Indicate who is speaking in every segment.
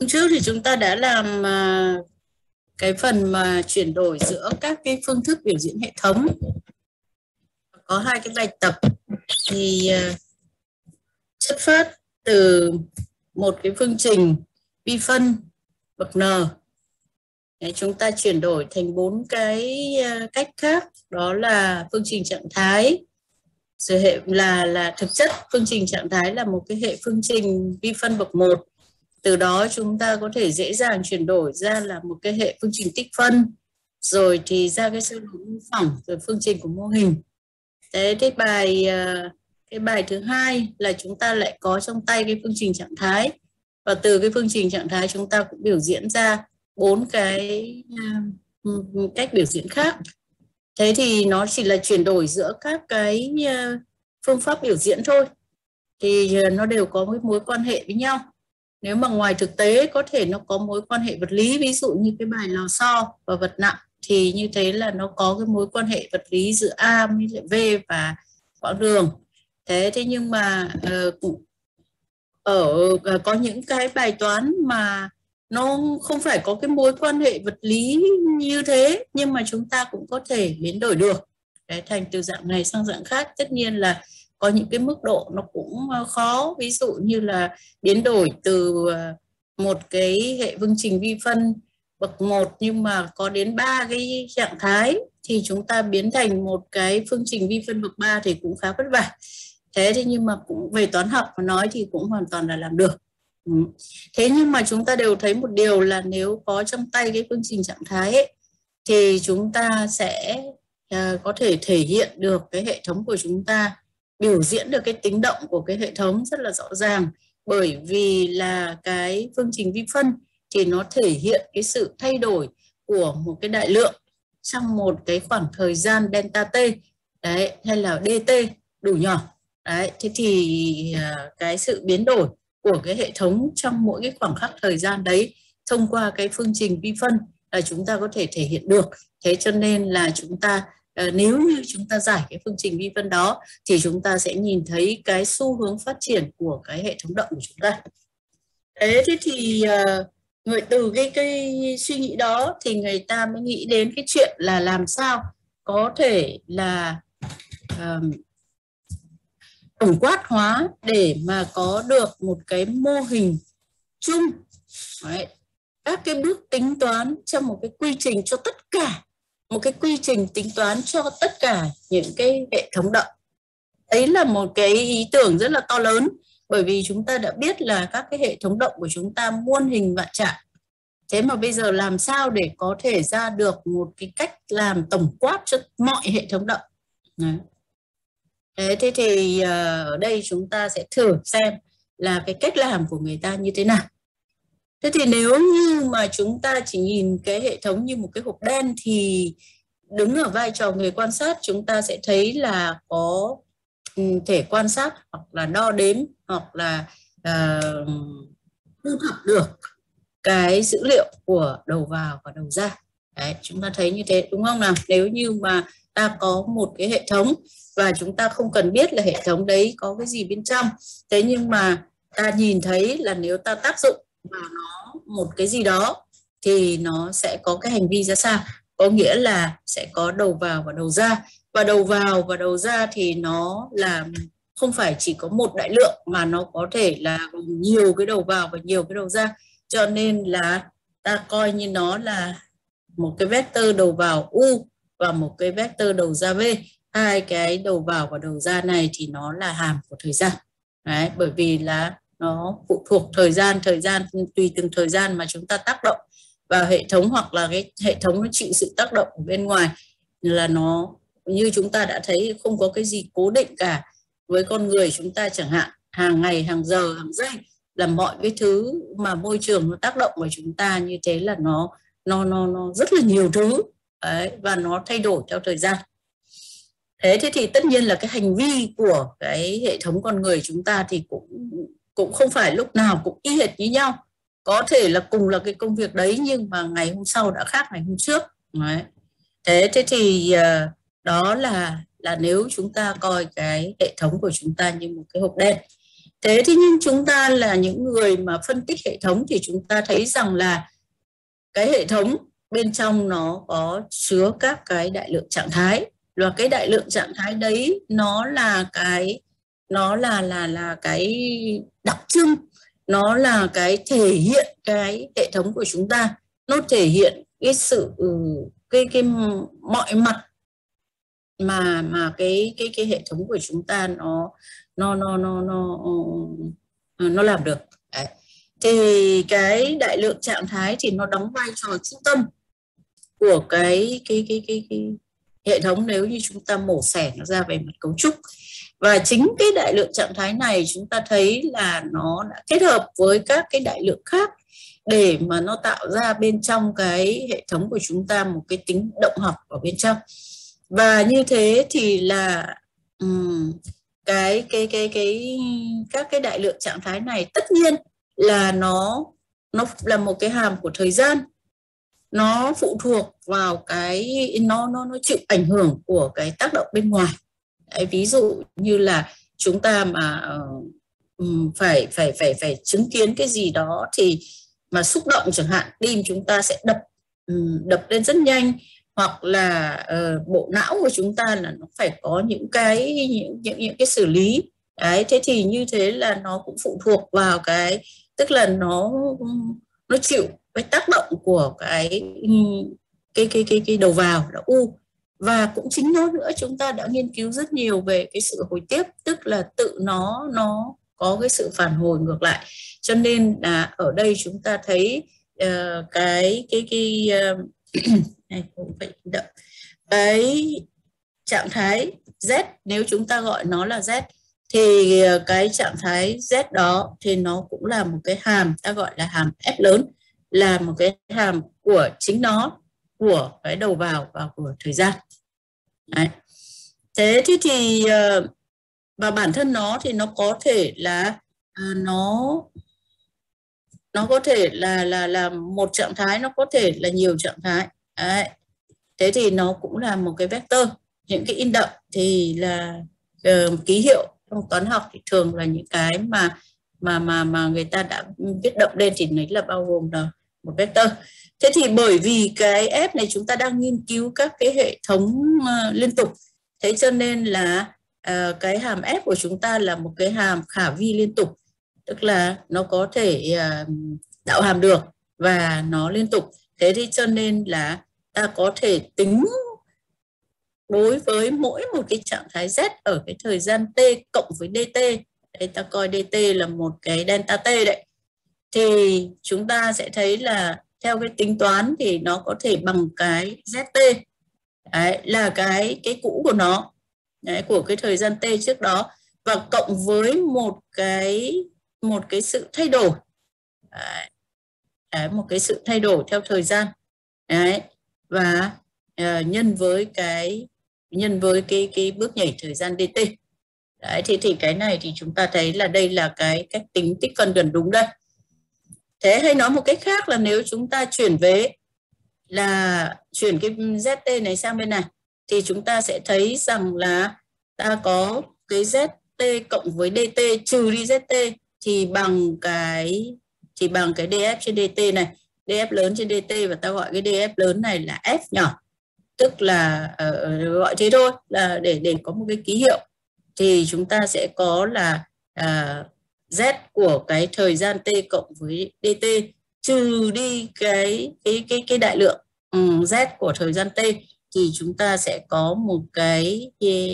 Speaker 1: Hôm trước thì chúng ta đã làm cái phần mà chuyển đổi giữa các cái phương thức biểu diễn hệ thống. Có hai cái bài tập thì xuất phát từ một cái phương trình vi phân bậc n. Đấy, chúng ta chuyển đổi thành 4 cái cách khác, đó là phương trình trạng thái, rồi hệ là thực chất phương trình trạng thái là một cái hệ phương trình vi phân bậc 1. Từ đó chúng ta có thể dễ dàng chuyển đổi ra là một cái hệ phương trình tích phân, rồi thì ra cái sơ đồ mô phỏng, rồi phương trình của mô hình. Thế cái bài thứ hai là chúng ta lại có trong tay cái phương trình trạng thái, và từ cái phương trình trạng thái chúng ta cũng biểu diễn ra 4 cái cách biểu diễn khác. Thế thì nó chỉ là chuyển đổi giữa các cái phương pháp biểu diễn thôi, thì nó đều có cái mối quan hệ với nhau. Nếu mà ngoài thực tế có thể nó có mối quan hệ vật lý, ví dụ như cái bài lò xo và vật nặng, thì như thế là nó có cái mối quan hệ vật lý giữa A với lại V và quãng đường. Thế nhưng mà có những cái bài toán mà nó không phải có cái mối quan hệ vật lý như thế, nhưng mà chúng ta cũng có thể biến đổi được thành từ dạng này sang dạng khác. Tất nhiên là có những cái mức độ nó cũng khó, ví dụ như là biến đổi từ một cái hệ phương trình vi phân bậc 1 nhưng mà có đến 3 cái trạng thái, thì chúng ta biến thành một cái phương trình vi phân bậc 3 thì cũng khá vất vả. Thế nhưng mà cũng về toán học mà nói thì cũng hoàn toàn là làm được. Thế nhưng mà chúng ta đều thấy một điều là nếu có trong tay cái phương trình trạng thái ấy, thì chúng ta sẽ có thể thể hiện được cái hệ thống của chúng ta, biểu diễn được cái tính động của cái hệ thống rất là rõ ràng. Bởi vì là cái phương trình vi phân thì nó thể hiện cái sự thay đổi của một cái đại lượng trong một cái khoảng thời gian delta t đấy, hay là dt đủ nhỏ. Đấy, thế thì cái sự biến đổi của cái hệ thống trong mỗi cái khoảng khắc thời gian đấy thông qua cái phương trình vi phân là chúng ta có thể thể hiện được. Thế cho nên là chúng ta nếu như chúng ta giải cái phương trình vi phân đó thì chúng ta sẽ nhìn thấy cái xu hướng phát triển của cái hệ thống động của chúng ta. Thế thì người từ cái suy nghĩ đó thì người ta mới nghĩ đến cái chuyện là làm sao có thể là tổng quát hóa để mà có được một cái mô hình chung. Đấy, các cái bước tính toán trong một cái quy trình cho tất cả, một cái quy trình tính toán cho tất cả những cái hệ thống động. Đấy là một cái ý tưởng rất là to lớn, bởi vì chúng ta đã biết là các cái hệ thống động của chúng ta muôn hình vạn trạng. Thế mà bây giờ làm sao để có thể ra được một cái cách làm tổng quát cho mọi hệ thống động. Đấy. Thế thì ở đây chúng ta sẽ thử xem là cái cách làm của người ta như thế nào. Thế thì nếu như mà chúng ta chỉ nhìn cái hệ thống như một cái hộp đen thì đứng ở vai trò người quan sát, chúng ta sẽ thấy là có thể quan sát hoặc là đo đếm hoặc là thu thập được cái dữ liệu của đầu vào và đầu ra. Đấy, chúng ta thấy như thế đúng không nào? Nếu như mà ta có một cái hệ thống và chúng ta không cần biết là hệ thống đấy có cái gì bên trong, thế nhưng mà ta nhìn thấy là nếu ta tác dụng vào nó một cái gì đó thì nó sẽ có cái hành vi ra sao. Có nghĩa là sẽ có đầu vào và đầu ra, và đầu vào và đầu ra thì nó là không phải chỉ có một đại lượng mà nó có thể là nhiều cái đầu vào và nhiều cái đầu ra, cho nên là ta coi như nó là một cái vector đầu vào u và một cái vector đầu ra v. Hai cái đầu vào và đầu ra này thì nó là hàm của thời gian. Đấy, bởi vì là nó phụ thuộc thời gian tùy từng thời gian mà chúng ta tác động vào hệ thống, hoặc là cái hệ thống nó chịu sự tác động ở bên ngoài, là nó như chúng ta đã thấy không có cái gì cố định cả. Với con người chúng ta chẳng hạn, hàng ngày, hàng giờ, hàng giây là mọi cái thứ mà môi trường nó tác động vào chúng ta như thế là nó rất là nhiều thứ. Đấy, và nó thay đổi theo thời gian. Thế thì tất nhiên là cái hành vi của cái hệ thống con người chúng ta thì cũng không phải lúc nào cũng y hệt như nhau. Có thể là cùng là cái công việc đấy nhưng mà ngày hôm sau đã khác ngày hôm trước. Đấy. Thế thì đó là nếu chúng ta coi cái hệ thống của chúng ta như một cái hộp đen. Thế thì nhưng chúng ta là những người mà phân tích hệ thống thì chúng ta thấy rằng là cái hệ thống bên trong nó có chứa các cái đại lượng trạng thái, và cái đại lượng trạng thái đấy nó là cái đặc trưng, nó là cái thể hiện cái hệ thống của chúng ta, nó thể hiện cái sự cái mọi mặt mà cái hệ thống của chúng ta nó làm được. Đấy. Thì cái đại lượng trạng thái thì nó đóng vai trò trung tâm của cái hệ thống nếu như chúng ta mổ xẻ nó ra về mặt cấu trúc. Và chính cái đại lượng trạng thái này chúng ta thấy là nó đã kết hợp với các cái đại lượng khác để mà nó tạo ra bên trong cái hệ thống của chúng ta một cái tính động học ở bên trong. Và như thế thì là các cái đại lượng trạng thái này tất nhiên là nó là một cái hàm của thời gian, nó phụ thuộc vào cái nó chịu ảnh hưởng của cái tác động bên ngoài. Đấy, ví dụ như là chúng ta mà phải chứng kiến cái gì đó thì mà xúc động chẳng hạn, tim chúng ta sẽ đập lên rất nhanh, hoặc là bộ não của chúng ta là nó phải có những cái xử lý. Đấy, thế thì như thế là nó cũng phụ thuộc vào cái, tức là nó chịu cái tác động của cái đầu vào là u. Và cũng chính nó nữa, chúng ta đã nghiên cứu rất nhiều về cái sự hồi tiếp, tức là tự nó có cái sự phản hồi ngược lại. Cho nên là ở đây chúng ta thấy cái trạng thái Z, nếu chúng ta gọi nó là Z thì cái trạng thái Z đó thì nó cũng là một cái hàm ta gọi là hàm F lớn, là một cái hàm của chính nó, của cái đầu vào và của thời gian. Đấy. Thế thì và bản thân nó thì nó có thể là nó có thể là một trạng thái, nó có thể là nhiều trạng thái. Đấy. Thế thì nó cũng là một cái vector. Những cái in đậm thì là ký hiệu trong toán học thì thường là những cái mà người ta đã viết đậm lên thì đấy là bao gồm là một vector. Thế thì bởi vì cái F này chúng ta đang nghiên cứu các cái hệ thống liên tục, thế cho nên là cái hàm F của chúng ta là một cái hàm khả vi liên tục, tức là nó có thể đạo hàm được và nó liên tục. Thế thì cho nên là ta có thể tính đối với mỗi một cái trạng thái Z ở cái thời gian t cộng với dt. Đây ta coi dt là một cái delta t đấy. Thì chúng ta sẽ thấy là theo cái tính toán thì nó có thể bằng cái zt. Đấy, là cái cũ của nó, đấy, của cái thời gian t trước đó, và cộng với một cái sự thay đổi. Đấy, một cái sự thay đổi theo thời gian. Đấy, và nhân với cái bước nhảy thời gian dt. Đấy, thì cái này thì chúng ta thấy là đây là cái cách tính tích phân gần đúng đây. Thế hay nói một cách khác là nếu chúng ta chuyển cái ZT này sang bên này thì chúng ta sẽ thấy rằng là ta có cái ZT cộng với DT trừ đi ZT thì bằng cái DF trên DT này, DF lớn trên DT, và ta gọi cái DF lớn này là F nhỏ. Tức là gọi thế thôi, là để có một cái ký hiệu thì chúng ta sẽ có là Z của cái thời gian t cộng với dt trừ đi cái đại lượng Z của thời gian t, thì chúng ta sẽ có một cái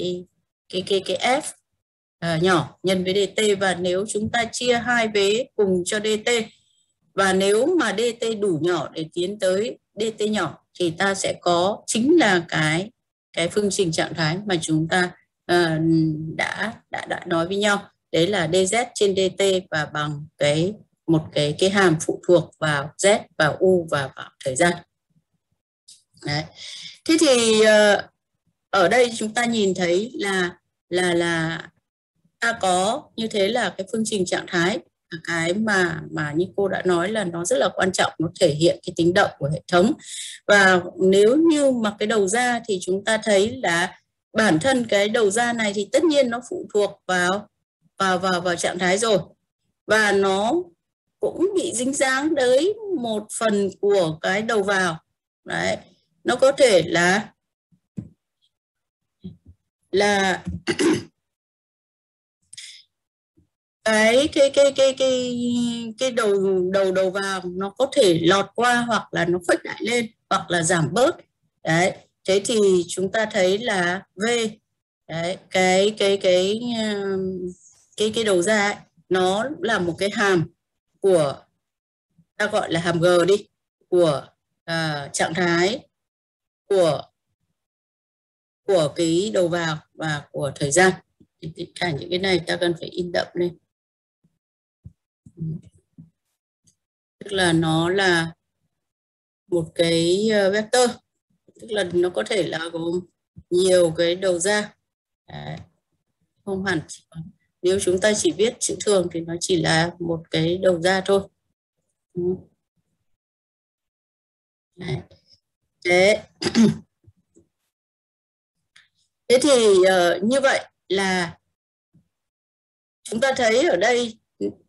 Speaker 1: F nhỏ nhân với dt. Và nếu chúng ta chia hai vế cùng cho dt, và nếu mà dt đủ nhỏ để tiến tới dt nhỏ thì ta sẽ có chính là cái phương trình trạng thái mà chúng ta đã nói với nhau. Đấy là dz trên dt và bằng một cái hàm phụ thuộc vào z, vào u và vào thời gian. Đấy. Thế thì ở đây chúng ta nhìn thấy là ta có như thế là cái phương trình trạng thái, cái mà như cô đã nói là nó rất là quan trọng, nó thể hiện cái tính động của hệ thống. Và nếu như mà cái đầu ra thì chúng ta thấy là bản thân cái đầu ra này thì tất nhiên nó phụ thuộc vào vào trạng thái rồi, và nó cũng bị dính dáng tới một phần của cái đầu vào. Đấy, nó có thể là cái đầu vào nó có thể lọt qua, hoặc là nó khuếch đại lên, hoặc là giảm bớt. Đấy, thế thì chúng ta thấy là V, đấy, cái đầu ra ấy, nó là một cái hàm của, ta gọi là hàm G đi, của trạng thái của cái đầu vào và của thời gian. Thì tất cả những cái này ta cần phải in đậm lên, tức là nó là một cái vector, tức là nó có thể là gồm nhiều cái đầu ra. Đấy, không hẳn, nếu chúng ta chỉ viết chữ thường thì nó chỉ là một cái đầu ra thôi. Đấy. Thế thì như vậy là chúng ta thấy ở đây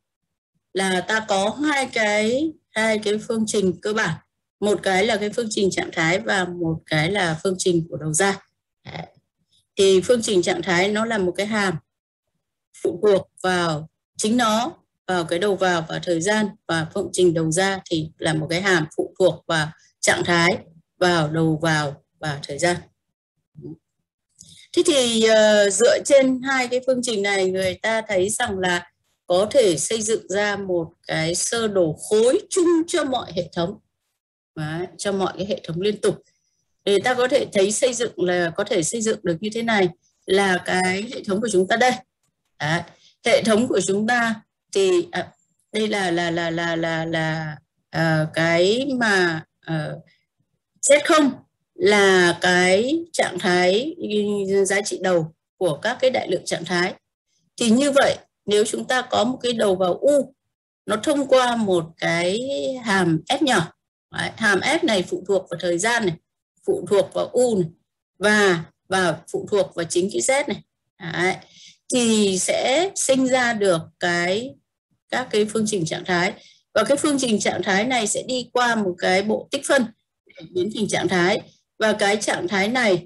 Speaker 1: là ta có hai cái phương trình cơ bản. Một cái là cái phương trình trạng thái và một cái là phương trình của đầu ra. Đấy. Thì phương trình trạng thái nó là một cái hàm phụ thuộc vào chính nó, vào cái đầu vào và thời gian, và phương trình đầu ra thì là một cái hàm phụ thuộc vào trạng thái, vào đầu vào và thời gian. Thế thì dựa trên hai cái phương trình này, người ta thấy rằng là có thể xây dựng ra một cái sơ đồ khối chung cho mọi hệ thống. Đấy, cho mọi cái hệ thống liên tục. Để ta có thể thấy xây dựng là có thể xây dựng được như thế này, là cái hệ thống của chúng ta đây. Đấy, hệ thống của chúng ta thì đây là cái mà Z0 là cái trạng thái giá trị đầu của các cái đại lượng trạng thái. Thì như vậy nếu chúng ta có một cái đầu vào U, nó thông qua một cái hàm F nhỏ. Đấy, hàm F này phụ thuộc vào thời gian này, phụ thuộc vào U này, và phụ thuộc vào chính cái Z này. Đấy, thì sẽ sinh ra được các cái phương trình trạng thái. Và cái phương trình trạng thái này sẽ đi qua một cái bộ tích phân để biến thành trạng thái. Và cái trạng thái này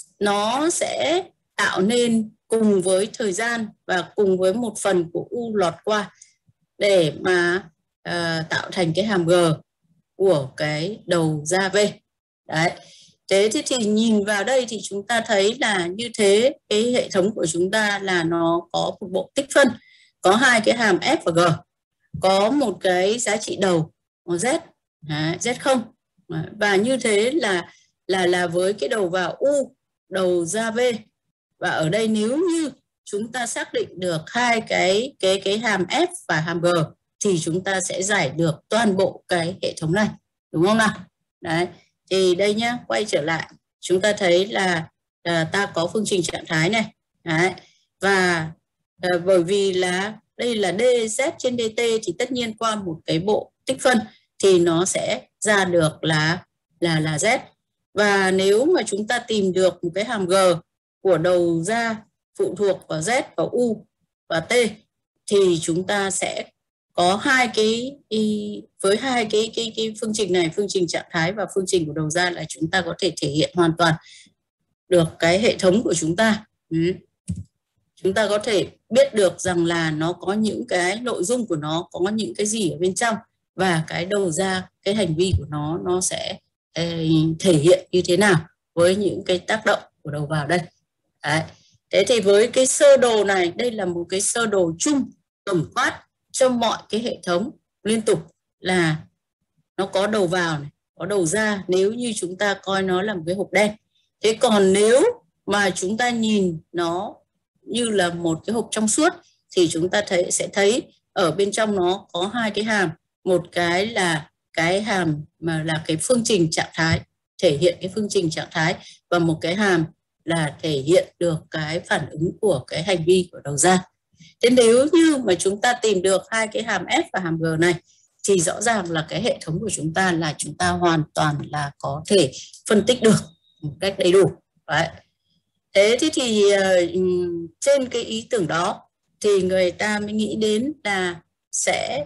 Speaker 1: nó sẽ tạo nên cùng với thời gian và cùng với một phần của U lọt qua để mà tạo thành cái hàm G của cái đầu ra V. Đấy. Thế thì nhìn vào đây thì chúng ta thấy là như thế, cái hệ thống của chúng ta là nó có một bộ tích phân, có hai cái hàm F và G, có một cái giá trị đầu Z, Z0. Và như thế là với cái đầu vào U, đầu ra V. Và ở đây nếu như chúng ta xác định được hai cái hàm F và hàm G thì chúng ta sẽ giải được toàn bộ cái hệ thống này, đúng không nào? Đấy, thì đây nhá, quay trở lại, chúng ta thấy là ta có phương trình trạng thái này. Đấy. Và bởi vì là đây là dz trên dt thì tất nhiên qua một cái bộ tích phân thì nó sẽ ra được là z. Và nếu mà chúng ta tìm được một cái hàm G của đầu ra phụ thuộc vào Z và U và T thì chúng ta sẽ có hai cái, với hai cái phương trình này, phương trình trạng thái và phương trình của đầu ra, là chúng ta có thể thể hiện hoàn toàn được cái hệ thống của chúng ta. Chúng ta có thể biết được rằng là nó có những cái nội dung của nó, có những cái gì ở bên trong, và cái đầu ra, cái hành vi của nó sẽ thể hiện như thế nào với những cái tác động của đầu vào đây. Đấy. Thế thì với cái sơ đồ này, đây là một cái sơ đồ chung tổng quát cho mọi cái hệ thống liên tục, là nó có đầu vào này, có đầu ra, nếu như chúng ta coi nó là một cái hộp đen. Thế còn nếu mà chúng ta nhìn nó như là một cái hộp trong suốt thì chúng ta sẽ thấy ở bên trong nó có hai cái hàm, một cái là cái hàm mà là cái phương trình trạng thái, thể hiện cái phương trình trạng thái, và một cái hàm là thể hiện được cái phản ứng của cái hành vi của đầu ra. Thế nếu như mà chúng ta tìm được hai cái hàm F và hàm G này thì rõ ràng là cái hệ thống của chúng ta là chúng ta hoàn toàn là có thể phân tích được một cách đầy đủ. Đấy. Thế thì trên cái ý tưởng đó thì người ta mới nghĩ đến là sẽ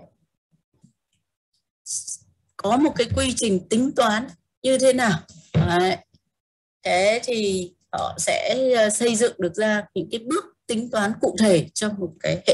Speaker 1: có một cái quy trình tính toán như thế nào. Đấy. Thế thì họ sẽ xây dựng được ra những cái bước tính toán cụ thể cho một cái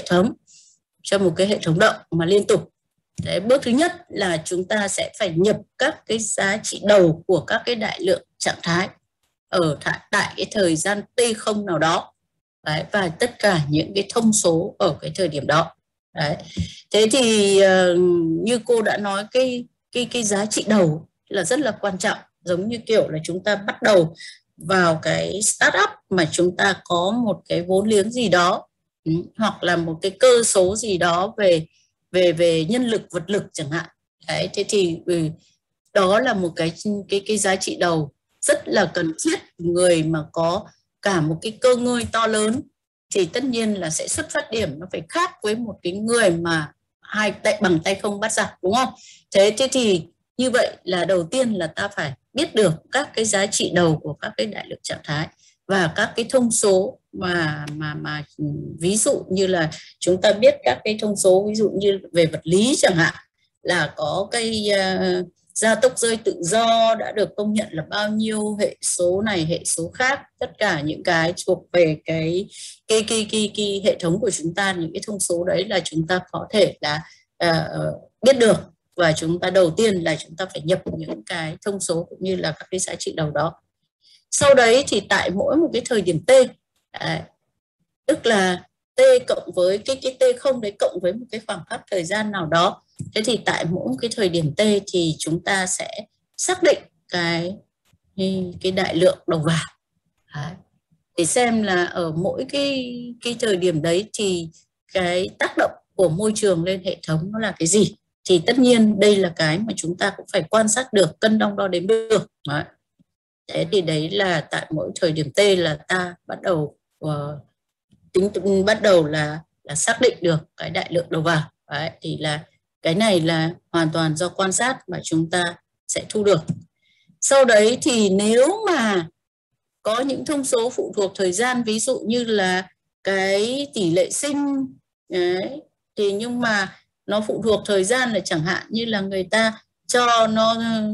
Speaker 1: hệ thống động mà liên tục. Đấy, bước thứ nhất là chúng ta sẽ phải nhập các cái giá trị đầu của các cái đại lượng trạng thái ở tại cái thời gian t0 nào đó. Đấy, và tất cả những cái thông số ở cái thời điểm đó. Đấy. Thế thì như cô đã nói, cái giá trị đầu là rất là quan trọng, giống như kiểu là chúng ta bắt đầu vào cái startup mà chúng ta có một cái vốn liếng gì đó, hoặc là một cái cơ số gì đó về nhân lực, vật lực chẳng hạn. Đấy, thế thì đó là một cái giá trị đầu rất là cần thiết. Người mà có cả một cái cơ ngơi to lớn thì tất nhiên là sẽ xuất phát điểm nó phải khác với một cái người mà hai tay bằng tay không bắt giặc, đúng không? Thế thì như vậy là đầu tiên là ta phải biết được các cái giá trị đầu của các cái đại lượng trạng thái và các cái thông số mà ví dụ như là chúng ta biết các cái thông số ví dụ như về vật lý chẳng hạn, là có cái gia tốc rơi tự do đã được công nhận là bao nhiêu, hệ số này hệ số khác, tất cả những cái thuộc về cái hệ thống của chúng ta, những cái thông số đấy là chúng ta có thể là biết được. Và chúng ta đầu tiên là chúng ta phải nhập những cái thông số cũng như là các cái giá trị đầu đó. Sau đấy thì tại mỗi một cái thời điểm t, tức là t cộng với cái t0 đấy cộng với một cái khoảng khắc thời gian nào đó. Thế thì tại mỗi một cái thời điểm t thì chúng ta sẽ xác định cái đại lượng đầu vào. Đấy. Để xem là ở mỗi cái thời điểm đấy thì cái tác động của môi trường lên hệ thống nó là cái gì. Thì tất nhiên đây là cái mà chúng ta cũng phải quan sát được, cân đong đo đếm được. Đấy. Thế thì đấy là tại mỗi thời điểm t là ta bắt đầu bắt đầu là xác định được cái đại lượng đầu vào. Đấy, thì là cái này là hoàn toàn do quan sát mà chúng ta sẽ thu được. Sau đấy thì nếu mà có những thông số phụ thuộc thời gian, ví dụ như là cái tỷ lệ sinh đấy, thì nhưng mà nó phụ thuộc thời gian, là chẳng hạn như là người ta cho nó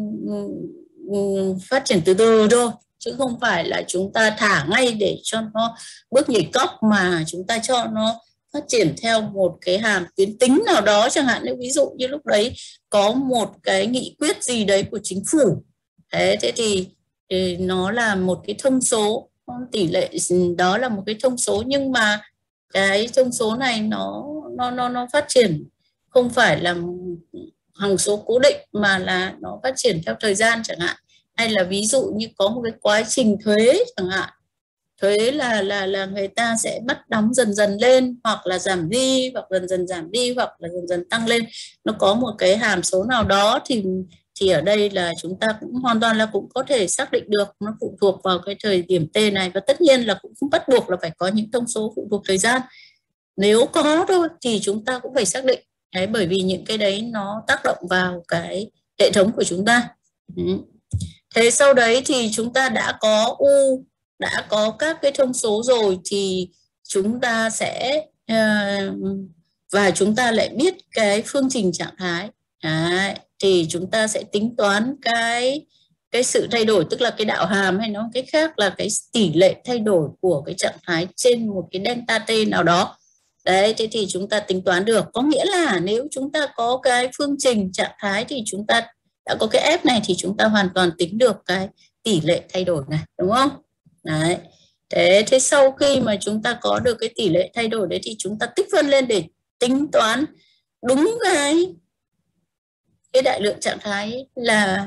Speaker 1: phát triển từ từ thôi, chứ không phải là chúng ta thả ngay để cho nó bước nhảy cóc, mà chúng ta cho nó phát triển theo một cái hàm tuyến tính nào đó chẳng hạn. Nếu ví dụ như lúc đấy có một cái nghị quyết gì đấy của chính phủ, thế thì nó là một cái thông số, tỷ lệ đó là một cái thông số, nhưng mà cái thông số này nó phát triển không phải là hằng số cố định mà là nó phát triển theo thời gian chẳng hạn. Hay là ví dụ như có một cái quá trình thuế chẳng hạn, thuế là người ta sẽ bắt đóng dần dần lên, hoặc là giảm đi, hoặc dần dần giảm đi, hoặc là dần dần tăng lên, nó có một cái hàm số nào đó thì ở đây là chúng ta cũng hoàn toàn là cũng có thể xác định được, nó phụ thuộc vào cái thời điểm t này. Và tất nhiên là cũng không bắt buộc là phải có những thông số phụ thuộc thời gian, nếu có thôi thì chúng ta cũng phải xác định. Đấy, bởi vì những cái đấy nó tác động vào cái hệ thống của chúng ta. Thế sau đấy thì chúng ta đã có các cái thông số rồi, thì chúng ta sẽ và chúng ta lại biết cái phương trình trạng thái. Đấy, thì chúng ta sẽ tính toán cái sự thay đổi, tức là cái đạo hàm, hay nói cách khác là cái tỷ lệ thay đổi của cái trạng thái trên một cái delta t nào đó. Đấy, thế thì chúng ta tính toán được. Có nghĩa là nếu chúng ta có cái phương trình trạng thái thì chúng ta đã có cái f này, thì chúng ta hoàn toàn tính được cái tỷ lệ thay đổi này, đúng không? Đấy. Thế sau khi mà chúng ta có được cái tỷ lệ thay đổi đấy thì chúng ta tích phân lên để tính toán đúng cái đại lượng trạng thái là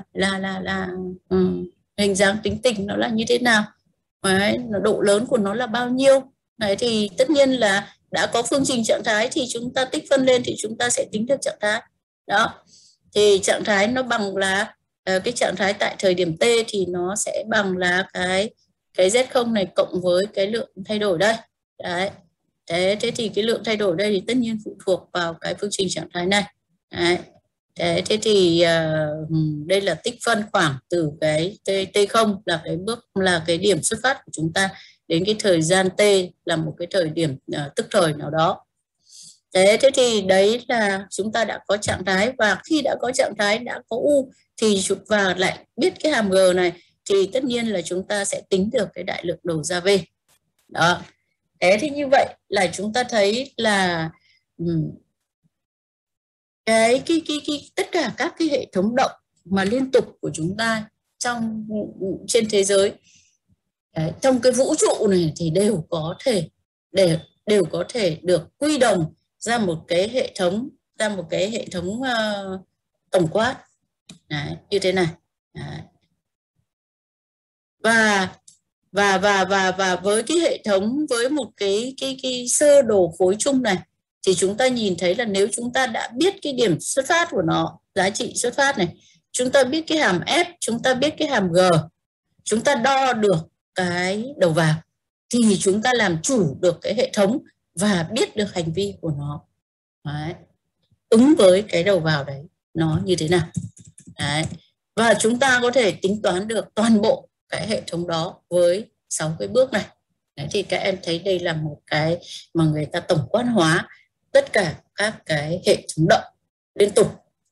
Speaker 1: hình dáng tính tình nó là như thế nào. Đấy, độ lớn của nó là bao nhiêu. Đấy, thì tất nhiên là đã có phương trình trạng thái thì chúng ta tích phân lên thì chúng ta sẽ tính được trạng thái. Đó. Thì trạng thái nó bằng là cái trạng thái tại thời điểm t thì nó sẽ bằng là cái Z0 này cộng với cái lượng thay đổi đây. Đấy. Thế thì cái lượng thay đổi đây thì tất nhiên phụ thuộc vào cái phương trình trạng thái này. Đấy. Thế thì đây là tích phân khoảng từ cái t0 là cái bước, là cái điểm xuất phát của chúng ta, đến cái thời gian t là một cái thời điểm tức thời nào đó. Thế thì đấy là chúng ta đã có trạng thái, và khi đã có trạng thái, đã có U thì và lại biết cái hàm G này thì tất nhiên là chúng ta sẽ tính được cái đại lượng đầu ra V. Đó. Thế thì như vậy là chúng ta thấy là tất cả các cái hệ thống động mà liên tục của chúng ta trên thế giới, trong cái vũ trụ này thì đều có thể được quy đồng ra một cái hệ thống tổng quát. Đấy, như thế này. Đấy. Và với cái hệ thống, với một cái sơ đồ phối chung này, thì chúng ta nhìn thấy là nếu chúng ta đã biết cái điểm xuất phát của nó, giá trị xuất phát này, chúng ta biết cái hàm F, chúng ta biết cái hàm G, chúng ta đo được cái đầu vào, thì chúng ta làm chủ được cái hệ thống và biết được hành vi của nó. Đấy. Ứng với cái đầu vào đấy nó như thế nào. Đấy. Và chúng ta có thể tính toán được toàn bộ cái hệ thống đó với 6 cái bước này. Đấy, thì các em thấy đây là một cái mà người ta tổng quát hóa tất cả các cái hệ thống động liên tục,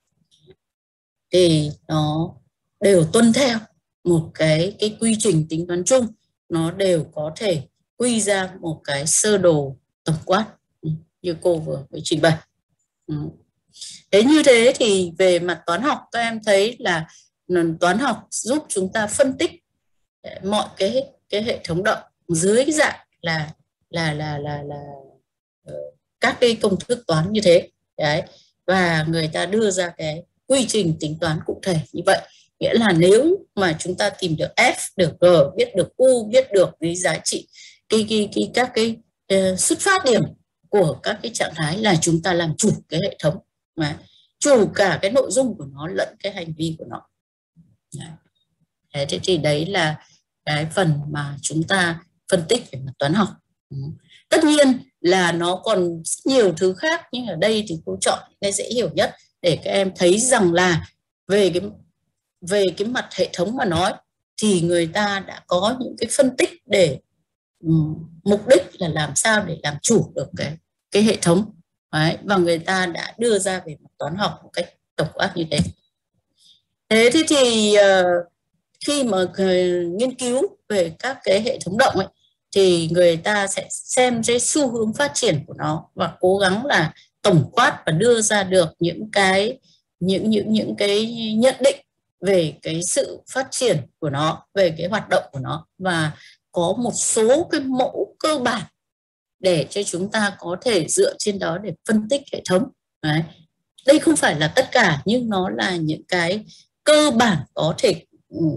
Speaker 1: thì nó đều tuân theo một cái quy trình tính toán chung, nó đều có thể quy ra một cái sơ đồ tổng quát như cô vừa mới trình bày. Thế như thế thì về mặt toán học, các em thấy là toán học giúp chúng ta phân tích mọi cái hệ thống động dưới cái dạng là các cái công thức toán như thế. Đấy. Và người ta đưa ra cái quy trình tính toán cụ thể như vậy. Nghĩa là nếu mà chúng ta tìm được F, được G, biết được U, biết được cái giá trị, các cái xuất phát điểm của các cái trạng thái, là chúng ta làm chủ cái hệ thống, mà chủ cả cái nội dung của nó lẫn cái hành vi của nó. Thế thì đấy là cái phần mà chúng ta phân tích về mặt toán học. Tất nhiên là nó còn rất nhiều thứ khác, nhưng ở đây thì cô chọn cái dễ hiểu nhất để các em thấy rằng là về cái mặt hệ thống mà nói, thì người ta đã có những cái phân tích để mục đích là làm sao để làm chủ được cái hệ thống. Đấy, và người ta đã đưa ra về mặt toán học một cách tổng quát như thế. Thế thì khi mà nghiên cứu về các cái hệ thống động ấy, thì người ta sẽ xem cái xu hướng phát triển của nó và cố gắng là tổng quát và đưa ra được những cái nhận định về cái sự phát triển của nó, về cái hoạt động của nó, và có một số cái mẫu cơ bản để cho chúng ta có thể dựa trên đó để phân tích hệ thống. Đấy. Đây không phải là tất cả, nhưng nó là những cái cơ bản có thể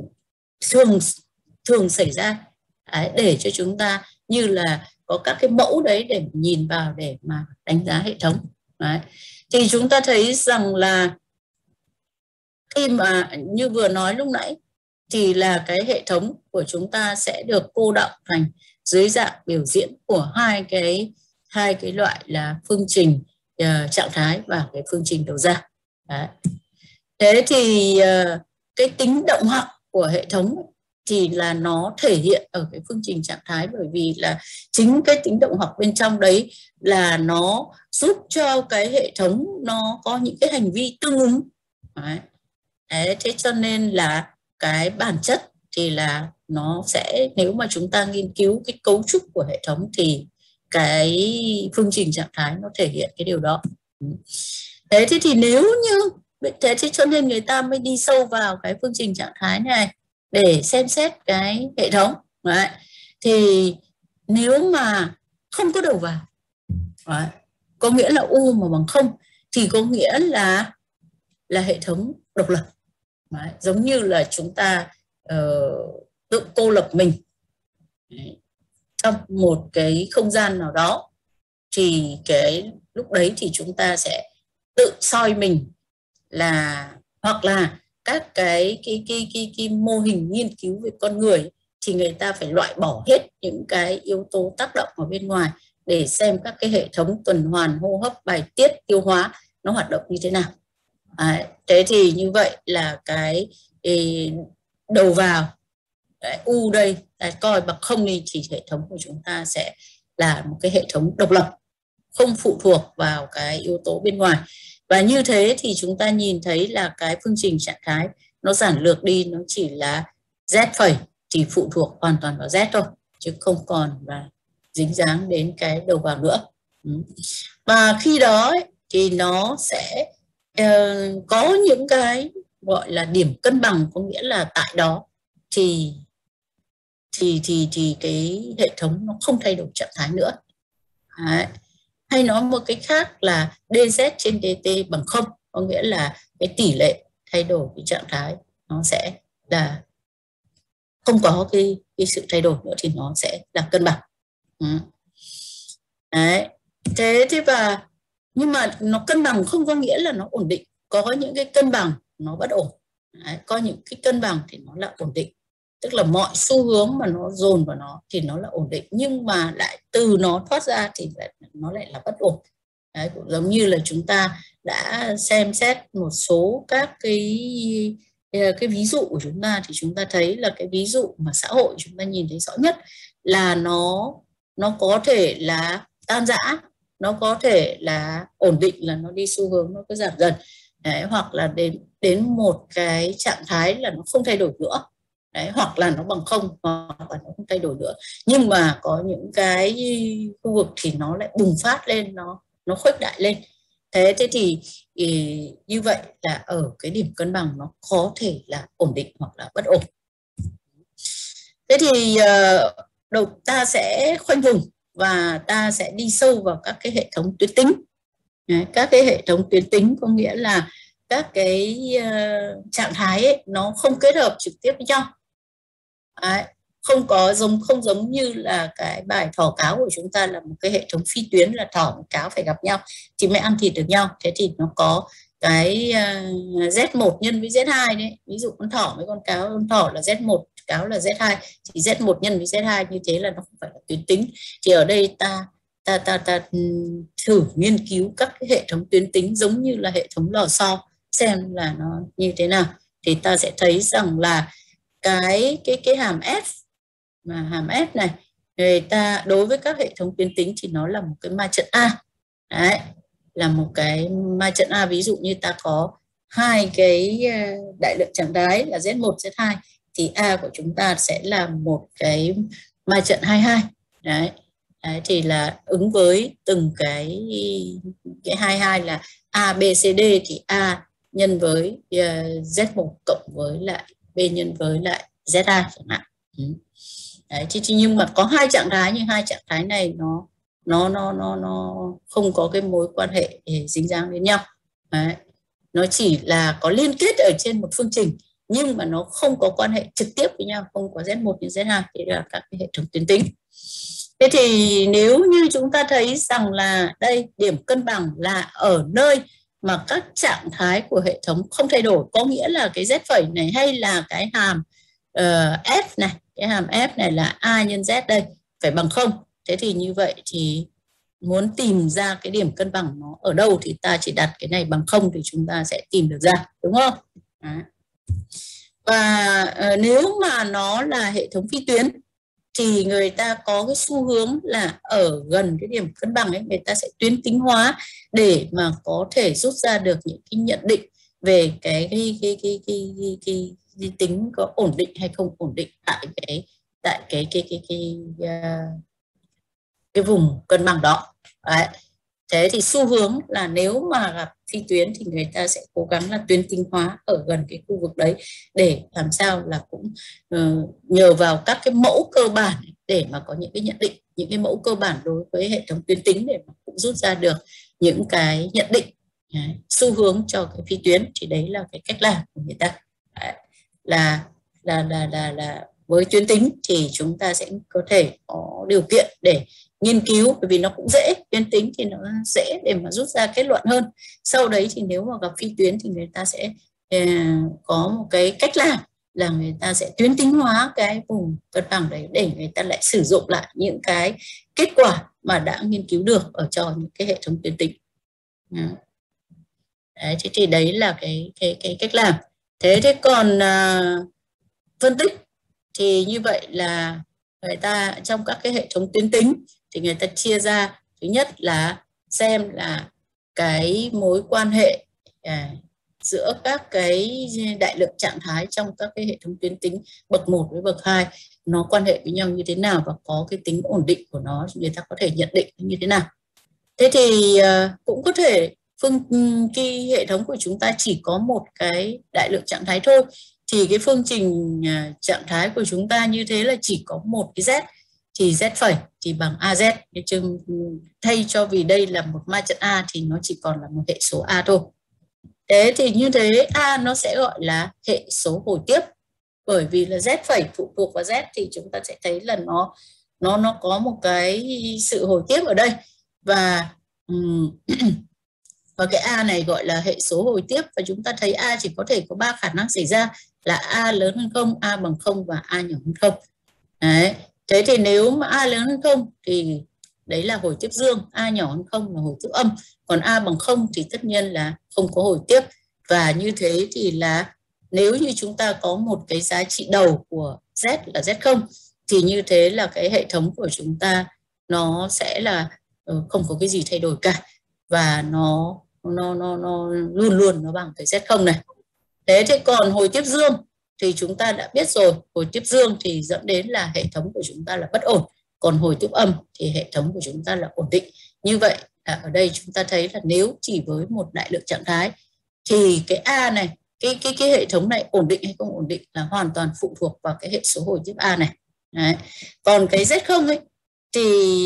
Speaker 1: thường xảy ra. Đấy, để cho chúng ta như là có các cái mẫu đấy để nhìn vào để mà đánh giá hệ thống. Đấy. Thì chúng ta thấy rằng là khi mà như vừa nói lúc nãy, thì là cái hệ thống của chúng ta sẽ được cô đọng thành dưới dạng biểu diễn của hai cái loại là phương trình trạng thái và cái phương trình đầu ra. Đấy. Thế thì cái tính động học của hệ thống thì là nó thể hiện ở cái phương trình trạng thái, bởi vì là chính cái tính động học bên trong đấy là nó giúp cho cái hệ thống nó có những cái hành vi tương ứng. Đấy. Thế cho nên là cái bản chất thì là nó sẽ, nếu mà chúng ta nghiên cứu cái cấu trúc của hệ thống thì cái phương trình trạng thái nó thể hiện cái điều đó. Thế thì nếu như thế thì cho nên người ta mới đi sâu vào cái phương trình trạng thái này để xem xét cái hệ thống. Đấy. Thì nếu mà không có đầu vào, đấy, có nghĩa là U mà bằng không, thì có nghĩa là hệ thống độc lập. Đấy, giống như là chúng ta tự cô lập mình trong một cái không gian nào đó, thì cái lúc đấy thì chúng ta sẽ tự soi mình, là hoặc là các cái mô hình nghiên cứu về con người thì người ta phải loại bỏ hết những cái yếu tố tác động ở bên ngoài để xem các cái hệ thống tuần hoàn, hô hấp, bài tiết, tiêu hóa nó hoạt động như thế nào. Thế thì như vậy là cái đầu vào U đây coi bằng không đi, thì hệ thống của chúng ta sẽ là một cái hệ thống độc lập, không phụ thuộc vào cái yếu tố bên ngoài. Và như thế thì chúng ta nhìn thấy là cái phương trình trạng thái nó giản lược đi, nó chỉ là z phẩy thì phụ thuộc hoàn toàn vào z thôi, chứ không còn là dính dáng đến cái đầu vào nữa. Và khi đó ấy, thì nó sẽ có những cái gọi là điểm cân bằng, có nghĩa là tại đó thì cái hệ thống nó không thay đổi trạng thái nữa. Đấy. Hay nói một cách khác là dz trên dt bằng 0, có nghĩa là cái tỷ lệ thay đổi cái trạng thái nó sẽ là không có cái sự thay đổi nữa, thì nó sẽ là cân bằng. Đấy. Thế và nhưng mà nó cân bằng không có nghĩa là nó ổn định, có những cái cân bằng nó bất ổn. Đấy. Có những cái cân bằng thì nó là ổn định, tức là mọi xu hướng mà nó dồn vào nó thì nó là ổn định, nhưng mà lại từ nó thoát ra thì nó lại là bất ổn. Đấy, cũng giống như là chúng ta đã xem xét một số các cái ví dụ của chúng ta, thì chúng ta thấy là cái ví dụ mà xã hội chúng ta nhìn thấy rõ nhất là nó có thể là tan rã, nó có thể là ổn định, là nó đi xu hướng nó cứ giảm dần. Đấy, hoặc là đến một cái trạng thái là nó không thay đổi nữa. Đấy, hoặc là nó bằng 0, hoặc là nó không thay đổi nữa. Nhưng mà có những cái khu vực thì nó lại bùng phát lên, nó khuếch đại lên. Thế thì như vậy là ở cái điểm cân bằng nó có thể là ổn định hoặc là bất ổn. Thế thì đầu ta sẽ khoanh vùng và ta sẽ đi sâu vào các cái hệ thống tuyến tính. Đấy, các cái hệ thống tuyến tính có nghĩa là các cái trạng thái ấy, nó không kết hợp trực tiếp với nhau. Đấy, không giống như là cái bài thỏ cáo của chúng ta là một cái hệ thống phi tuyến, là thỏ và cáo phải gặp nhau thì mới ăn thịt được nhau. Thế thì nó có cái Z1 nhân với Z2 đấy. Ví dụ con thỏ với con cáo, con thỏ là Z1, cáo là Z2, thì Z1 nhân với Z2 như thế là nó không phải là tuyến tính. Thì ở đây ta thử nghiên cứu các cái hệ thống tuyến tính giống như là hệ thống lò xo xem là nó như thế nào, thì ta sẽ thấy rằng là cái hàm F, mà hàm F này người ta đối với các hệ thống tuyến tính thì nó là một cái ma trận A. Đấy, là một cái ma trận A. Ví dụ như ta có hai cái đại lượng trạng thái là Z1, Z2 thì A của chúng ta sẽ là một cái ma trận 22. Đấy. Đấy, thì là ứng với từng cái 22 là A, B, C, D, thì A nhân với Z1 cộng với lại B nhân với lại Z2 chẳng hạn. Đấy, nhưng mà có hai trạng thái, nhưng hai trạng thái này nó không có cái mối quan hệ để dính dáng đến nhau. Đấy. Nó chỉ là có liên kết ở trên một phương trình, nhưng mà nó không có quan hệ trực tiếp với nhau, không có Z1 như Z2, thì là các cái hệ thống tuyến tính. Thế thì nếu như chúng ta thấy rằng là đây điểm cân bằng là ở nơi mà các trạng thái của hệ thống không thay đổi, có nghĩa là cái Z phẩy này hay là cái hàm F này, cái hàm F này là A nhân Z đây phải bằng 0. Thế thì như vậy thì muốn tìm ra cái điểm cân bằng nó ở đâu thì ta chỉ đặt cái này bằng 0 thì chúng ta sẽ tìm được ra, đúng không? Đó. Và nếu mà nó là hệ thống phi tuyến thì người ta có cái xu hướng là ở gần cái điểm cân bằng ấy, người ta sẽ tuyến tính hóa để mà có thể rút ra được những cái nhận định về cái tính có ổn định hay không ổn định tại cái vùng cân bằng đó. Đấy. Thế thì xu hướng là nếu mà gặp phi tuyến thì người ta sẽ cố gắng là tuyến tính hóa ở gần cái khu vực đấy để làm sao là cũng nhờ vào các cái mẫu cơ bản để mà có những cái nhận định, những cái mẫu cơ bản đối với hệ thống tuyến tính để mà cũng rút ra được những cái nhận định xu hướng cho cái phi tuyến. Thì đấy là cái cách làm của người ta. Đấy. Là với tuyến tính thì chúng ta sẽ có thể có điều kiện để nghiên cứu, bởi vì nó cũng dễ, tuyến tính thì nó dễ để mà rút ra kết luận hơn. Sau đấy thì nếu mà gặp phi tuyến thì người ta sẽ có một cái cách làm là người ta sẽ tuyến tính hóa cái vùng cân bằng đấy để người ta lại sử dụng lại những cái kết quả mà đã nghiên cứu được ở cho những cái hệ thống tuyến tính. Đấy, thì đấy là cái cách làm. Thế còn phân tích thì như vậy là người ta trong các cái hệ thống tuyến tính thì người ta chia ra, thứ nhất là xem là cái mối quan hệ giữa các cái đại lượng trạng thái trong các cái hệ thống tuyến tính bậc 1 với bậc 2 nó quan hệ với nhau như thế nào và có cái tính ổn định của nó, người ta có thể nhận định như thế nào. Thế thì cũng có thể cái hệ thống của chúng ta chỉ có một cái đại lượng trạng thái thôi, thì cái phương trình trạng thái của chúng ta như thế là chỉ có một cái z, thì z phẩy thì bằng az, thay cho vì đây là một ma trận A thì nó chỉ còn là một hệ số A thôi. Thế thì như thế A nó sẽ gọi là hệ số hồi tiếp, bởi vì là z phẩy phụ thuộc vào z thì chúng ta sẽ thấy là nó có một cái sự hồi tiếp ở đây, và và cái A này gọi là hệ số hồi tiếp, và chúng ta thấy A chỉ có thể có 3 khả năng xảy ra là A lớn hơn 0, A bằng 0 và A nhỏ hơn 0. Đấy. Thế thì nếu mà A lớn hơn 0 thì đấy là hồi tiếp dương, A nhỏ hơn 0 là hồi tiếp âm, còn A bằng 0 thì tất nhiên là không có hồi tiếp. Và như thế thì là nếu như chúng ta có một cái giá trị đầu của Z là Z0 thì như thế là cái hệ thống của chúng ta nó sẽ là không có cái gì thay đổi cả, và nó luôn luôn nó bằng cái Z0 này. Thế thì còn hồi tiếp dương thì chúng ta đã biết rồi, hồi tiếp dương thì dẫn đến là hệ thống của chúng ta là bất ổn, còn hồi tiếp âm thì hệ thống của chúng ta là ổn định. Như vậy ở đây chúng ta thấy là nếu chỉ với một đại lượng trạng thái thì cái A này, cái hệ thống này ổn định hay không ổn định là hoàn toàn phụ thuộc vào cái hệ số hồi tiếp A này. Đấy. Còn cái Z0 ấy thì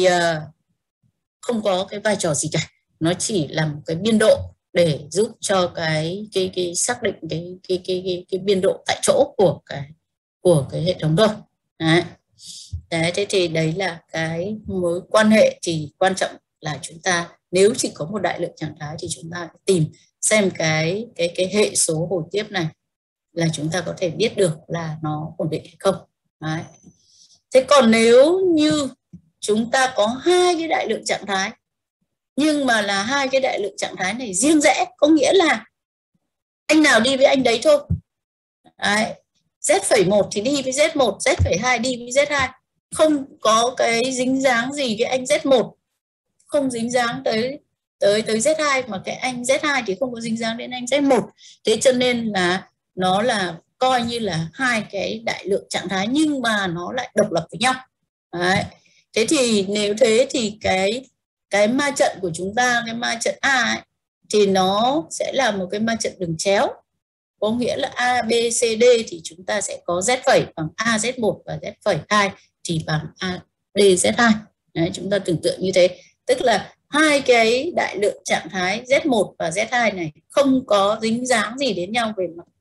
Speaker 1: không có cái vai trò gì cả, nó chỉ là một cái biên độ để giúp cho cái xác định cái biên độ tại chỗ của cái hệ thống thôi. Đấy. Đấy, thế thì đấy là cái mối quan hệ, thì quan trọng là chúng ta nếu chỉ có một đại lượng trạng thái thì chúng ta tìm xem cái hệ số hồi tiếp này là chúng ta có thể biết được là nó ổn định hay không. Đấy. Thế còn nếu như chúng ta có hai cái đại lượng trạng thái nhưng mà là hai cái đại lượng trạng thái này riêng rẽ, có nghĩa là anh nào đi với anh đấy thôi. Đấy. Z,1 thì đi với Z1, Z,2 đi với Z2, không có cái dính dáng gì cái anh Z1, không dính dáng tới Z2, mà cái anh Z2 thì không có dính dáng đến anh Z1. Thế cho nên là nó là coi như là hai cái đại lượng trạng thái nhưng mà nó lại độc lập với nhau. Đấy. Thế thì nếu thế thì cái ma trận của chúng ta, cái ma trận A ấy, thì nó sẽ là một cái ma trận đường chéo, có nghĩa là A, B, C, D thì chúng ta sẽ có Z phẩy bằng A, Z1 và Z phẩy 2 thì bằng A, D, Z2. Đấy, chúng ta tưởng tượng như thế. Tức là hai cái đại lượng trạng thái Z1 và Z2 này không có dính dáng gì đến nhau về mặt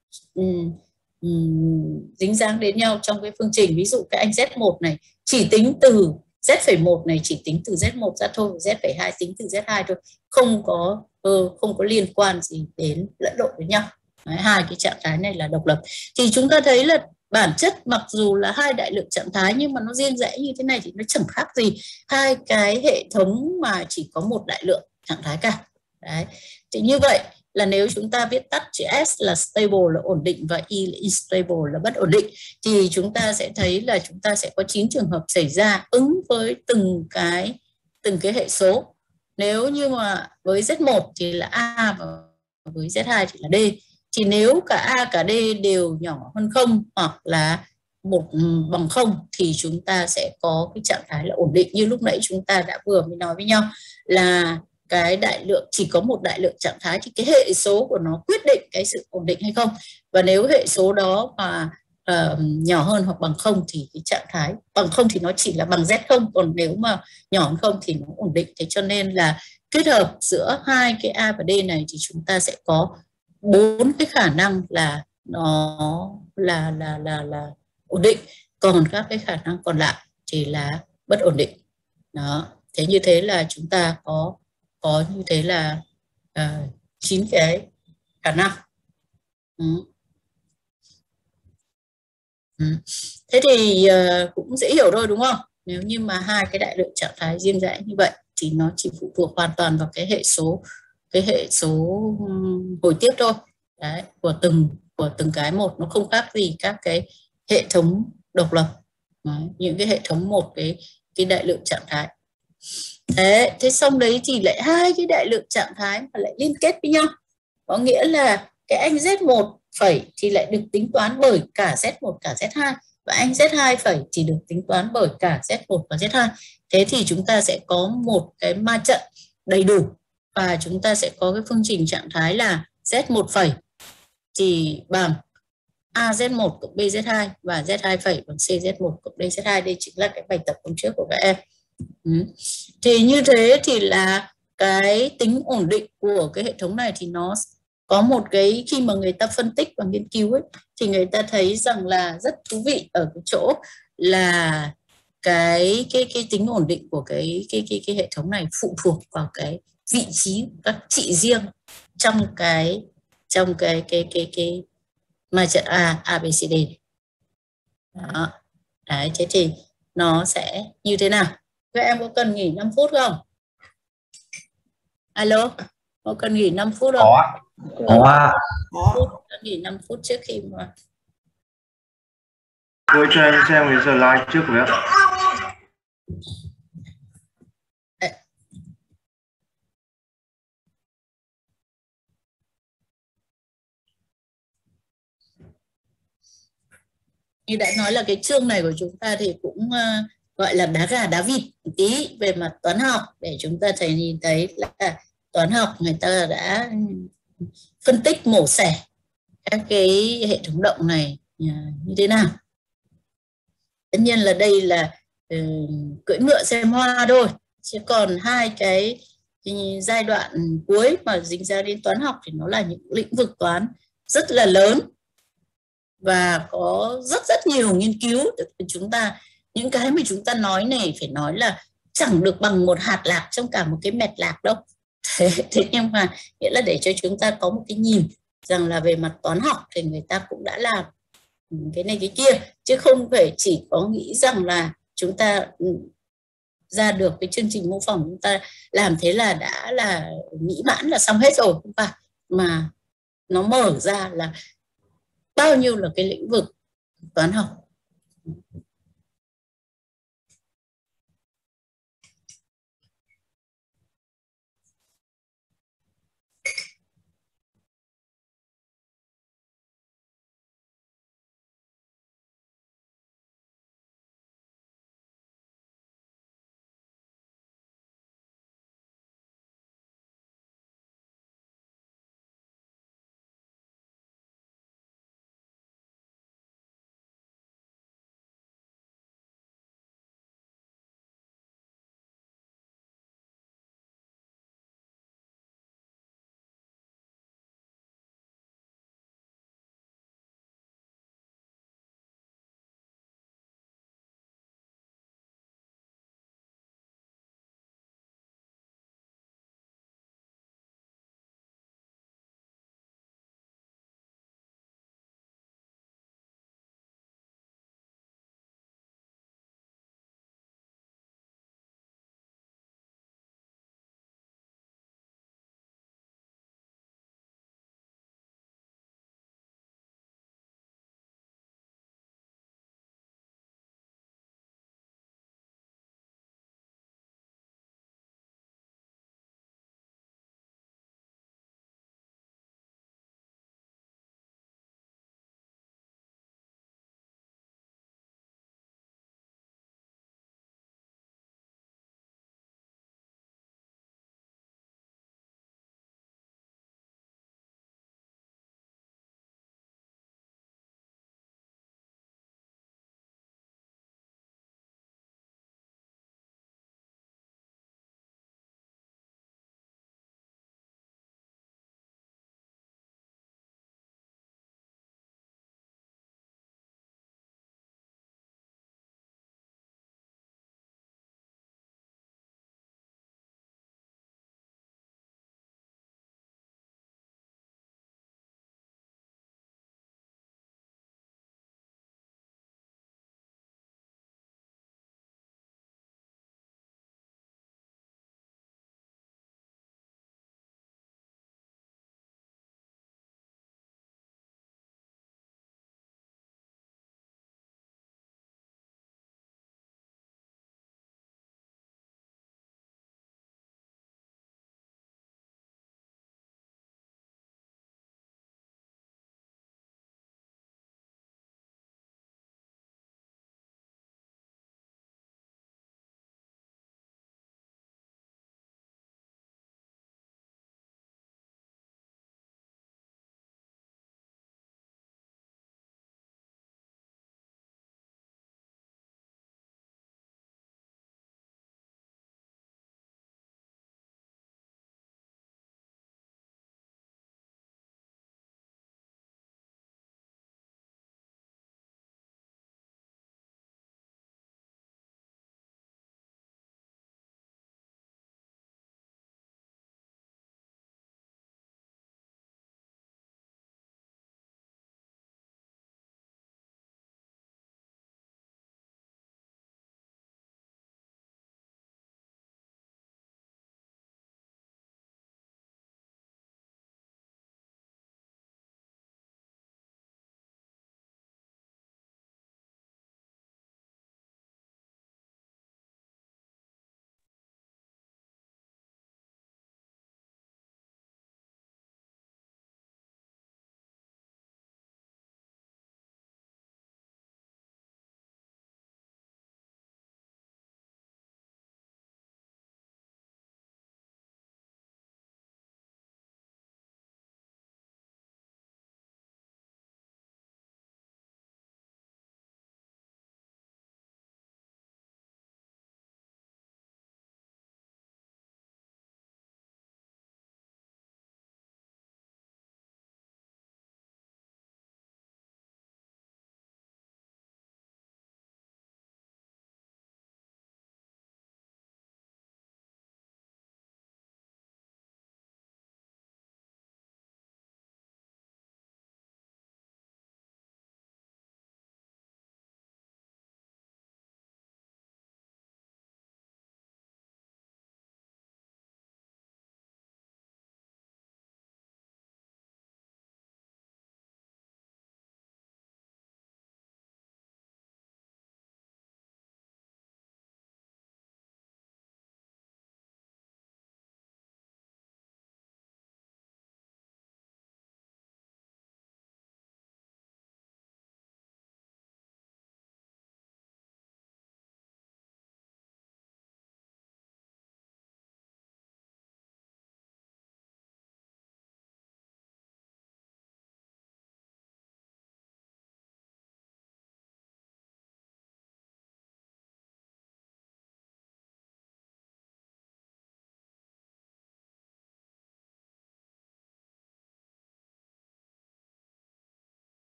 Speaker 1: dính dáng đến nhau trong cái phương trình. Ví dụ cái anh Z1 này chỉ tính từ Z,1 này chỉ tính từ Z1 ra thôi, Z,2 tính từ Z2 thôi, không có liên quan gì đến lẫn lộn với nhau. Đấy, hai cái trạng thái này là độc lập. Thì chúng ta thấy là bản chất mặc dù là hai đại lượng trạng thái nhưng mà nó riêng rẽ như thế này thì nó chẳng khác gì hai cái hệ thống mà chỉ có một đại lượng trạng thái cả. Đấy. Thì như vậy là nếu chúng ta viết tắt chữ S là stable là ổn định và E là unstable là bất ổn định, thì chúng ta sẽ thấy là chúng ta sẽ có 9 trường hợp xảy ra ứng với từng cái hệ số. Nếu như mà với Z1 thì là A và với Z2 thì là D. Thì nếu cả A cả D đều nhỏ hơn 0 hoặc là 1 bằng 0 thì chúng ta sẽ có cái trạng thái là ổn định. Như lúc nãy chúng ta đã vừa mới nói với nhau là cái đại lượng chỉ có một đại lượng trạng thái thì cái hệ số của nó quyết định cái sự ổn định hay không. Và nếu hệ số đó mà nhỏ hơn hoặc bằng 0 thì cái trạng thái bằng 0 thì nó chỉ là bằng Z0, còn nếu mà nhỏ hơn 0 thì nó ổn định. Thế cho nên là kết hợp giữa hai cái A và D này thì chúng ta sẽ có 4 cái khả năng là nó là ổn định, còn các cái khả năng còn lại thì là bất ổn định. Đó. Thế như thế là chúng ta có như thế là 9 cái khả năng. Thế thì cũng dễ hiểu thôi đúng không? Nếu như mà hai cái đại lượng trạng thái riêng rẽ như vậy thì nó chỉ phụ thuộc hoàn toàn vào cái hệ số hồi tiếp thôi. Đấy, của từng cái một, nó không khác gì các cái hệ thống độc lập. Đấy, những cái hệ thống một cái đại lượng trạng thái. Đấy, thế xong đấy thì lại hai cái đại lượng trạng thái mà lại liên kết với nhau. Có nghĩa là cái anh Z1 phẩy thì lại được tính toán bởi cả Z1 cả Z2, và anh Z2 phẩy thì được tính toán bởi cả Z1 và Z2. Thế thì chúng ta sẽ có một cái ma trận đầy đủ, và chúng ta sẽ có cái phương trình trạng thái là Z1 phẩy thì bằng AZ1 cộng BZ2 và Z2 phẩy bằng CZ1 cộng DZ2. Đây chính là cái bài tập hôm trước của các em. Thì như thế thì là cái tính ổn định của cái hệ thống này thì nó có một cái, khi mà người ta phân tích và nghiên cứu ấy, thì người ta thấy rằng là rất thú vị ở cái chỗ là cái tính ổn định của cái hệ thống này phụ thuộc vào cái vị trí các trị riêng trong cái ma trận ABCD. Đó. Đấy, thế thì nó sẽ như thế nào? Các em có cần nghỉ 5 phút không? Alo, có cần nghỉ 5 phút không?
Speaker 2: Có.
Speaker 1: Nghỉ 5 phút trước khi mà
Speaker 2: Cô cho em xem cái giờ live trước với ạ.
Speaker 1: như đã nói là cái chương này của chúng ta thì cũng gọi là đá gà đá vịt một tí về mặt toán học, để chúng ta nhìn thấy là toán học người ta đã phân tích mổ xẻ các cái hệ thống động này như thế nào. Tất nhiên là đây là cưỡi ngựa xem hoa thôi, chứ còn hai cái giai đoạn cuối mà dính ra đến toán học thì nó là những lĩnh vực toán rất là lớn và có rất rất nhiều nghiên cứu. Chúng ta những cái mà chúng ta nói này phải nói là chẳng được bằng một hạt lạc trong cả một cái mẹt lạc đâu. Thế nhưng mà nghĩa là để cho chúng ta có một cái nhìn rằng là về mặt toán học thì người ta cũng đã làm cái này cái kia, chứ không phải chỉ có nghĩ rằng là chúng ta ra được cái chương trình mô phỏng chúng ta làm thế là đã là mỹ mãn là xong hết rồi, không phải, mà nó mở ra là bao nhiêu là cái lĩnh vực toán học.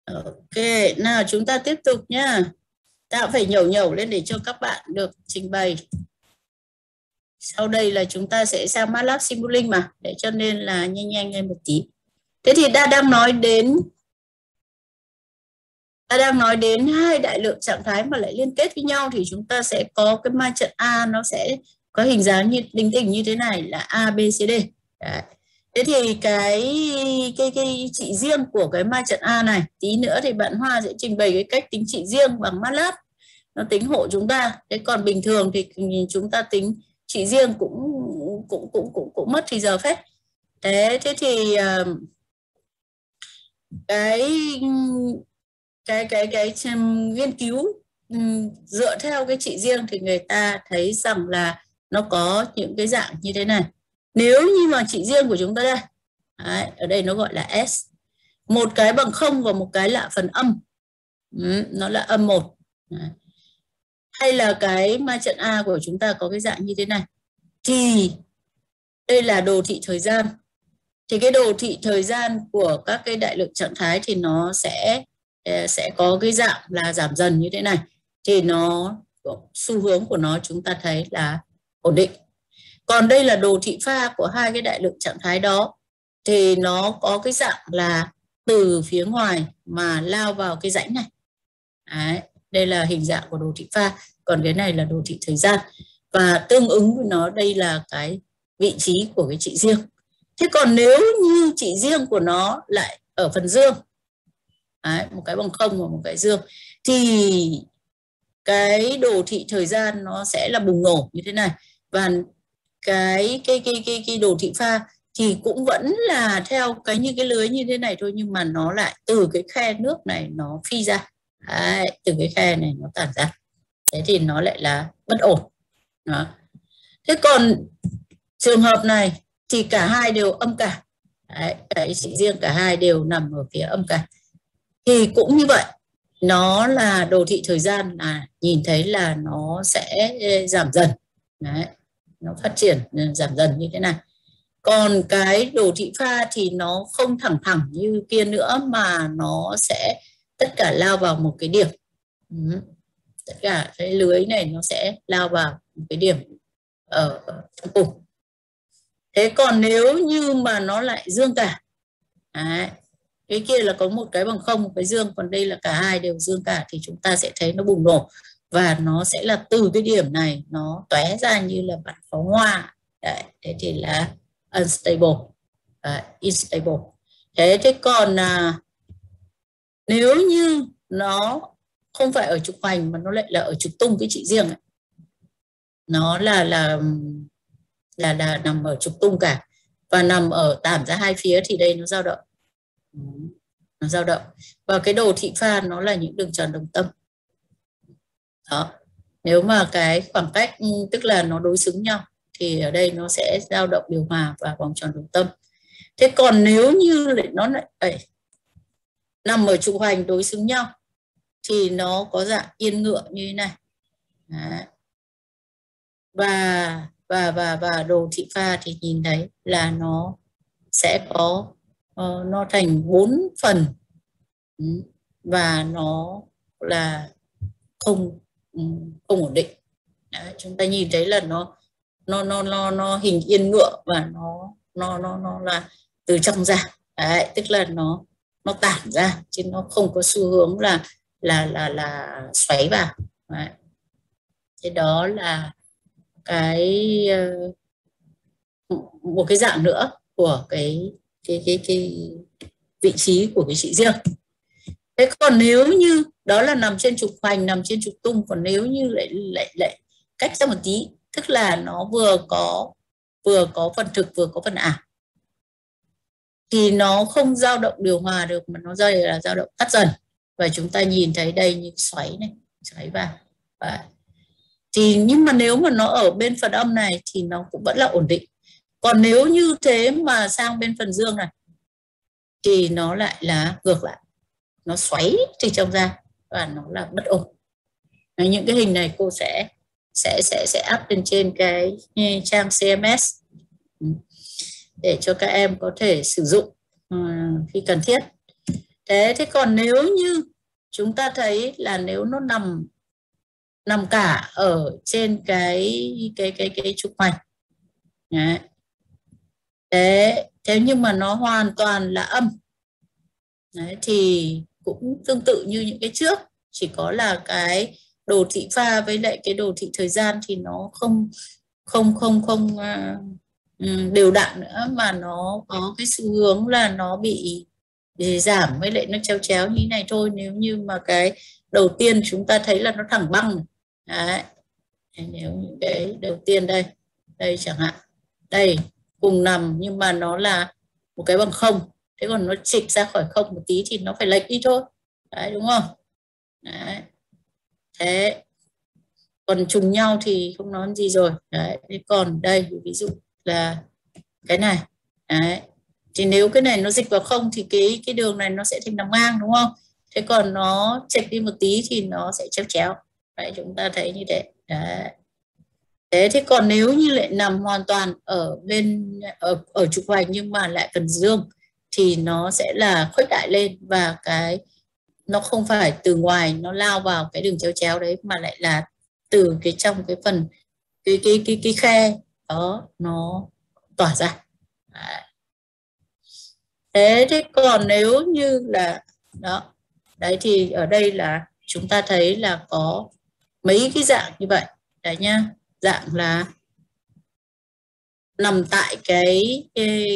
Speaker 1: Ok, nào chúng ta tiếp tục nhá. Ta cũng phải nhẩu lên để cho các bạn được trình bày. Sau đây là chúng ta sẽ sang MATLAB Simulink mà, để cho nên là nhanh lên một tí. Thế thì ta đang nói đến hai đại lượng trạng thái mà lại liên kết với nhau, thì chúng ta sẽ có cái ma trận A, nó sẽ có hình dáng như đính kình như thế này là A, B, C, D. Đấy. Thế thì cái trị riêng của cái ma trận A này, tí nữa thì bạn Hoa sẽ trình bày cái cách tính trị riêng bằng MATLAB, nó tính hộ chúng ta. Thế còn bình thường thì chúng ta tính trị riêng cũng mất thì giờ phết. Thế thì cái nghiên cứu dựa theo cái trị riêng thì người ta thấy rằng là nó có những cái dạng như thế này. Nếu như mà trị riêng của chúng ta đây, đấy, ở đây nó gọi là S, một cái bằng 0 và một cái là phần âm, nó là âm 1. Đấy. Hay là cái ma trận A của chúng ta có cái dạng như thế này, thì đây là đồ thị thời gian. Thì cái đồ thị thời gian của các cái đại lượng trạng thái thì nó sẽ có cái dạng là giảm dần như thế này. Thì nó xu hướng của nó chúng ta thấy là ổn định. Còn đây là đồ thị pha của hai cái đại lượng trạng thái đó, thì nó có cái dạng là từ phía ngoài mà lao vào cái rãnh này. Đấy, đây là hình dạng của đồ thị pha. Còn cái này là đồ thị thời gian. Và tương ứng với nó, đây là cái vị trí của cái trị riêng. Thế còn nếu như trị riêng của nó lại ở phần dương, đấy, một cái bằng 0 và một cái dương, thì cái đồ thị thời gian nó sẽ là bùng nổ như thế này. Và cái đồ thị pha thì cũng vẫn là theo như cái lưới như thế này thôi, nhưng mà nó lại từ cái khe nước này nó phi ra. Đấy, từ cái khe này nó tản ra. Thế thì nó lại là bất ổn. Đó. Thế còn trường hợp này thì cả hai đều âm cả. Đấy, cái trị riêng cả hai đều nằm ở phía âm cả. Thì cũng như vậy, nó là đồ thị thời gian là nhìn thấy là nó sẽ giảm dần. Đấy, nó phát triển giảm dần như thế này. Còn cái đồ thị pha thì nó không thẳng như kia nữa, mà nó sẽ tất cả lao vào một cái điểm. Tất cả cái lưới này nó sẽ lao vào một cái điểm ở trong cùng. Thế còn nếu như mà nó lại dương cả, đấy, cái kia là có một cái bằng 0, một cái dương, còn đây là cả hai đều dương cả, thì chúng ta sẽ thấy nó bùng nổ. Và nó sẽ là từ cái điểm này nó tóe ra như là bắn pháo hoa. Đấy, thế thì là unstable, instable. Thế còn nếu như nó không phải ở trục hoành mà nó lại là ở trục tung cái trị riêng ấy, nó là nằm ở trục tung cả và nằm ở tản ra hai phía, thì đây nó dao động. Nó dao động. Và cái đồ thị pha nó là những đường tròn đồng tâm. Đó. Nếu mà cái khoảng cách tức là nó đối xứng nhau, thì ở đây nó sẽ dao động điều hòa và vòng tròn đồng tâm. Thế còn nếu như nó lại nằm ở trục hoành đối xứng nhau, thì nó có dạng yên ngựa như thế này. Đấy. Và đồ thị pha thì nhìn thấy là nó sẽ có nó thành 4 phần, và nó là không ổn định. Đấy, chúng ta nhìn thấy là nó hình yên ngựa và nó là từ trong ra. Đấy, tức là nó tản ra chứ nó không có xu hướng là xoáy vào. Đấy. Thế đó là một cái dạng nữa của cái vị trí của cái trị riêng. Thế còn nếu như đó là nằm trên trục hoành, nằm trên trục tung, còn nếu như lại cách ra một tí, tức là nó vừa có phần thực vừa có phần ảo, thì nó không dao động điều hòa được, mà nó là dao động tắt dần. Và chúng ta nhìn thấy đây như xoáy này, xoáy vào. Thì nhưng mà nếu mà nó ở bên phần âm này thì nó cũng vẫn là ổn định. Còn nếu như thế mà sang bên phần dương này thì nó lại là ngược lại, nó xoáy từ trong ra và nó là bất ổn. Những cái hình này cô sẽ up lên trên cái trang CMS để cho các em có thể sử dụng khi cần thiết. Thế còn nếu như chúng ta thấy là nếu nó nằm cả ở trên cái trục hoành. Đấy. Thế nhưng mà nó hoàn toàn là âm. Đấy, thì cũng tương tự như những cái trước, chỉ có là cái đồ thị pha với lại cái đồ thị thời gian thì nó không đều đặn nữa, mà nó có cái xu hướng là nó bị giảm với lại nó chéo chéo như này thôi. Nếu như mà cái đầu tiên chúng ta thấy là nó thẳng băng. Đấy. Nếu những cái đầu tiên đây chẳng hạn, đây cùng nằm nhưng mà nó là một cái bằng không, thế còn nó chịch ra khỏi không một tí thì nó phải lệch đi thôi. Đấy, đúng không? Đấy. Thế còn trùng nhau thì không nói gì rồi. Đấy. Thế còn đây ví dụ là cái này. Đấy. Thì nếu cái này nó dịch vào không thì cái đường này nó sẽ thành nằm ngang, đúng không? Thế còn nó chệch đi một tí thì nó sẽ chéo chéo. Đấy, chúng ta thấy như thế. Đấy. Thế còn nếu như lại nằm hoàn toàn ở ở trục hoành nhưng mà lại cần dương thì nó sẽ là khuếch đại lên, và cái nó không phải từ ngoài nó lao vào cái đường chéo chéo đấy, mà lại là từ cái trong cái phần cái khe đó nó tỏa ra. Thế còn nếu như là đó, đấy thì ở đây là chúng ta thấy là có mấy cái dạng như vậy đấy nhá. Dạng là nằm tại cái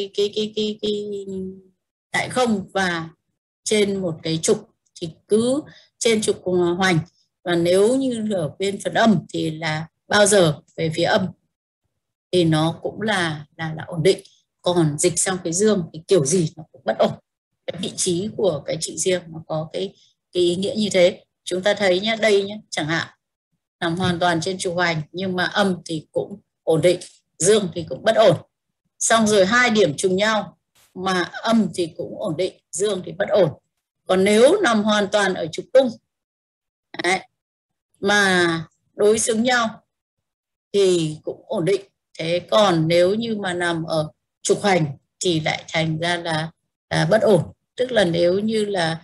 Speaker 1: tại không và trên một cái trục thì cứ trên trục hoành, và nếu như ở bên phần âm thì là bao giờ về phía âm thì nó cũng là ổn định. Còn dịch sang phía dương thì kiểu gì nó cũng bất ổn. Cái vị trí của cái trị riêng nó có cái ý nghĩa như thế. Chúng ta thấy nhá, đây nhá, chẳng hạn nằm hoàn toàn trên trục hoành nhưng mà âm thì cũng ổn định, dương thì cũng bất ổn. Xong rồi hai điểm trùng nhau mà âm thì cũng ổn định, dương thì bất ổn. Còn nếu nằm hoàn toàn ở trục tung đấy, mà đối xứng nhau thì cũng ổn định. Thế còn nếu như mà nằm ở trục hoành thì lại thành ra là bất ổn. Tức là nếu như là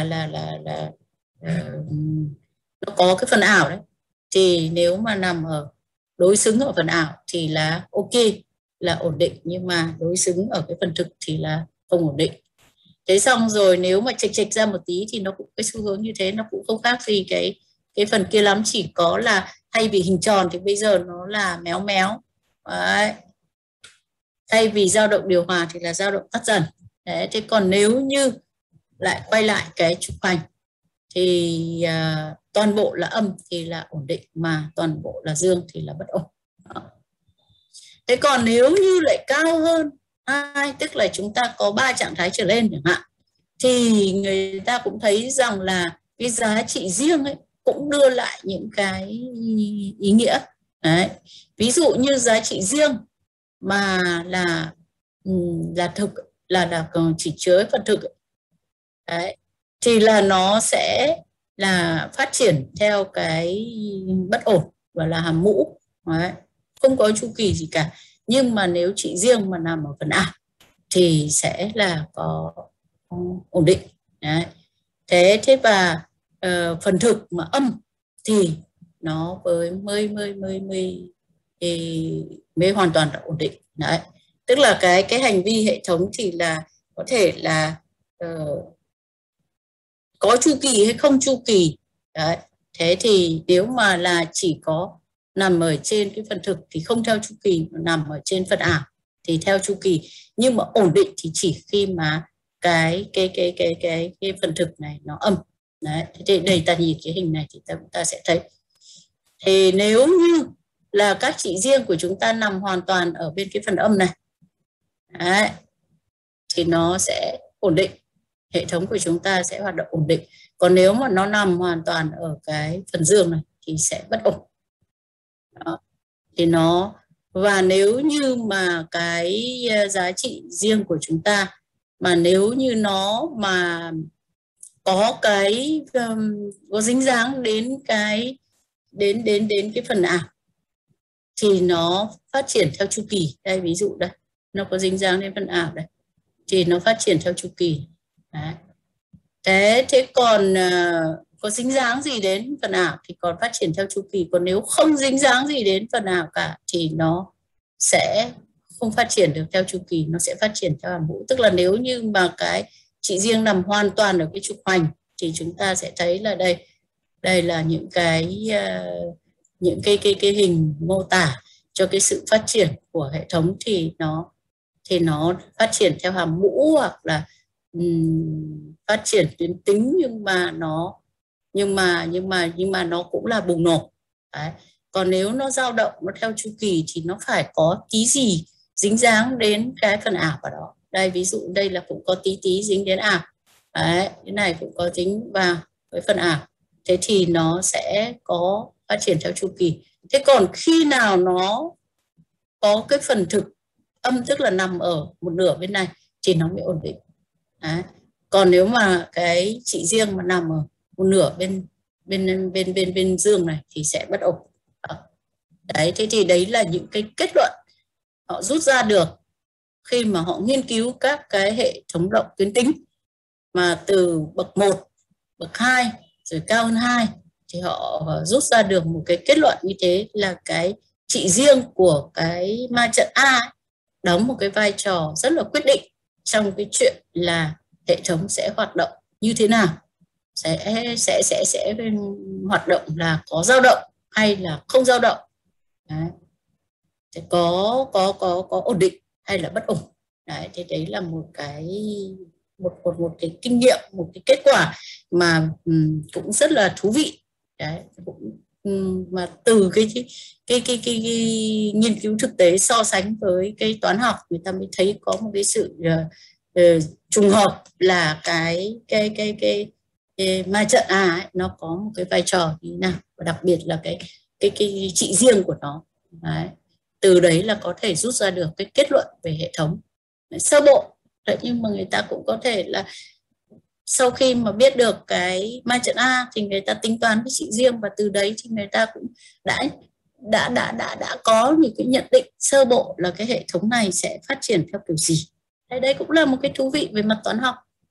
Speaker 1: nó có cái phần ảo đấy, thì nếu mà nằm ở đối xứng ở phần ảo thì là ok, là ổn định, nhưng mà đối xứng ở cái phần thực thì là không ổn định. Thế xong rồi nếu mà chệch ra một tí thì nó cũng cái xu hướng như thế, nó cũng không khác gì cái phần kia lắm, chỉ có là thay vì hình tròn thì bây giờ nó là méo méo. Đấy. Thay vì dao động điều hòa thì là dao động tắt dần. Đấy. Thế còn nếu như lại quay lại cái trục hoành thì toàn bộ là âm thì là ổn định, mà toàn bộ là dương thì là bất ổn. Đó. Thế còn nếu như lại cao hơn 2, tức là chúng ta có 3 trạng thái trở lên chẳng hạn, thì người ta cũng thấy rằng là cái giá trị riêng ấy cũng đưa lại những cái ý nghĩa. Đấy. Ví dụ như giá trị riêng mà là thực, là chỉ chứa phần thực. Đấy. Thì là nó sẽ là phát triển theo cái bất ổn và là hàm mũ. Đấy. Không có chu kỳ gì cả. Nhưng mà nếu trị riêng mà nằm ở phần ảo thì sẽ là có ổn định. Đấy. Thế và phần thực mà âm thì nó mới hoàn toàn là ổn định. Đấy. Tức là cái hành vi hệ thống thì là có thể là có chu kỳ hay không chu kỳ. Đấy. Thế thì nếu mà là chỉ có nằm ở trên cái phần thực thì không theo chu kỳ, nằm ở trên phần ảo thì theo chu kỳ. Nhưng mà ổn định thì chỉ khi mà cái phần thực này nó âm. Đấy. Thế đây ta nhìn cái hình này thì ta sẽ thấy. Thì nếu như là các trị riêng của chúng ta nằm hoàn toàn ở bên cái phần âm này, đấy, thì nó sẽ ổn định, hệ thống của chúng ta sẽ hoạt động ổn định. Còn nếu mà nó nằm hoàn toàn ở cái phần dương này thì sẽ bất ổn. Đó. Thì nó, và nếu như mà cái giá trị riêng của chúng ta mà nếu như nó mà có cái có dính dáng đến cái đến cái phần ảo thì nó phát triển theo chu kỳ. Đây ví dụ đây, nó có dính dáng đến phần ảo đây thì nó phát triển theo chu kỳ. Đấy. Thế còn có dính dáng gì đến phần ảo thì còn phát triển theo chu kỳ, còn nếu không dính dáng gì đến phần ảo cả thì nó sẽ không phát triển được theo chu kỳ, nó sẽ phát triển theo hàm hữu. Tức là nếu như mà cái chỉ riêng nằm hoàn toàn ở cái trục hoành thì chúng ta sẽ thấy là đây là những cái hình mô tả cho cái sự phát triển của hệ thống, thì nó phát triển theo hàm mũ hoặc là phát triển tuyến tính, nhưng mà nó cũng là bùng nổ. Đấy. Còn nếu nó dao động, nó theo chu kỳ thì nó phải có tí gì dính dáng đến cái phần ảo vào đó. Đây ví dụ đây là cũng có tí dính đến ảo. Đấy, cái này cũng có dính vào với phần ảo. Thế thì nó sẽ có phát triển theo chu kỳ. Thế còn khi nào nó có cái phần thực âm, tức là nằm ở một nửa bên này, thì nó mới ổn định. Đấy. Còn nếu mà cái chỉ riêng mà nằm ở một nửa bên dương này thì sẽ bất ổn. Đấy, thế thì đấy là những cái kết luận họ rút ra được khi mà họ nghiên cứu các cái hệ thống động tuyến tính mà từ bậc 1, bậc 2 rồi cao hơn 2, thì họ rút ra được một cái kết luận như thế, là cái trị riêng của cái ma trận A ấy, đóng một cái vai trò rất là quyết định trong cái chuyện là hệ thống sẽ hoạt động như thế nào, sẽ hoạt động là có dao động hay là không dao động. Đấy. Thì có ổn định hay là bất ổn. Đấy, thì đấy là một cái kinh nghiệm, một cái kết quả mà cũng rất là thú vị. Đấy, mà từ cái nghiên cứu thực tế so sánh với cái toán học, người ta mới thấy có một cái sự trùng hợp là cái ma trận A ấy, nó có một cái vai trò như thế nào, và đặc biệt là cái trị riêng của nó. Đấy. Từ đấy là có thể rút ra được cái kết luận về hệ thống sơ bộ. Đấy, nhưng mà người ta cũng có thể là sau khi mà biết được cái ma trận A thì người ta tính toán cái trị riêng, và từ đấy thì người ta cũng đã có những cái nhận định sơ bộ là cái hệ thống này sẽ phát triển theo kiểu gì. Đây cũng là một cái thú vị về mặt toán học.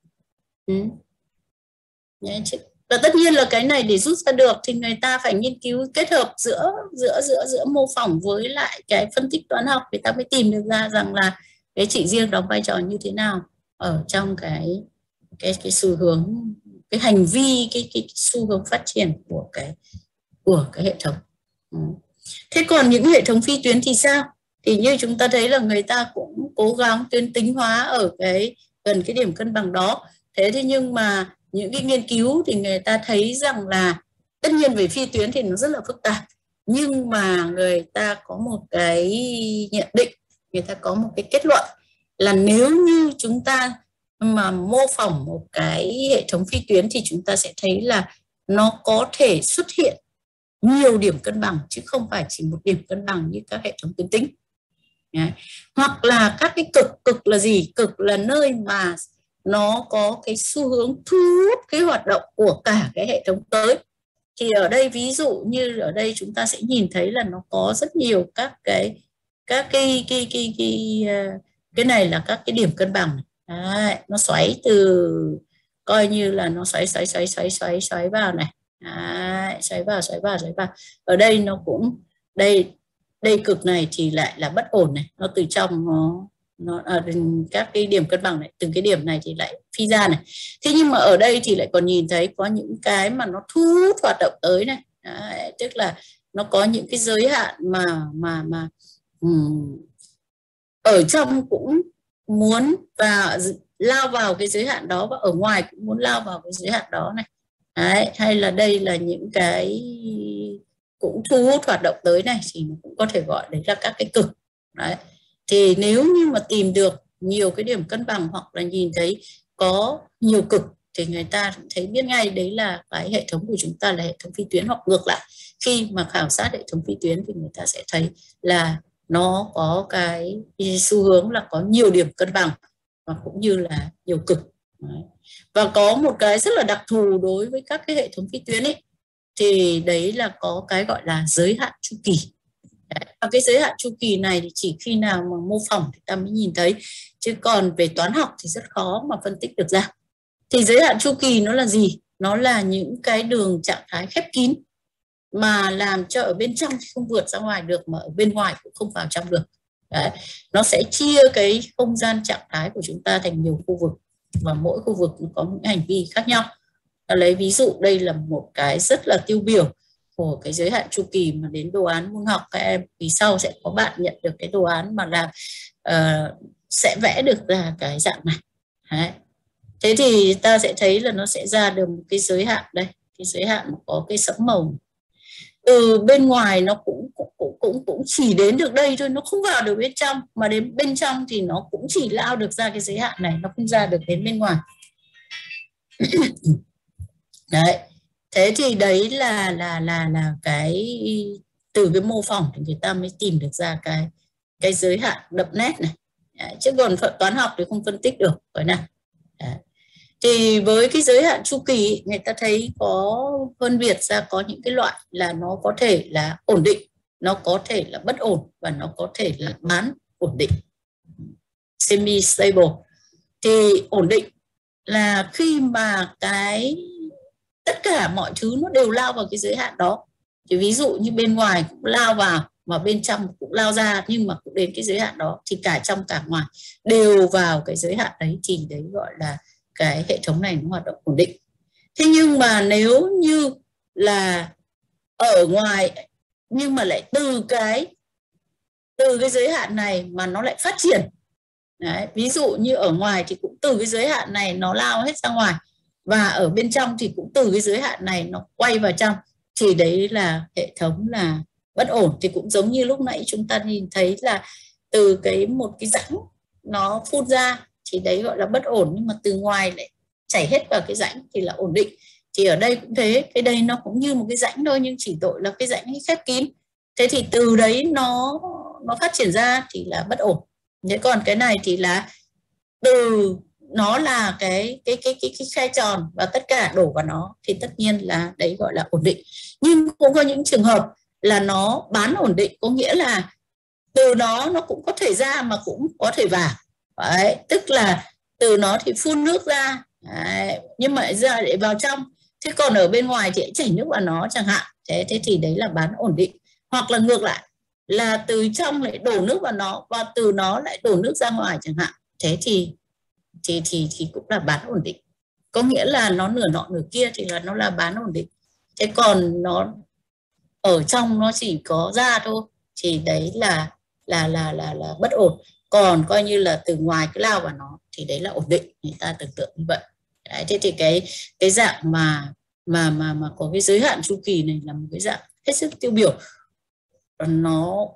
Speaker 1: Và tất nhiên là cái này để rút ra được thì người ta phải nghiên cứu kết hợp giữa mô phỏng với lại cái phân tích toán học, người ta mới tìm được ra rằng là cái trị riêng đóng vai trò như thế nào ở trong cái xu hướng, cái hành vi, cái xu hướng phát triển của cái hệ thống. Thế còn những hệ thống phi tuyến thì sao? Thì như chúng ta thấy là người ta cũng cố gắng tuyến tính hóa ở gần cái điểm cân bằng đó. Thế nhưng mà những cái nghiên cứu thì người ta thấy rằng là tất nhiên về phi tuyến thì nó rất là phức tạp, nhưng mà người ta có một cái nhận định, người ta có một cái kết luận là nếu như chúng ta mà mô phỏng một cái hệ thống phi tuyến thì chúng ta sẽ thấy là nó có thể xuất hiện nhiều điểm cân bằng, chứ không phải chỉ một điểm cân bằng như các hệ thống tuyến tính. Đấy. Hoặc là các cái cực là gì? Cực là nơi mà nó có cái xu hướng thu hút cái hoạt động của cả cái hệ thống tới. Thì ở đây ví dụ như ở đây chúng ta sẽ nhìn thấy là nó có rất nhiều các cái này là các cái điểm cân bằng. Đấy, nó xoáy từ, coi như là nó xoáy vào này. Đấy, xoáy vào. Ở đây nó cũng đây cực này thì lại là bất ổn này, nó từ trong nó các cái điểm cân bằng này, từng cái điểm này thì lại phi ra này. Thế nhưng mà ở đây thì lại còn nhìn thấy có những cái mà nó thu hút hoạt động tới này. Đấy, tức là nó có những cái giới hạn mà ở trong cũng muốn và lao vào cái giới hạn đó, và ở ngoài cũng muốn lao vào cái giới hạn đó này. Đấy, hay là đây là những cái cũng thu hút hoạt động tới này, thì cũng có thể gọi đấy là các cái cực. Đấy. Thì nếu như mà tìm được nhiều cái điểm cân bằng hoặc là nhìn thấy có nhiều cực thì người ta thấy biết ngay đấy là cái hệ thống của chúng ta là hệ thống phi tuyến. Hoặc ngược lại, khi mà khảo sát hệ thống phi tuyến thì người ta sẽ thấy là nó có cái xu hướng là có nhiều điểm cân bằng và cũng như là nhiều cực. Đấy. Và có một cái rất là đặc thù đối với các cái hệ thống phi tuyến ấy, thì đấy là có cái gọi là giới hạn chu kỳ. Và cái giới hạn chu kỳ này thì chỉ khi nào mà mô phỏng thì ta mới nhìn thấy, chứ còn về toán học thì rất khó mà phân tích được ra. Thì giới hạn chu kỳ nó là gì? Nó là những cái đường trạng thái khép kín mà làm cho ở bên trong không vượt ra ngoài được, mà ở bên ngoài cũng không vào trong được. Đấy. Nó sẽ chia cái không gian trạng thái của chúng ta thành nhiều khu vực, và mỗi khu vực có những hành vi khác nhau. Lấy ví dụ đây là một cái rất là tiêu biểu của cái giới hạn chu kỳ mà đến đồ án môn học các em vì sau sẽ có bạn nhận được cái đồ án mà làm sẽ vẽ được ra cái dạng này. Đấy. Thế thì ta sẽ thấy là nó sẽ ra được một cái giới hạn đây, cái giới hạn có cái sẫm màu. Từ bên ngoài nó cũng chỉ đến được đây thôi, nó không vào được bên trong, mà đến bên trong thì nó cũng chỉ lao được ra cái giới hạn này, nó không ra được đến bên ngoài. Đấy. Thế thì đấy là cái từ cái mô phỏng thì người ta mới tìm được ra cái giới hạn đậm nét này. Đấy. Chứ còn toán học thì không phân tích được phải nào. Đấy. Thì với cái giới hạn chu kỳ người ta thấy có phân biệt ra có những cái loại là nó có thể là ổn định, nó có thể là bất ổn, và nó có thể là bán ổn định, semi stable. Thì ổn định là khi mà tất cả mọi thứ nó đều lao vào cái giới hạn đó. Thì ví dụ như bên ngoài cũng lao vào mà bên trong cũng lao ra, nhưng mà cũng đến cái giới hạn đó, thì cả trong cả ngoài đều vào cái giới hạn đấy, thì đấy gọi là cái hệ thống này nó hoạt động ổn định. Thế nhưng mà nếu như là ở ngoài nhưng mà lại từ cái giới hạn này mà nó lại phát triển. Đấy, ví dụ như ở ngoài thì cũng từ cái giới hạn này nó lao hết ra ngoài, và ở bên trong thì cũng từ cái giới hạn này nó quay vào trong, thì đấy là hệ thống là bất ổn. Thì cũng giống như lúc nãy chúng ta nhìn thấy là từ một cái rãnh nó phun ra thì đấy gọi là bất ổn, nhưng mà từ ngoài lại chảy hết vào cái rãnh thì là ổn định. Thì ở đây cũng thế, cái đây nó cũng như một cái rãnh thôi, nhưng chỉ tội là cái rãnh khép kín. Thế thì từ đấy nó phát triển ra thì là bất ổn. Thế còn cái này thì là từ nó là cái khe tròn và tất cả đổ vào nó, thì tất nhiên là đấy gọi là ổn định. Nhưng cũng có những trường hợp là nó bán ổn định, có nghĩa là từ nó cũng có thể ra mà cũng có thể vào. Đấy, tức là từ nó thì phun nước ra, đấy, nhưng mà ra để vào trong. Thế còn ở bên ngoài thì chảy nước vào nó chẳng hạn. Thế thì đấy là bán ổn định. Hoặc là ngược lại, là từ trong lại đổ nước vào nó và từ nó lại đổ nước ra ngoài chẳng hạn. Thế thì cũng là bán ổn định. Có nghĩa là nó nửa nọ nửa kia thì là nó là bán ổn định. Thế còn nó ở trong nó chỉ có ra thôi thì đấy là bất ổn. Còn coi như là từ ngoài cái lao vào nó thì đấy là ổn định, người ta tưởng tượng như vậy. Đấy, thế thì cái dạng mà có cái giới hạn chu kỳ này là một cái dạng hết sức tiêu biểu. Nó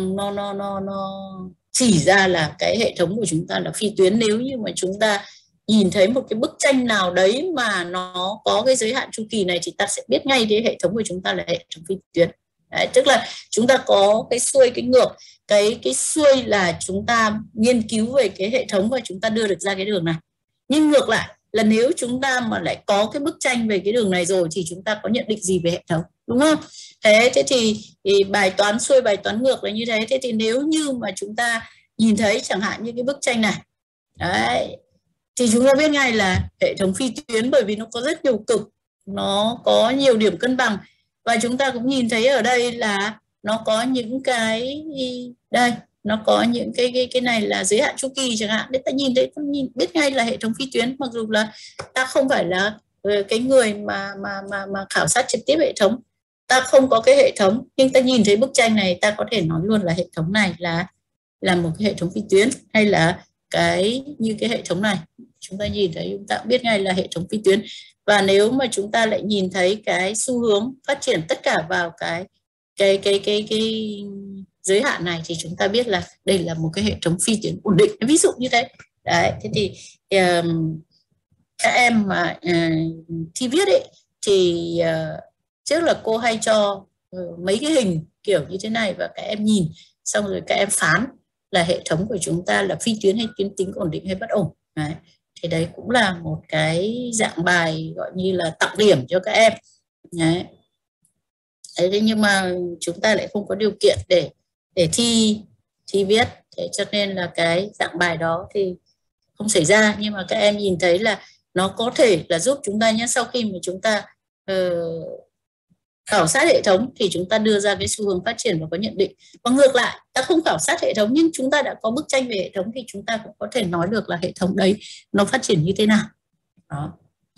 Speaker 1: chỉ ra là cái hệ thống của chúng ta là phi tuyến. Nếu như mà chúng ta nhìn thấy một cái bức tranh nào đấy mà nó có cái giới hạn chu kỳ này thì ta sẽ biết ngay cái hệ thống của chúng ta là hệ thống phi tuyến. Đấy, tức là chúng ta có cái xuôi cái ngược. Cái xuôi là chúng ta nghiên cứu về cái hệ thống và chúng ta đưa được ra cái đường này. Nhưng ngược lại là nếu chúng ta mà lại có cái bức tranh về cái đường này rồi thì chúng ta có nhận định gì về hệ thống, đúng không? Thế thì bài toán xuôi bài toán ngược là như thế. Thế thì nếu như mà chúng ta nhìn thấy chẳng hạn như cái bức tranh này, đấy, thì chúng ta biết ngay là hệ thống phi tuyến, bởi vì nó có rất nhiều cực, nó có nhiều điểm cân bằng. Và chúng ta cũng nhìn thấy ở đây là nó có những cái đây, nó có những cái này là giới hạn chu kỳ chẳng hạn. Để ta nhìn thấy, biết ngay là hệ thống phi tuyến, mặc dù là ta không phải là cái người mà khảo sát trực tiếp hệ thống, ta không có cái hệ thống, nhưng ta nhìn thấy bức tranh này ta có thể nói luôn là hệ thống này là một cái hệ thống phi tuyến, hay là như cái hệ thống này chúng ta nhìn thấy chúng ta biết ngay là hệ thống phi tuyến. Và nếu mà chúng ta lại nhìn thấy cái xu hướng phát triển tất cả vào cái giới hạn này thì chúng ta biết là đây là một cái hệ thống phi tuyến ổn định, ví dụ như thế. Đấy, thế thì các em mà thi viết ấy thì trước là cô hay cho mấy cái hình kiểu như thế này và các em nhìn xong rồi các em phán là hệ thống của chúng ta là phi tuyến hay tuyến tính, ổn định hay bất ổn. Đấy. Thì đấy cũng là một cái dạng bài gọi như là tặng điểm cho các em. Đấy. Thế nhưng mà chúng ta lại không có điều kiện để thi viết, thế cho nên là cái dạng bài đó thì không xảy ra. Nhưng mà các em nhìn thấy là nó có thể là giúp chúng ta nhé, sau khi mà chúng ta khảo sát hệ thống thì chúng ta đưa ra cái xu hướng phát triển và có nhận định. Và ngược lại, ta không khảo sát hệ thống nhưng chúng ta đã có bức tranh về hệ thống thì chúng ta cũng có thể nói được là hệ thống đấy nó phát triển như thế nào. Đó.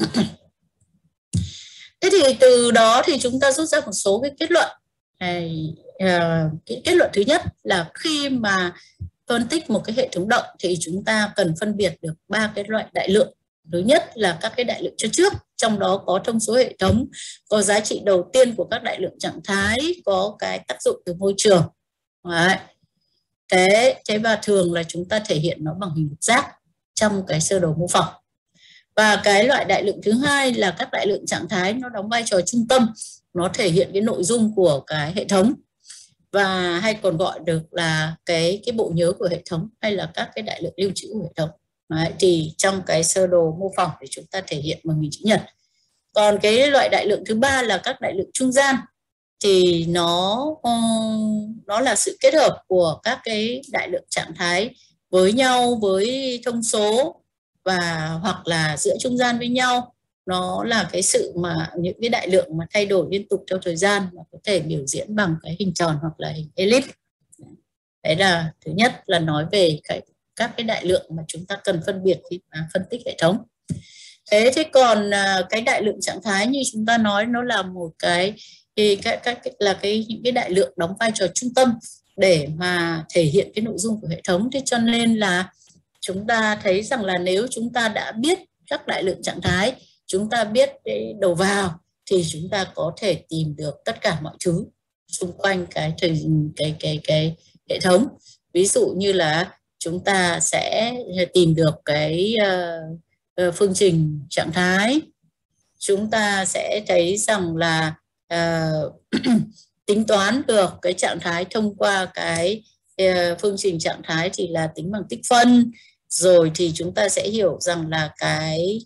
Speaker 1: Thế thì từ đó thì chúng ta rút ra một số cái kết luận. Cái kết luận thứ nhất là khi mà phân tích một cái hệ thống động thì chúng ta cần phân biệt được 3 cái loại đại lượng. Thứ nhất là các cái đại lượng cho trước, trong đó có thông số hệ thống, có giá trị đầu tiên của các đại lượng trạng thái, có cái tác dụng từ môi trường. Đấy. Thế và thường là chúng ta thể hiện nó bằng hình lục giác trong cái sơ đồ mô phỏng. Và cái loại đại lượng thứ hai là các đại lượng trạng thái, nó đóng vai trò trung tâm, nó thể hiện cái nội dung của cái hệ thống, và hay còn gọi được là cái bộ nhớ của hệ thống, hay là các cái đại lượng lưu trữ của hệ thống. Đấy, thì trong cái sơ đồ mô phỏng thì chúng ta thể hiện bằng hình chữ nhật. Còn cái loại đại lượng thứ ba là các đại lượng trung gian, thì nó là sự kết hợp của các cái đại lượng trạng thái với nhau, với thông số, và hoặc là giữa trung gian với nhau. Nó là cái sự mà những cái đại lượng mà thay đổi liên tục theo thời gian mà có thể biểu diễn bằng cái hình tròn hoặc là hình elip. Đấy là thứ nhất là nói về các cái đại lượng mà chúng ta cần phân biệt khi mà phân tích hệ thống. Thế còn cái đại lượng trạng thái như chúng ta nói, nó là một những cái đại lượng đóng vai trò trung tâm để mà thể hiện cái nội dung của hệ thống. Thế cho nên là chúng ta thấy rằng là nếu chúng ta đã biết các đại lượng trạng thái, chúng ta biết cái đầu vào, thì chúng ta có thể tìm được tất cả mọi thứ xung quanh cái hệ thống. Ví dụ như là chúng ta sẽ tìm được cái phương trình trạng thái, chúng ta sẽ thấy rằng là tính toán được cái trạng thái thông qua cái phương trình trạng thái thì là tính bằng tích phân. Rồi thì chúng ta sẽ hiểu rằng là cái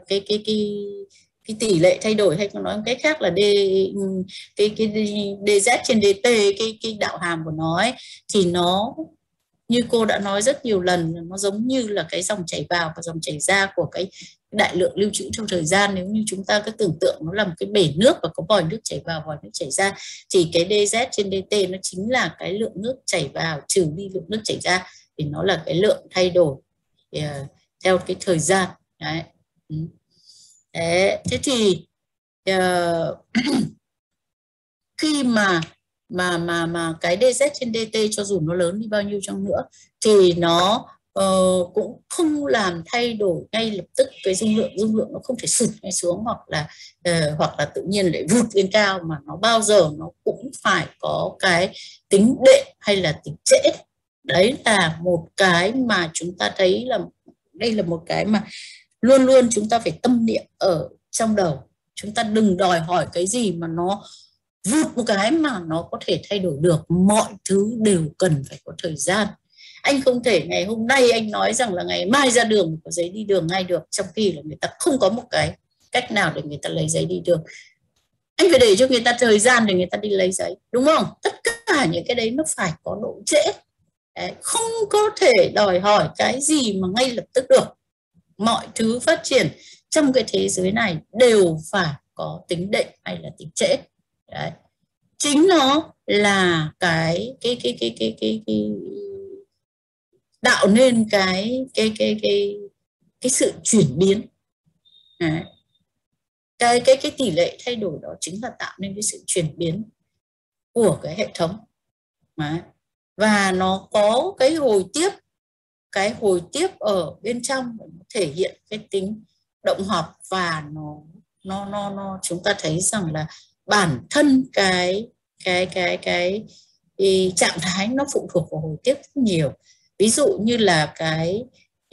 Speaker 1: tỷ lệ thay đổi, hay còn nói một cách khác là dz trên dt, cái đạo hàm của nó ấy, thì nó như cô đã nói rất nhiều lần, nó giống như là cái dòng chảy vào và dòng chảy ra của cái đại lượng lưu trữ theo thời gian. Nếu như chúng ta cứ tưởng tượng nó là một cái bể nước và có vòi nước chảy vào, vòi nước chảy ra, thì cái dz trên dt nó chính là cái lượng nước chảy vào trừ đi lượng nước chảy ra, thì nó là cái lượng thay đổi theo cái thời gian. Đấy. Thế thì khi mà cái dz trên dt cho dù nó lớn đi bao nhiêu chăng nữa thì nó cũng không làm thay đổi ngay lập tức cái dung lượng nó không thể sụt ngay xuống hoặc là tự nhiên lại vụt lên cao, mà nó bao giờ nó cũng phải có cái tính đệm hay là tính trễ. Đấy là một cái mà chúng ta thấy là đây là một cái mà luôn luôn chúng ta phải tâm niệm ở trong đầu. Chúng ta đừng đòi hỏi cái gì mà nó vụt một cái mà nó có thể thay đổi được. Mọi thứ đều cần phải có thời gian. Anh không thể ngày hôm nay anh nói rằng là ngày mai ra đường có giấy đi đường ngay được, trong khi là người ta không có một cái cách nào để người ta lấy giấy đi đường. Anh phải để cho người ta thời gian để người ta đi lấy giấy, đúng không? Tất cả những cái đấy nó phải có độ trễ. Đấy, không có thể đòi hỏi cái gì mà ngay lập tức được. Mọi thứ phát triển trong cái thế giới này đều phải có tính đệm hay là tính trễ. Đấy. Chính nó là cái tạo nên cái sự chuyển biến. Đấy. Cái tỷ lệ thay đổi đó chính là tạo nên cái sự chuyển biến của cái hệ thống. Đấy. Và nó có cái hồi tiếp ở bên trong thể hiện cái tính động học, và nó chúng ta thấy rằng là bản thân cái trạng thái nó phụ thuộc vào hồi tiếp rất nhiều. Ví dụ như là cái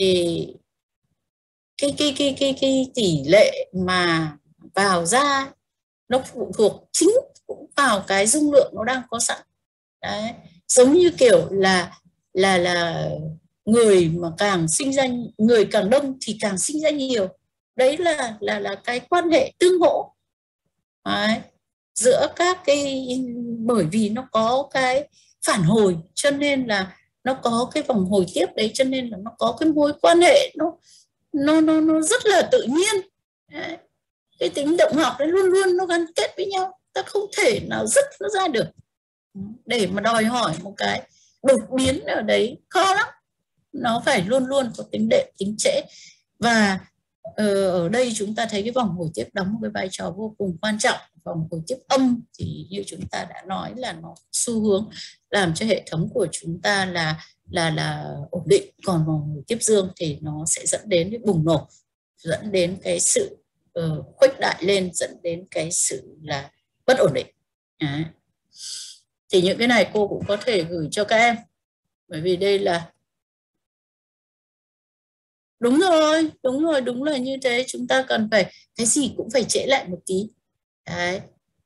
Speaker 1: tỷ lệ mà vào ra nó phụ thuộc chính cũng vào cái dung lượng nó đang có sẵn. Đấy. Giống như kiểu là người mà càng sinh ra, người càng đông thì càng sinh ra nhiều. Đấy là cái quan hệ tương hỗ. Đấy. Giữa các cái, bởi vì nó có cái phản hồi cho nên là nó có cái vòng hồi tiếp đấy, cho nên là nó có cái mối quan hệ nó rất là tự nhiên. Đấy. Cái tính động học đấy luôn luôn nó gắn kết với nhau, ta không thể nào dứt nó ra được. Để mà đòi hỏi một cái đột biến ở đấy khó lắm, nó phải luôn luôn có tính đệm, tính trễ. Và ở đây chúng ta thấy cái vòng hồi tiếp đóng một cái vai trò vô cùng quan trọng. Vòng hồi tiếp âm thì như chúng ta đã nói là nó xu hướng làm cho hệ thống của chúng ta là ổn định, còn vòng hồi tiếp dương thì nó sẽ dẫn đến cái bùng nổ, dẫn đến cái sự khuếch đại lên, dẫn đến cái sự là bất ổn định. Đấy. Thì những cái này cô cũng có thể gửi cho các em, bởi vì đây là đúng là như thế. Chúng ta cần phải cái gì cũng phải trễ lại một tí. Đấy.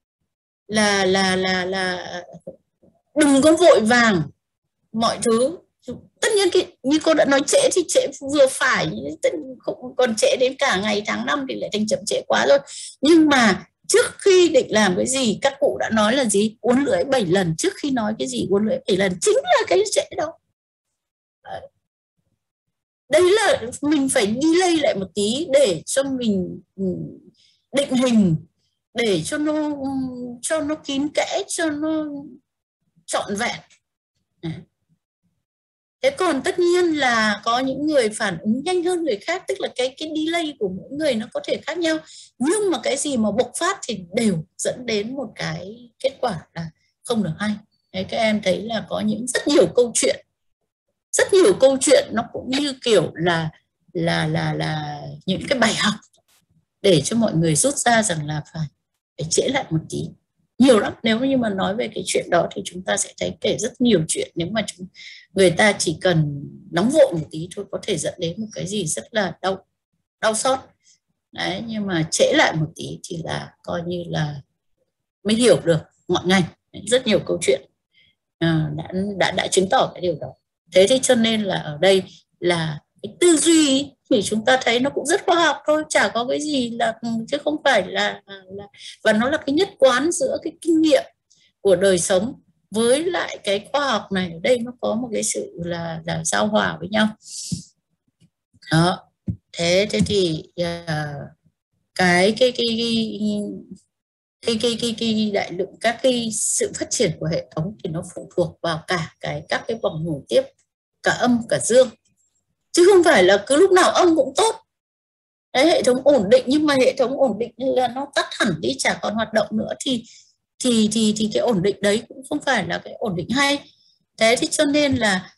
Speaker 1: Là đừng có vội vàng mọi thứ. Tất nhiên như cô đã nói, trễ thì trễ vừa phải, không còn trễ đến cả ngày tháng năm thì lại thành chậm trễ quá rồi. Nhưng mà trước khi định làm cái gì, các cụ đã nói là gì? Uốn lưỡi 7 lần. Trước khi nói cái gì uốn lưỡi 7 lần chính là cái trễ đó. Đấy là mình phải đi lây lại một tí để cho mình định hình, để cho nó kín kẽ, cho nó trọn vẹn. Thế còn tất nhiên là có những người phản ứng nhanh hơn người khác, tức là cái delay của mỗi người nó có thể khác nhau, nhưng mà cái gì mà bộc phát thì đều dẫn đến một cái kết quả là không được hay. Đấy, các em thấy là có rất nhiều câu chuyện nó cũng như kiểu là những cái bài học để cho mọi người rút ra rằng là phải trễ lại một tí. Nhiều lắm, nếu như mà nói về cái chuyện đó thì chúng ta sẽ thấy kể rất nhiều chuyện. Nếu mà người ta chỉ cần nóng vội một tí thôi có thể dẫn đến một cái gì rất là đau xót. Đấy, nhưng mà trễ lại một tí thì là coi như là mới hiểu được ngọn ngành. Rất nhiều câu chuyện đã chứng tỏ cái điều đó. Thế thì cho nên là ở đây là cái tư duy thì chúng ta thấy nó cũng rất khoa học thôi, chả có cái gì là, chứ không phải là và nó là cái nhất quán giữa cái kinh nghiệm của đời sống với lại cái khoa học này. Ở đây nó có một cái sự là giao hòa với nhau đó. Thế thì cái đại lượng các cái sự phát triển của hệ thống thì nó phụ thuộc vào cả các cái vòng hồi tiếp, cả âm cả dương, chứ không phải là cứ lúc nào âm cũng tốt. Đấy, hệ thống ổn định, nhưng mà hệ thống ổn định là nó tắt hẳn đi, chả còn hoạt động nữa thì cái ổn định đấy cũng không phải là cái ổn định hay. Thế thì cho nên là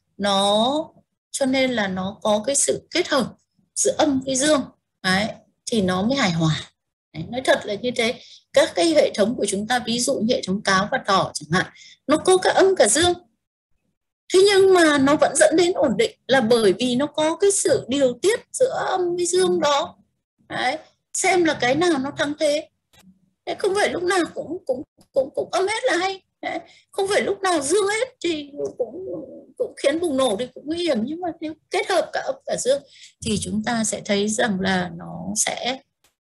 Speaker 1: nó có cái sự kết hợp giữa âm với dương. Đấy, thì nó mới hài hòa. Đấy, nói thật là như thế. Các cái hệ thống của chúng ta, ví dụ như hệ thống cáo và thỏ chẳng hạn, nó có cả âm cả dương, thế nhưng mà nó vẫn dẫn đến ổn định là bởi vì nó có cái sự điều tiết giữa âm với dương đó. Đấy, xem là cái nào nó thắng thế. Đấy, không phải lúc nào cũng âm hết là hay. Đấy, không phải lúc nào dương hết thì cũng khiến bùng nổ thì cũng nguy hiểm. Nhưng mà nếu kết hợp cả âm cả dương thì chúng ta sẽ thấy rằng là nó sẽ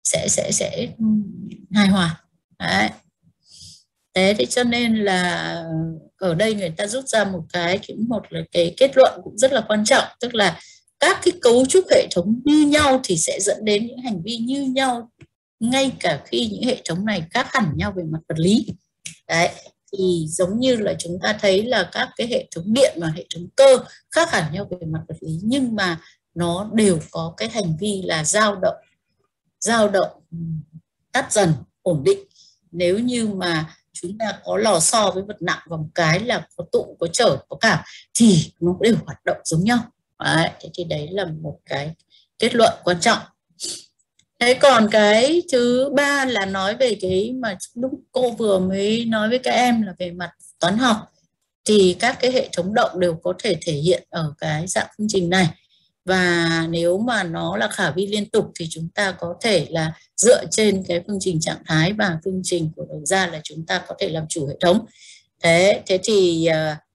Speaker 1: hài hòa. Đấy. Thế thì cho nên là ở đây người ta rút ra một là cái kết luận cũng rất là quan trọng, tức là các cái cấu trúc hệ thống như nhau thì sẽ dẫn đến những hành vi như nhau, ngay cả khi những hệ thống này khác hẳn nhau về mặt vật lý. Đấy, thì giống như là chúng ta thấy là các cái hệ thống điện và hệ thống cơ khác hẳn nhau về mặt vật lý, nhưng mà nó đều có cái hành vi là dao động, tắt dần, ổn định. Nếu như mà chúng ta có lò xo với vật nặng và một cái là có tụ, có trở, có cảm thì nó đều hoạt động giống nhau. Đấy, thì đấy là một cái kết luận quan trọng. Thế còn cái thứ ba là nói về cái mà lúc cô vừa mới nói với các em là về mặt toán học, thì các cái hệ thống động đều có thể thể hiện ở cái dạng phương trình này. Và nếu mà nó là khả vi liên tục thì chúng ta có thể là dựa trên cái phương trình trạng thái và phương trình của đầu ra là chúng ta có thể làm chủ hệ thống. Thế thì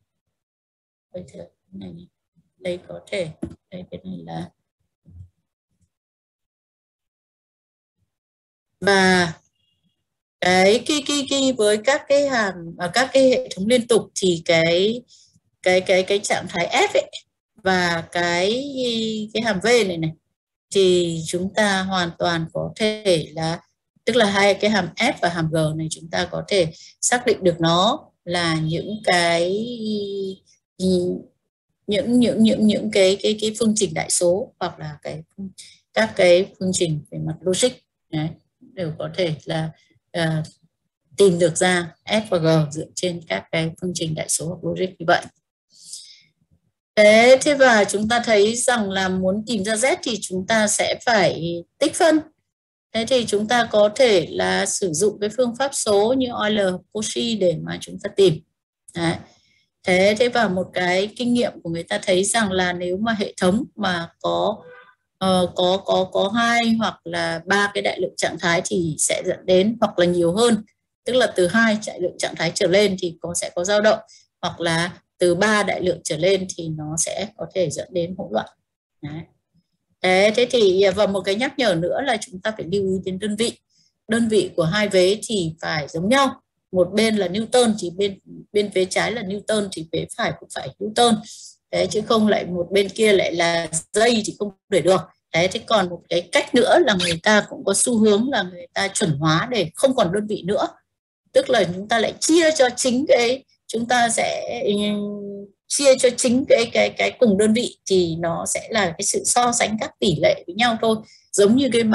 Speaker 1: đây có thể, đây cái này là, và cái với các cái các cái hệ thống liên tục thì cái trạng thái F ấy, và cái hàm V này thì chúng ta hoàn toàn có thể là, tức là hai cái hàm F và hàm G này chúng ta có thể xác định được nó là những cái cái phương trình đại số, hoặc là các cái phương trình về mặt logic. Đấy, đều có thể là tìm được ra F và G dựa trên các cái phương trình đại số hoặc logic như vậy. Thế và chúng ta thấy rằng là muốn tìm ra Z thì chúng ta sẽ phải tích phân. Thế thì chúng ta có thể là sử dụng cái phương pháp số như Euler-Cauchy để mà chúng ta tìm. Đấy. Thế và một cái kinh nghiệm của người ta thấy rằng là nếu mà hệ thống mà có 2 hoặc là 3 cái đại lượng trạng thái thì sẽ dẫn đến, hoặc là nhiều hơn, tức là từ 2 đại lượng trạng thái trở lên thì sẽ có dao động, hoặc là từ 3 đại lượng trở lên thì nó sẽ có thể dẫn đến hỗn loạn. Đấy. Thế thì và một cái nhắc nhở nữa là chúng ta phải lưu ý đến đơn vị. Đơn vị của hai vế thì phải giống nhau. Một bên là Newton thì bên vế trái là Newton thì vế phải cũng phải Newton. Đấy, chứ không lại một bên kia lại là giây thì không để được. Đấy, thế còn một cái cách nữa là người ta cũng có xu hướng là người ta chuẩn hóa để không còn đơn vị nữa. Tức là chúng ta lại chia cho chính cái, chúng ta sẽ chia cho chính cái cùng đơn vị thì nó sẽ là cái sự so sánh các tỷ lệ với nhau thôi. Giống như cái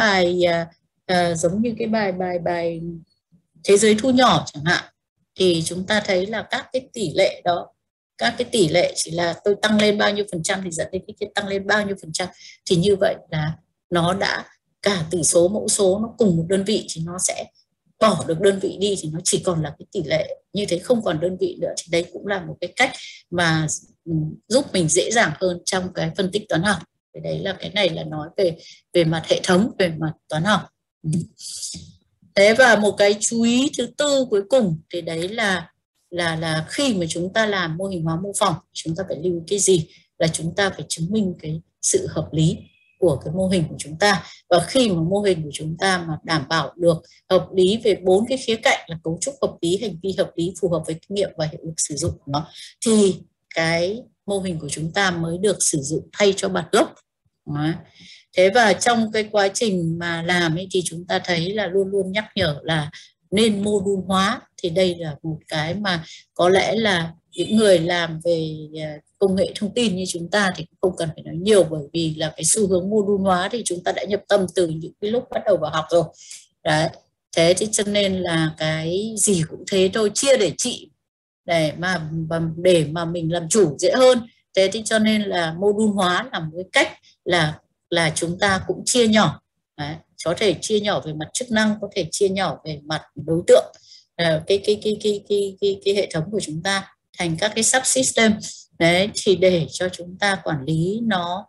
Speaker 1: bài thế giới thu nhỏ chẳng hạn, thì chúng ta thấy là các cái tỷ lệ đó, các cái tỷ lệ chỉ là tôi tăng lên bao nhiêu phần trăm thì dẫn đến cái tăng lên bao nhiêu phần trăm, thì như vậy là nó đã cả tỷ số mẫu số nó cùng một đơn vị thì nó sẽ bỏ được đơn vị đi thì nó chỉ còn là cái tỷ lệ, như thế không còn đơn vị nữa. Thì đây cũng là một cái cách mà giúp mình dễ dàng hơn trong cái phân tích toán học. Đấy là cái này là nói về mặt hệ thống, về mặt toán học. Thế và một cái chú ý thứ tư cuối cùng thì đấy là khi mà chúng ta làm mô hình hóa mô phỏng, chúng ta phải lưu ý cái gì, là chúng ta phải chứng minh cái sự hợp lý của cái mô hình của chúng ta. Và khi mà mô hình của chúng ta mà đảm bảo được hợp lý về 4 cái khía cạnh là cấu trúc hợp lý, hành vi hợp lý, phù hợp với kinh nghiệm và hiệu lực sử dụng của nó, thì cái mô hình của chúng ta mới được sử dụng thay cho bản gốc. Đó. Thế và trong cái quá trình mà làm ấy thì chúng ta thấy là luôn luôn nhắc nhở là nên mô đun hóa. Thì đây là một cái mà có lẽ là những người làm về công nghệ thông tin như chúng ta thì không cần phải nói nhiều, bởi vì là cái xu hướng mô đun hóa thì chúng ta đã nhập tâm từ những cái lúc bắt đầu vào học rồi. Đấy. Thế thì cho nên là cái gì cũng thế thôi, chia để trị để mà mình làm chủ dễ hơn. Thế thì cho nên là mô đun hóa là một cái cách là chúng ta cũng chia nhỏ. Đấy, có thể chia nhỏ về mặt chức năng, có thể chia nhỏ về mặt đối tượng cái hệ thống của chúng ta thành các cái subsystem. Đấy, thì để cho chúng ta quản lý nó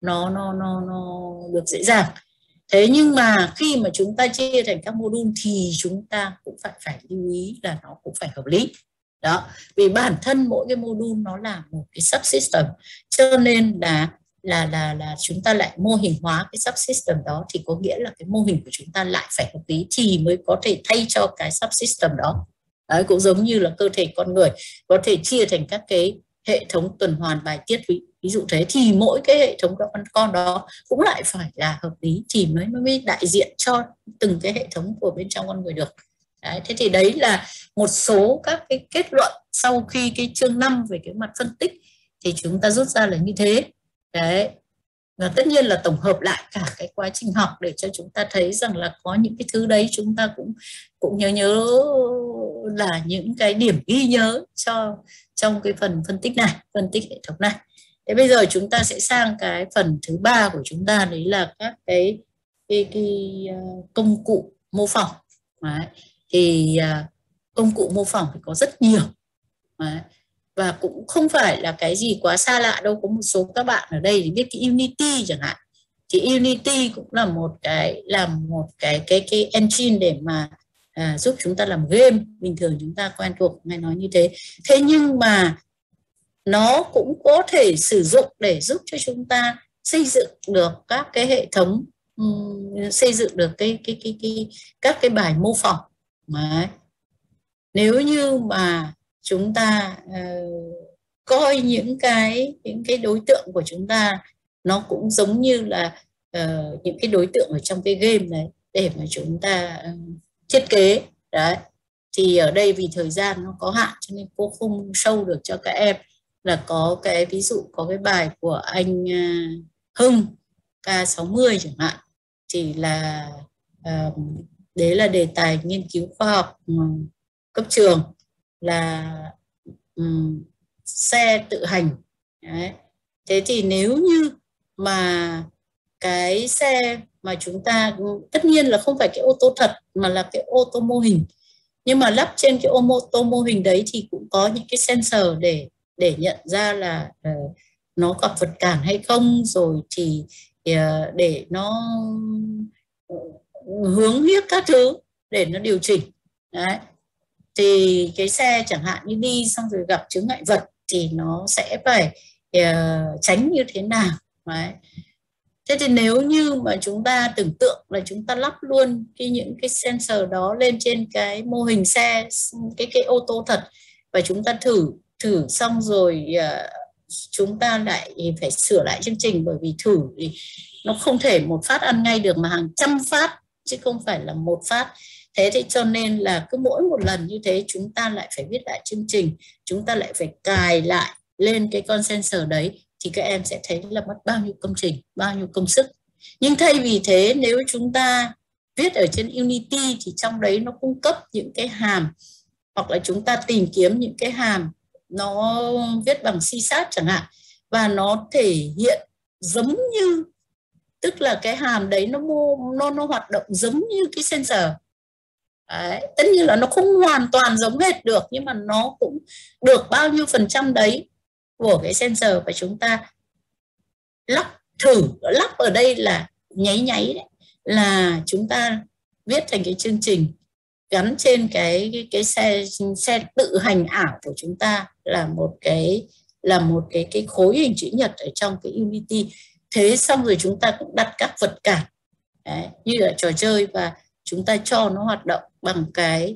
Speaker 1: được dễ dàng. Thế nhưng mà khi mà chúng ta chia thành các module thì chúng ta cũng phải lưu ý là nó cũng phải hợp lý. Đó, vì bản thân mỗi cái module nó là một cái subsystem, cho nên là chúng ta lại mô hình hóa cái subsystem đó, thì có nghĩa là cái mô hình của chúng ta lại phải hợp lý thì mới có thể thay cho cái subsystem đó. Đấy, cũng giống như là cơ thể con người có thể chia thành các cái hệ thống tuần hoàn bài tiết, ví dụ thế, thì mỗi cái hệ thống con đó cũng lại phải là hợp lý thì mới đại diện cho từng cái hệ thống của bên trong con người được. Đấy, thế thì đấy là một số các cái kết luận sau khi cái chương 5 về cái mặt phân tích thì chúng ta rút ra là như thế. Đấy, và tất nhiên là tổng hợp lại cả cái quá trình học để cho chúng ta thấy rằng là có những cái thứ đấy chúng ta cũng nhớ là những cái điểm ghi nhớ trong cái phần phân tích này, phân tích hệ thống này. Thế bây giờ chúng ta sẽ sang cái phần thứ 3 của chúng ta, đấy là các cái công cụ mô phỏng. Đấy. Thì công cụ mô phỏng thì có rất nhiều. Đấy. Và cũng không phải là cái gì quá xa lạ đâu. Có một số các bạn ở đây thì biết cái Unity chẳng hạn. Thì Unity cũng là một cái engine để mà giúp chúng ta làm game. Bình thường chúng ta quen thuộc nghe nói như thế. Thế nhưng mà nó cũng có thể sử dụng để giúp cho chúng ta xây dựng được các cái hệ thống, xây dựng được các cái bài mô phỏng. Đấy. Nếu như mà chúng ta coi những cái đối tượng của chúng ta nó cũng giống như là những cái đối tượng ở trong cái game đấy để mà chúng ta thiết kế đấy. Thì ở đây vì thời gian nó có hạn cho nên cô không show được cho các em, là có cái ví dụ có cái bài của anh Hưng K60 chẳng hạn, thì là đấy là đề tài nghiên cứu khoa học cấp trường, là xe tự hành đấy. Thế thì nếu như mà cái xe mà chúng ta, tất nhiên là không phải cái ô tô thật mà là cái ô tô mô hình, nhưng mà lắp trên cái ô tô mô hình đấy thì cũng có những cái sensor để nhận ra là nó gặp vật cản hay không, rồi thì để nó hướng huyết các thứ để nó điều chỉnh đấy. Thì cái xe chẳng hạn như đi xong rồi gặp chướng ngại vật thì nó sẽ phải tránh như thế nào đấy. Thế thì nếu như mà chúng ta tưởng tượng là chúng ta lắp luôn những cái sensor đó lên trên cái mô hình xe, cái ô tô thật, và chúng ta thử xong rồi chúng ta lại phải sửa lại chương trình, bởi vì thử thì nó không thể một phát ăn ngay được mà hàng trăm phát chứ không phải là một phát. Thế thì cho nên là cứ mỗi một lần như thế chúng ta lại phải viết lại chương trình, chúng ta lại phải cài lại lên cái con sensor đấy, thì các em sẽ thấy là mất bao nhiêu công trình, bao nhiêu công sức. Nhưng thay vì thế, nếu chúng ta viết ở trên Unity thì trong đấy nó cung cấp những cái hàm, hoặc là chúng ta tìm kiếm những cái hàm nó viết bằng C# chẳng hạn, và nó thể hiện giống như, tức là cái hàm đấy nó hoạt động giống như cái sensor. Đấy, tất nhiên là nó không hoàn toàn giống hệt được, nhưng mà nó cũng được bao nhiêu % đấy của cái sensor, và chúng ta lắp ở đây là nháy đấy, là chúng ta viết thành cái chương trình gắn trên cái xe tự hành ảo của chúng ta, là một cái khối hình chữ nhật ở trong cái Unity. Thế xong rồi chúng ta cũng đặt các vật cản đấy, như là trò chơi, và chúng ta cho nó hoạt động bằng cái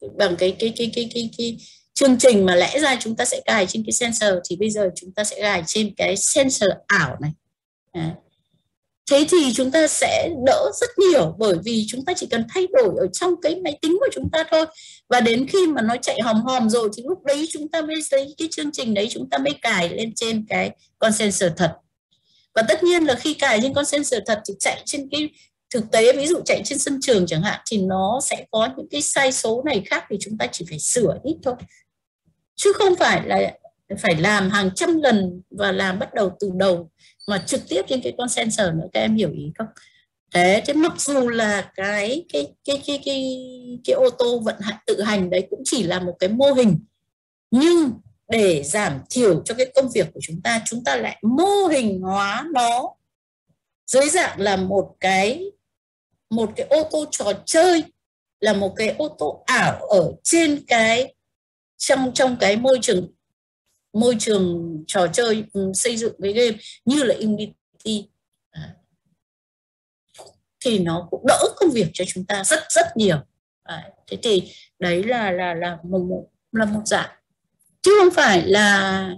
Speaker 1: chương trình mà lẽ ra chúng ta sẽ cài trên cái sensor, thì bây giờ chúng ta sẽ cài trên cái sensor ảo này. Đấy. Thế thì chúng ta sẽ đỡ rất nhiều, bởi vì chúng ta chỉ cần thay đổi ở trong cái máy tính của chúng ta thôi, và đến khi mà nó chạy hòm rồi thì lúc đấy chúng ta mới lấy cái chương trình đấy, chúng ta mới cài lên trên cái con sensor thật. Và tất nhiên là khi cài trên con sensor thật thì chạy trên cái thực tế, ví dụ chạy trên sân trường chẳng hạn, thì nó sẽ có những cái sai số này khác, thì chúng ta chỉ phải sửa ít thôi, chứ không phải là phải làm hàng trăm lần và làm bắt đầu từ đầu mà trực tiếp trên cái con sensor nữa. Các em hiểu ý không? Thế mặc dù là cái ô tô vận hành tự hành đấy cũng chỉ là một cái mô hình, nhưng để giảm thiểu cho cái công việc của chúng ta lại mô hình hóa nó dưới dạng là một cái ô tô trò chơi, là một cái ô tô ảo ở trên cái trong cái môi trường trò chơi xây dựng cái game như là Unity, thì nó cũng đỡ công việc cho chúng ta rất rất nhiều. Thế thì đấy là một dạng, chứ không phải là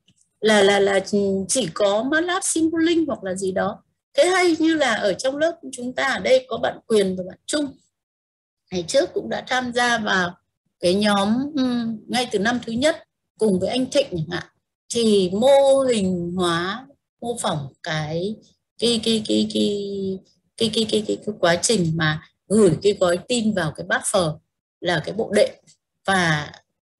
Speaker 1: chỉ có MATLAB Simulink hoặc là gì đó. Thế hay như là ở trong lớp chúng ta ở đây có bạn Quyền và bạn Trung, ngày trước cũng đã tham gia vào cái nhóm ngay từ năm thứ nhất cùng với anh Thịnh chẳng hạn, thì mô hình hóa, mô phỏng cái quá trình mà gửi cái gói tin vào cái buffer là cái bộ đệm, và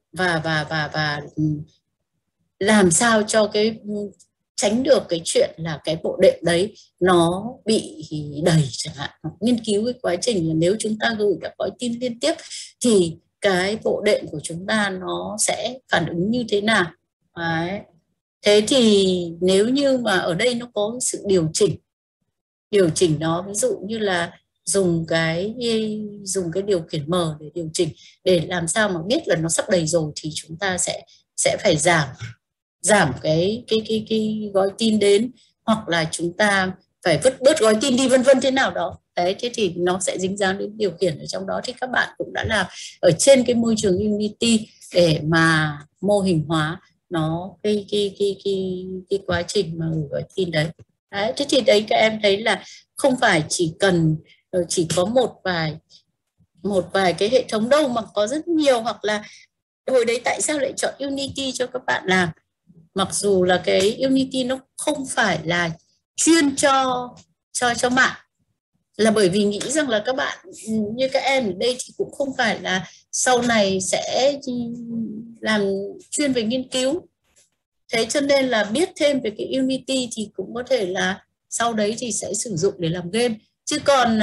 Speaker 1: làm sao cho cái tránh được cái chuyện là cái bộ đệm đấy nó bị đầy chẳng hạn. Nghiên cứu cái quá trình là nếu chúng ta gửi các gói tin liên tiếp thì cái bộ đệm của chúng ta nó sẽ phản ứng như thế nào. Đấy. Thế thì nếu như mà ở đây nó có sự điều chỉnh đó, ví dụ như là dùng cái điều khiển M để điều chỉnh, để làm sao mà biết là nó sắp đầy rồi thì chúng ta sẽ phải giảm cái gói tin đến, hoặc là chúng ta phải vứt bớt gói tin đi, vân vân thế nào đó. Đấy, thế thì nó sẽ dính dáng đến điều khiển ở trong đó. Thì các bạn cũng đã làm ở trên cái môi trường Unity để mà mô hình hóa nó cái quá trình mà gửi gói tin đấy. Đấy, thế thì đấy các em thấy là không phải chỉ có một vài cái hệ thống đâu, mà có rất nhiều. Hoặc là hồi đấy tại sao lại chọn Unity cho các bạn làm, mặc dù là cái Unity nó không phải là chuyên cho mạng, là bởi vì nghĩ rằng là các bạn như các em ở đây thì cũng không phải là sau này sẽ làm chuyên về nghiên cứu. Thế cho nên là biết thêm về cái Unity thì cũng có thể là sau đấy thì sẽ sử dụng để làm game. Chứ còn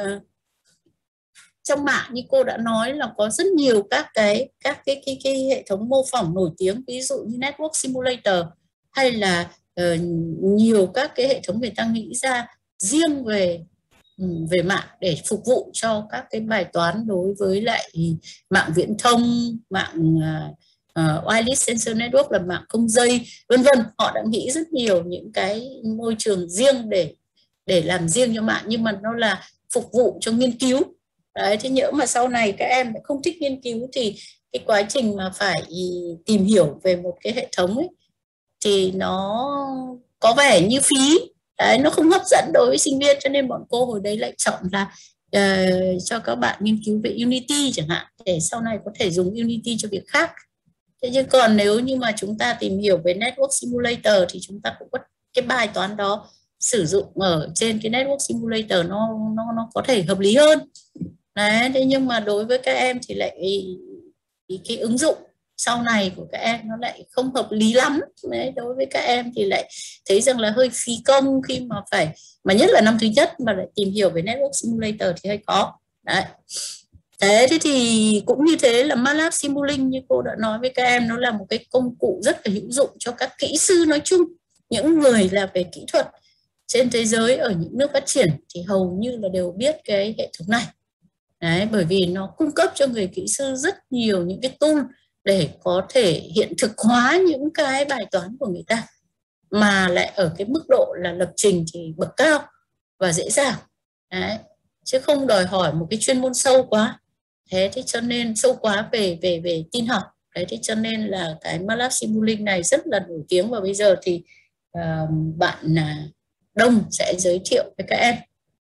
Speaker 1: trong mạng như cô đã nói là có rất nhiều các cái hệ thống mô phỏng nổi tiếng, ví dụ như Network Simulator, hay là nhiều các cái hệ thống người ta nghĩ ra riêng về mạng để phục vụ cho các cái bài toán đối với lại mạng viễn thông, mạng wireless sensor network là mạng không dây, vân vân. Họ đã nghĩ rất nhiều những cái môi trường riêng để làm riêng cho mạng, nhưng mà nó là phục vụ cho nghiên cứu. Đấy, thế nhỡ mà sau này các em không thích nghiên cứu thì cái quá trình mà phải tìm hiểu về một cái hệ thống ấy thì nó có vẻ như phí. Đấy, nó không hấp dẫn đối với sinh viên, cho nên bọn cô hồi đấy lại chọn là cho các bạn nghiên cứu về Unity chẳng hạn, để sau này có thể dùng Unity cho việc khác. Thế nhưng còn nếu như mà chúng ta tìm hiểu về Network Simulator thì chúng ta cũng có cái bài toán đó sử dụng ở trên cái Network Simulator, nó có thể hợp lý hơn. Đấy, thế nhưng mà đối với các em thì lại cái ứng dụng sau này của các em nó lại không hợp lý lắm. Đấy, đối với các em thì lại thấy rằng là hơi phí công khi mà phải, mà nhất là năm thứ nhất mà lại tìm hiểu về Network Simulator thì hơi khó. Đấy. Thế thì cũng như thế là MATLAB Simulink như cô đã nói với các em, nó là một cái công cụ rất là hữu dụng cho các kỹ sư nói chung, những người là về kỹ thuật trên thế giới ở những nước phát triển thì hầu như là đều biết cái hệ thống này. Đấy, bởi vì nó cung cấp cho người kỹ sư rất nhiều những cái tool để có thể hiện thực hóa những cái bài toán của người ta, mà lại ở cái mức độ là lập trình thì bậc cao và dễ dàng. Đấy, chứ không đòi hỏi một cái chuyên môn sâu quá. Thế thì cho nên sâu quá về tin học. Đấy, thế cho nên là cái MATLAB Simulink này rất là nổi tiếng, và bây giờ thì bạn Đông sẽ giới thiệu với các em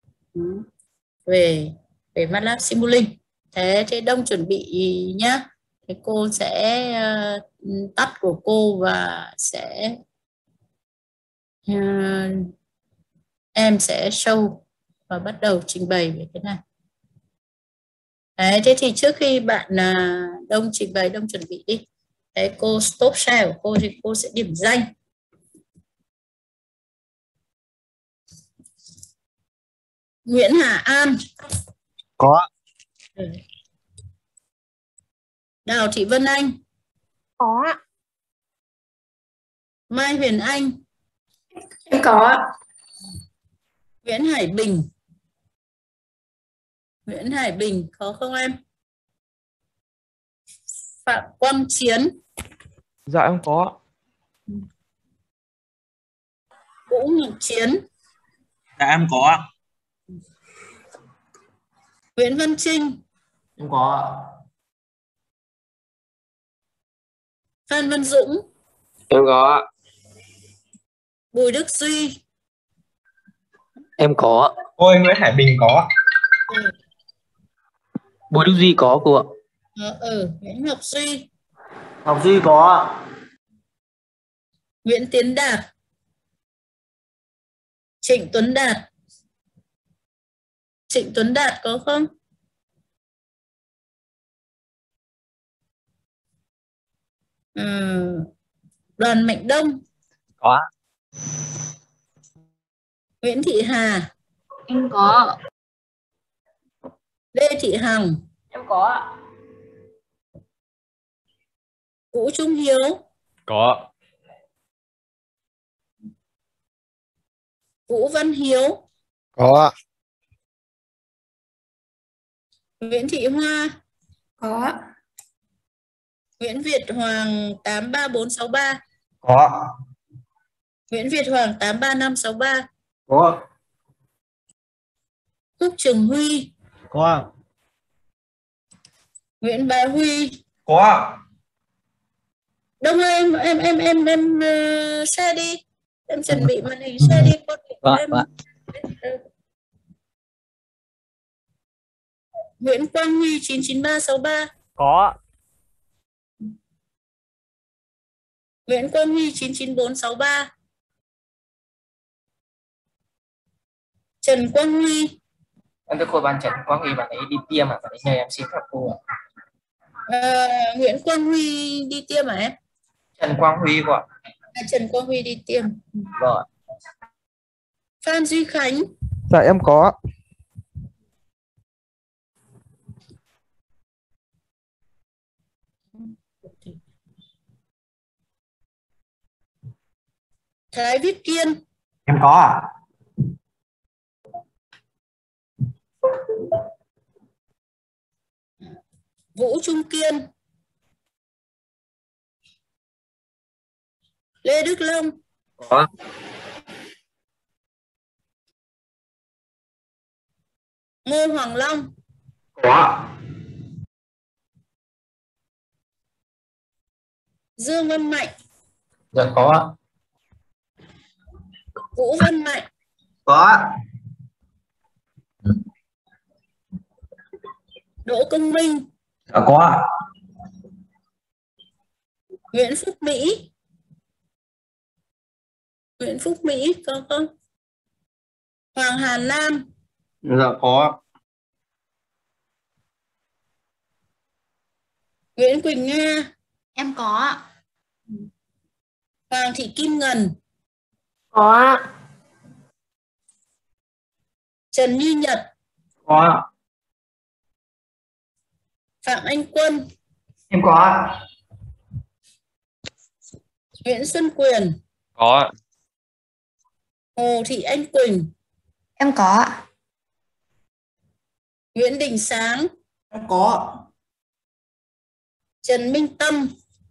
Speaker 1: về MATLAB Simulink. Thế Đông chuẩn bị nhá. Thế cô sẽ tắt của cô và sẽ em sẽ show và bắt đầu trình bày về cái này. Đấy, thế thì trước khi bạn Đông trình bày, Đông chuẩn bị đi. Đấy, cô stop share của cô thì cô sẽ điểm danh. Nguyễn Hà An.
Speaker 3: Có.
Speaker 1: Đào Thị Vân Anh.
Speaker 4: Có ạ.
Speaker 1: Mai Huyền Anh.
Speaker 4: Em có ạ.
Speaker 1: Nguyễn Hải Bình. Nguyễn Hải Bình có không em? Phạm Quang Chiến.
Speaker 3: Dạ em có.
Speaker 1: Vũ Ngọc Chiến.
Speaker 5: Dạ em có.
Speaker 1: Nguyễn Văn Trinh.
Speaker 2: Em có.
Speaker 1: Phan Văn Dũng.
Speaker 6: Em có.
Speaker 1: Bùi Đức Duy.
Speaker 6: Em có.
Speaker 2: Ôi, Nguyễn Hải Bình có.
Speaker 6: Bùi Đức Duy có cô ạ.
Speaker 1: Nguyễn Ngọc Duy.
Speaker 2: Ngọc Duy có.
Speaker 1: Nguyễn Tiến Đạt. Trịnh Tuấn Đạt. Trịnh Tuấn Đạt có không? Đoàn Mạnh Đông.
Speaker 3: Có.
Speaker 1: Nguyễn Thị Hà.
Speaker 4: Em có.
Speaker 1: Lê Thị Hằng.
Speaker 4: Em có ạ.
Speaker 1: Vũ Trung Hiếu.
Speaker 3: Có.
Speaker 1: Vũ Văn Hiếu.
Speaker 3: Có.
Speaker 1: Nguyễn Thị Hoa.
Speaker 4: Có.
Speaker 1: Nguyễn Việt Hoàng 83463.
Speaker 2: Có.
Speaker 1: Nguyễn Việt Hoàng 83563.
Speaker 2: Có.
Speaker 1: Khúc Trường Huy.
Speaker 2: Có.
Speaker 1: Nguyễn Bá Huy.
Speaker 2: Có.
Speaker 1: Đông ơi, em share đi. Em chuẩn bị màn hình share đi con để
Speaker 6: Có
Speaker 1: em.
Speaker 6: ạ.
Speaker 1: Ừ. Nguyễn Quang Huy 99363.
Speaker 3: Có.
Speaker 1: Nguyễn Quang Huy 99463. Trần Quang Huy.
Speaker 7: Em thưa cô, bạn Trần Quang Huy bạn ấy đi tiêm bạn ấy nhờ em xin phép cô ạ.
Speaker 1: Nguyễn Quang Huy đi tiêm hả em?
Speaker 7: Trần Quang Huy cô ạ.
Speaker 1: Trần Quang Huy đi tiêm.
Speaker 7: Vâng.
Speaker 1: Phan Duy Khánh.
Speaker 3: Dạ em có.
Speaker 1: Thái Viết Kiên.
Speaker 2: Em có ạ.
Speaker 1: Vũ Trung Kiên. Lê Đức Long.
Speaker 6: Có.
Speaker 1: Ngô Hoàng Long.
Speaker 2: Có ạ.
Speaker 1: Dương Văn Mạnh.
Speaker 7: Dạ có ạ.
Speaker 1: Vũ Văn Mạnh.
Speaker 2: Có ạ.
Speaker 1: Đỗ Công Minh.
Speaker 2: Dạ có ạ.
Speaker 1: Nguyễn Phúc Mỹ. Nguyễn Phúc Mỹ có không? Hoàng Hà Nam.
Speaker 2: Dạ có.
Speaker 1: Nguyễn Quỳnh Nga.
Speaker 4: Em có ạ.
Speaker 1: Hoàng Thị Kim Ngân.
Speaker 4: Có ạ.
Speaker 1: Trần Như Nhật.
Speaker 2: Có ạ.
Speaker 1: Phạm Anh Quân.
Speaker 2: Em có ạ.
Speaker 1: Nguyễn Xuân Quyền.
Speaker 3: Có.
Speaker 1: Hồ Thị Anh Quỳnh.
Speaker 4: Em có ạ.
Speaker 1: Nguyễn Đình Sáng.
Speaker 2: Em có ạ.
Speaker 1: Trần Minh Tâm.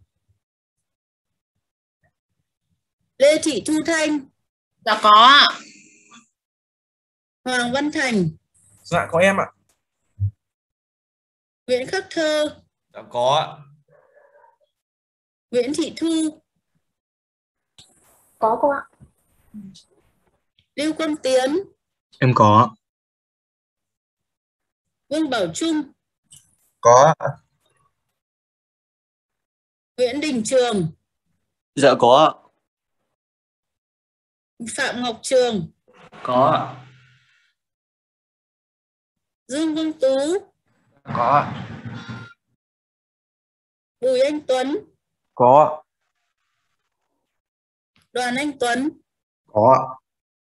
Speaker 1: Lê Thị Thu Thanh.
Speaker 4: Dạ có ạ.
Speaker 1: Hoàng Văn Thành.
Speaker 3: Dạ có em ạ.
Speaker 1: Nguyễn Khắc Thơ.
Speaker 3: Dạ có ạ.
Speaker 1: Nguyễn Thị Thu.
Speaker 4: Có cô ạ.
Speaker 1: Lưu Quang Tiến.
Speaker 5: Em có.
Speaker 1: Vương Bảo Trung.
Speaker 5: Có.
Speaker 1: Nguyễn Đình Trường.
Speaker 6: Dạ có.
Speaker 1: Phạm Ngọc Trường.
Speaker 7: Có ạ.
Speaker 1: Dương Vương Tú.
Speaker 7: Có ạ.
Speaker 1: Bùi Anh Tuấn.
Speaker 2: Có.
Speaker 1: Đoàn Anh Tuấn.
Speaker 2: Có.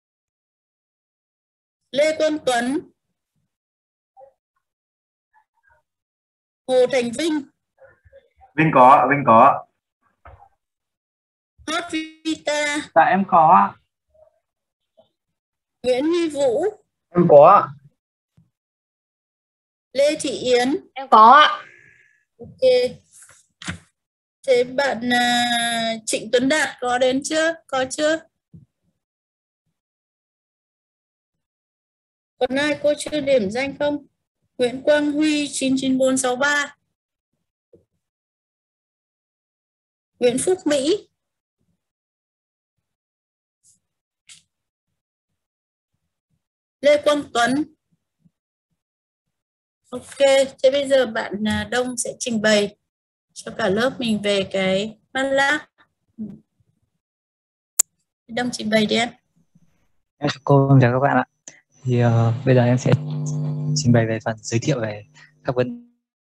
Speaker 1: Lê Quang Tuấn. Hồ Thành Vinh.
Speaker 2: Vinh có. Vinh có.
Speaker 1: Hot Vita.
Speaker 2: Dạ em có ạ.
Speaker 1: Nguyễn Huy Vũ.
Speaker 2: Em có ạ.
Speaker 1: Lê Thị Yến.
Speaker 4: Em có ạ.
Speaker 1: Ok. Thế bạn Trịnh Tuấn Đạt có đến chưa? Có chưa? Còn ai cô chưa điểm danh không? Nguyễn Quang Huy 99463. Nguyễn Phúc Mỹ. Lê Quang Tuấn. Ok, thế bây giờ bạn Đông sẽ trình bày cho cả lớp mình về cái MATLAB. Đông trình bày đi em.
Speaker 8: Em chào cô, em chào các bạn ạ. Thì bây giờ em sẽ trình bày về phần giới thiệu về các vấn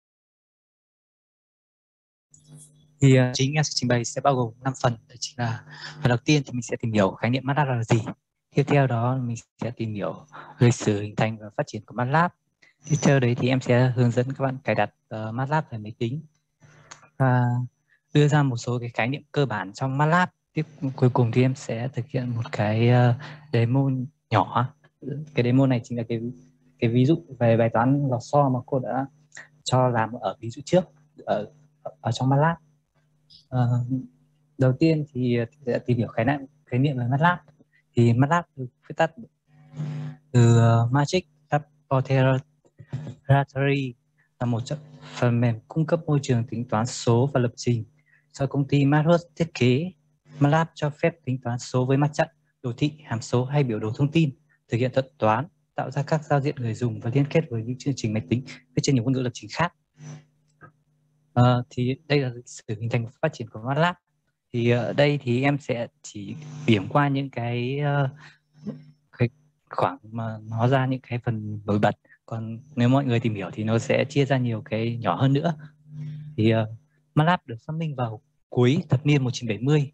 Speaker 8: thì chính em sẽ trình bày sẽ bao gồm 5 phần. Đó chính là phần đầu tiên thì mình sẽ tìm hiểu khái niệm MATLAB là gì. Tiếp theo đó mình sẽ tìm hiểu lịch sử hình thành và phát triển của MATLAB. Tiếp theo đấy thì em sẽ hướng dẫn các bạn cài đặt MATLAB về máy tính và đưa ra một số cái khái niệm cơ bản trong MATLAB. Tiếp cuối cùng thì em sẽ thực hiện một cái demo nhỏ. Cái demo này chính là cái ví dụ về bài toán lò xo mà cô đã cho làm ở ví dụ trước ở trong MATLAB. Đầu tiên thì sẽ tìm hiểu khái niệm về MATLAB. Thì MATLAB được viết tắt từ Magic Laboratory, là một phần mềm cung cấp môi trường tính toán số và lập trình do công ty Marus thiết kế. MATLAB cho phép tính toán số với mặt trận, đồ thị, hàm số hay biểu đồ thông tin, thực hiện thuật toán, tạo ra các giao diện người dùng và liên kết với những chương trình máy tính với trên nhiều ngôn ngữ lập trình khác. Thì đây là lịch sử hình thành và phát triển của MATLAB. Thì ở đây thì em sẽ chỉ điểm qua những cái khoảng mà nó ra những cái phần nổi bật. Còn nếu mọi người tìm hiểu thì nó sẽ chia ra nhiều cái nhỏ hơn nữa. Thì MATLAB được phát minh vào cuối thập niên 1970.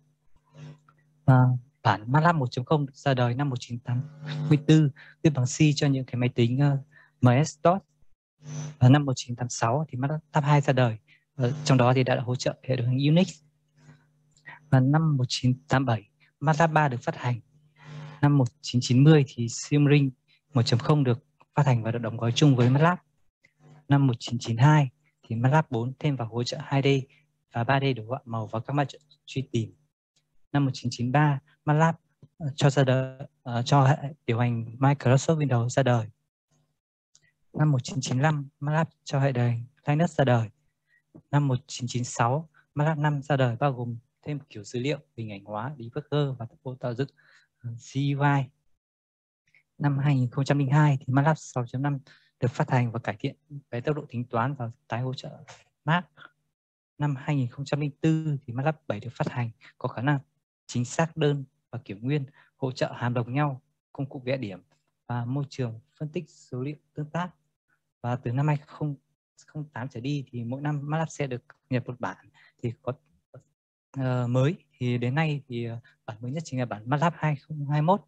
Speaker 8: Bản MATLAB 1.0 ra đời năm 1984 viết bằng C cho những cái máy tính MS-DOS. Và năm 1986 thì MATLAB 2 ra đời. Trong đó thì đã hỗ trợ hệ điều hành Unix. Và năm 1987 MATLAB 3 được phát hành. Năm 1990 thì Simring 1.0 được phát hành và được đóng gói chung với MATLAB. Năm 1992 thì MATLAB 4 thêm vào hỗ trợ 2D và 3D đồ họa màu và các mặt trận truy tìm. Năm 1993 MATLAB cho điều hành Microsoft Windows ra đời. Năm 1995 MATLAB cho hệ điều hành Linux ra đời. Năm 1996 MATLAB 5 ra đời, bao gồm thêm kiểu dữ liệu, hình ảnh hóa, debugger và bộ tạo dựng GUI. Năm 2002 thì MATLAB 6.5 được phát hành và cải thiện về tốc độ tính toán và tái hỗ trợ Mac. Năm 2004 thì MATLAB 7 được phát hành, có khả năng chính xác đơn và kiểm nguyên, hỗ trợ hàm đồng nhau, công cụ vẽ điểm và môi trường phân tích số liệu tương tác. Và từ năm 2008 trở đi thì mỗi năm MATLAB sẽ được cập nhật một bản thì có mới. Thì đến nay thì bản mới nhất chính là bản MATLAB 2021.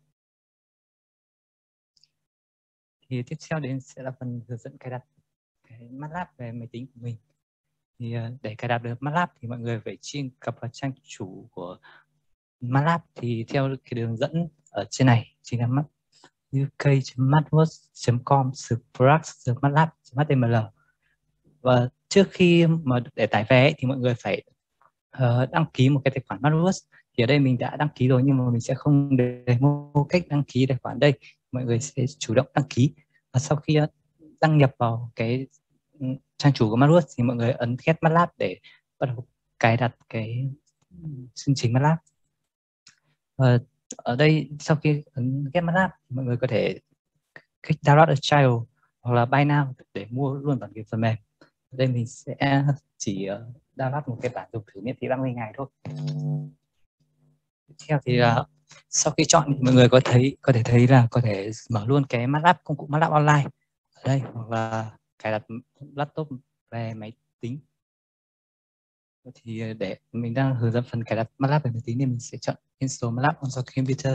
Speaker 8: Thì tiếp theo đến sẽ là phần hướng dẫn cài đặt cái MATLAB về máy tính của mình. Thì để cài đặt được MATLAB thì mọi người phải truy cập vào trang chủ của MATLAB. Thì theo cái đường dẫn ở trên này chính là uk.mathworks.com/matlab.html. Và trước khi mà để tải về thì mọi người phải đăng ký một cái tài khoản MathWorks. Thì ở đây mình đã đăng ký rồi nhưng mà mình sẽ không demo cách đăng ký tài khoản đây. Mọi người sẽ chủ động đăng ký. Và sau khi đăng nhập vào cái trang chủ của MathWorks thì mọi người ấn Get MATLAB để bắt đầu cài đặt cái chương trình MATLAB. Ở đây sau khi ấn Get MATLAB thì mọi người có thể kích Download a Child hoặc là Buy Now để mua luôn bản quyền phần mềm. Ở đây mình sẽ chỉ download một cái bản dùng thử miễn phí 30 ngày thôi. Tiếp theo thì sau khi chọn thì mọi người có thể thấy là có thể mở luôn cái MATLAB, công cụ MATLAB online ở đây, hoặc là cài đặt laptop về máy tính. Thì để mình đang hướng dẫn phần cài đặt MATLAB về máy tính thì mình sẽ chọn Install MATLAB on your computer.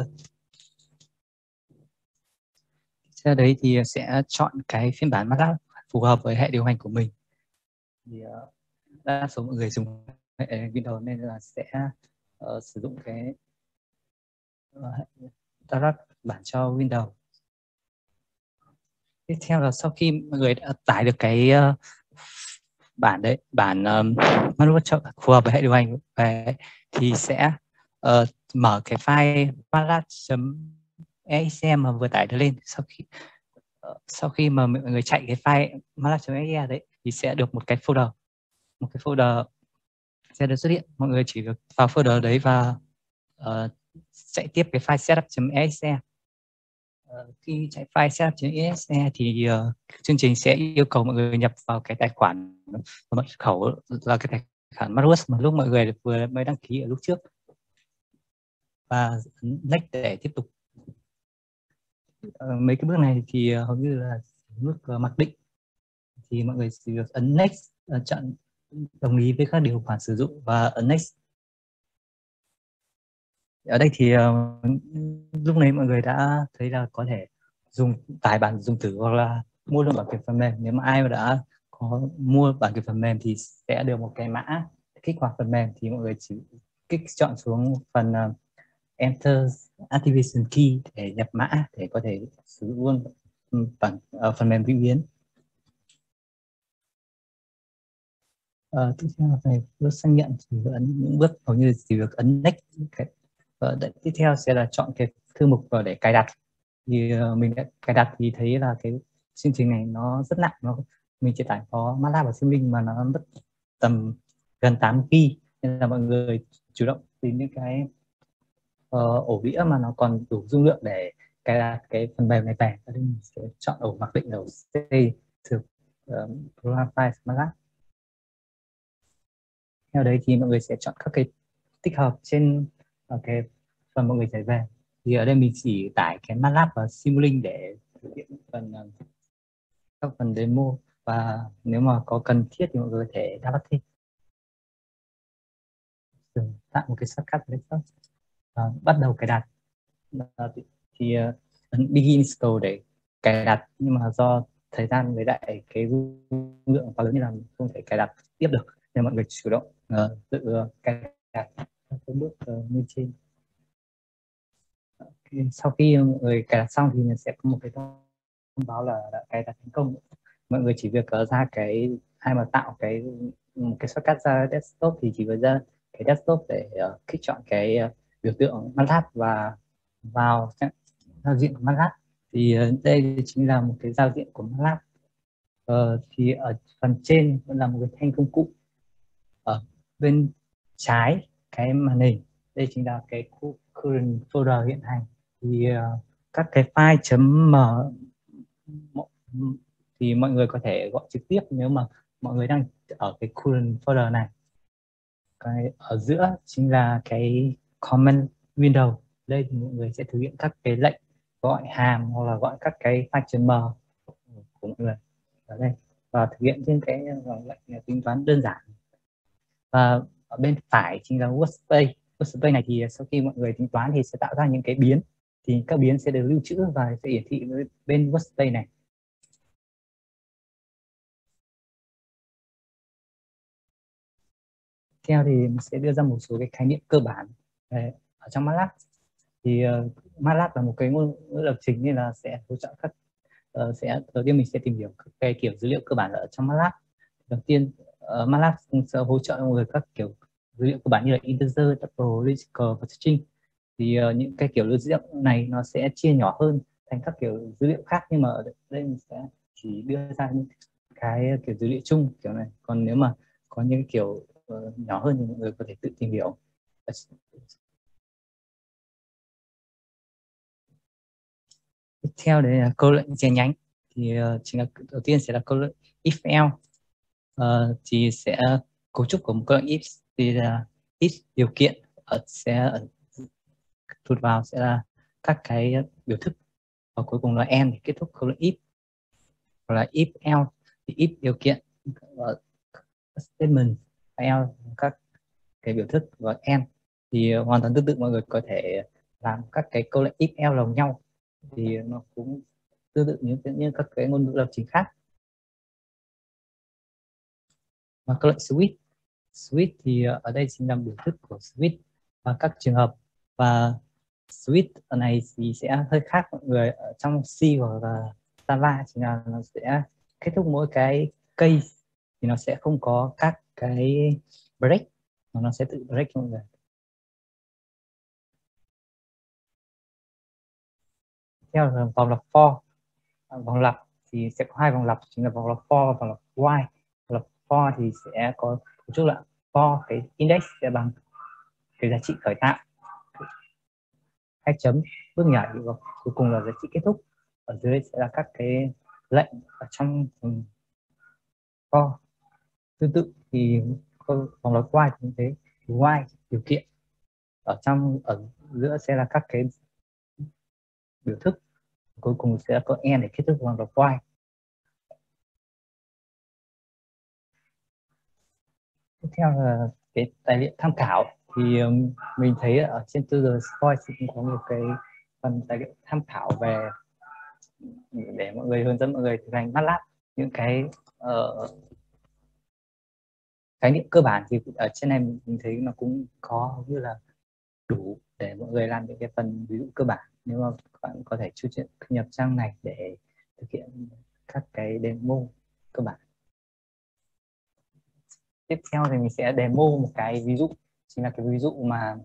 Speaker 8: Sau đấy thì sẽ chọn cái phiên bản MATLAB phù hợp với hệ điều hành của mình. Thì đa số mọi người dùng hệ Windows nên là sẽ sử dụng cái download bản cho Windows. Tiếp theo là sau khi mọi người đã tải được cái bản MATLAB phù hợp với hệ điều hành về thì sẽ mở cái file matlab.exe mà vừa tải được lên. Sau khi mà mọi người chạy cái file matlab.exe đấy thì sẽ được một cái folder sẽ được xuất hiện. Mọi người chỉ được vào folder đấy và chạy tiếp cái file setup.exe. Khi chạy file setup.exe thì chương trình sẽ yêu cầu mọi người nhập vào cái tài khoản mật khẩu là cái tài khoản MathWorks mà lúc mọi người vừa mới đăng ký ở lúc trước, và next để tiếp tục. Mấy cái bước này thì hầu như là bước mặc định, thì mọi người chỉ việc ấn next, chọn đồng ý với các điều khoản sử dụng và ấn next. Ở đây thì lúc này mọi người đã thấy là có thể tải bản dùng thử hoặc là mua luôn bản quyền phần mềm. Nếu mà ai mà đã có mua bản quyền phần mềm thì sẽ được một cái mã kích hoạt phần mềm, thì mọi người chỉ kích chọn xuống phần Enter Activation Key để nhập mã để có thể sử dụng luôn phần mềm vĩnh viễn. Tiếp theo là về bước xác nhận thì ấn những bước hầu như chỉ việc ấn next. Tiếp theo sẽ là chọn cái thư mục để cài đặt. Thì mình đã cài đặt thì thấy là cái chương trình này nó rất nặng, mình chỉ tải có MATLAB và Simulink mà nó mất tầm gần 8 GB, nên là mọi người chủ động tìm những cái ổ đĩa mà nó còn đủ dung lượng để cài đặt cái phần mềm này về. Ở đây mình sẽ chọn ổ mặc định là ổ C từ Program File Smart Lab. Theo đấy thì mọi người sẽ chọn các cái tích hợp trên cái phần mọi người tải về. Thì ở đây mình chỉ tải cái MATLAB và Simulink để thực hiện các phần demo, và nếu mà có cần thiết thì mọi người có thể download thêm. Tạo một cái shortcut desktop. Bắt đầu cài đặt thì ấn Begin Install để cài đặt, nhưng mà do thời gian với lại cái dung lượng quá lớn nên là mình không thể cài đặt tiếp được, nên mọi người chủ động tự cài đặt các bước như trên. Sau khi mọi người cài đặt xong thì mình sẽ có một cái thông báo là đã cài đặt thành công. Mọi người chỉ việc ra cái hay mà tạo một cái shortcut ra desktop thì chỉ việc ra cái desktop để kích chọn cái biểu tượng MATLAB và vào giao diện của MATLAB. Thì đây chính là một cái giao diện của MATLAB. Thì ở phần trên vẫn là một cái thanh công cụ. Ở bên trái cái màn hình, đây chính là cái current folder hiện hành. Thì các cái file .m thì mọi người có thể gọi trực tiếp nếu mà mọi người đang ở cái current folder này. Cái ở giữa chính là cái command window. Đây thì mọi người sẽ thực hiện các cái lệnh gọi hàm hoặc là gọi các cái file .m của mọi người ở đây, và thực hiện trên cái lệnh tính toán đơn giản. Và ở bên phải chính là workspace. Workspace này thì sau khi mọi người tính toán thì sẽ tạo ra những cái biến, thì các biến sẽ được lưu trữ và sẽ hiển thị bên workspace này. Theo thì mình sẽ đưa ra một số cái khái niệm cơ bản ở trong MATLAB. Thì MATLAB là một cái ngôn ngữ lập trình nên là sẽ hỗ trợ các đầu tiên mình sẽ tìm hiểu các cái kiểu dữ liệu cơ bản ở trong MATLAB. Đầu tiên MATLAB sẽ hỗ trợ mọi người các kiểu dữ liệu cơ bản như là integer, double, logical và string. Thì những cái kiểu dữ liệu này nó sẽ chia nhỏ hơn thành các kiểu dữ liệu khác, nhưng mà ở đây mình sẽ chỉ đưa ra những cái kiểu dữ liệu chung kiểu này. Còn nếu mà có những kiểu nhỏ hơn thì mọi người có thể tự tìm hiểu. Tiếp theo đấy là câu lệnh chèn nhánh. Thì chính là đầu tiên sẽ là câu lệnh if else. Thì sẽ cấu trúc của một câu lệnh if thì là if điều kiện sẽ thụt vào sẽ là các cái biểu thức, và cuối cùng là end để kết thúc câu lệnh if. Hoặc là if else thì if điều kiện statement, else các cái biểu thức, và end thì hoàn toàn tương tự. Mọi người có thể làm các cái câu lệnh if else đồng nhau thì nó cũng tương tự như các cái ngôn ngữ lập trình khác. Và câu lệnh switch thì ở đây chính là biểu thức của switch và các trường hợp. Và switch ở này thì sẽ hơi khác mọi người ở trong C hoặc là Java, chính là nó sẽ kết thúc mỗi cái case thì nó sẽ không có các cái break mà nó sẽ tự break cho mọi người. Theo là vòng lặp for. Vòng lặp thì sẽ có hai vòng lặp, chính là vòng lặp for và vòng lặp while. Vòng lặp for thì sẽ có cấu trúc là for cái index sẽ bằng cái giá trị khởi tạo, hai chấm, bước nhảy, và cuối cùng là giá trị kết thúc. Ở dưới sẽ là các cái lệnh ở trong for. Tương tự thì vòng lặp while cũng thế, while điều kiện ở giữa sẽ là các cái biểu thức, cuối cùng sẽ có end để kết thúc vòng lặp while. Tiếp theo là cái tài liệu tham khảo. Thì mình thấy ở trên Tutor Voice cũng có một cái phần tài liệu tham khảo về để mọi người hướng dẫn mọi người thực hành MATLAB. Những cái khái niệm cơ bản thì ở trên này mình thấy nó cũng có như là đủ để mọi người làm những cái phần ví dụ cơ bản. Nếu mà các bạn có thể truy nhập trang này để thực hiện các cái demo cơ bản. Tiếp theo thì mình sẽ demo một cái ví dụ, chính là cái ví dụ mà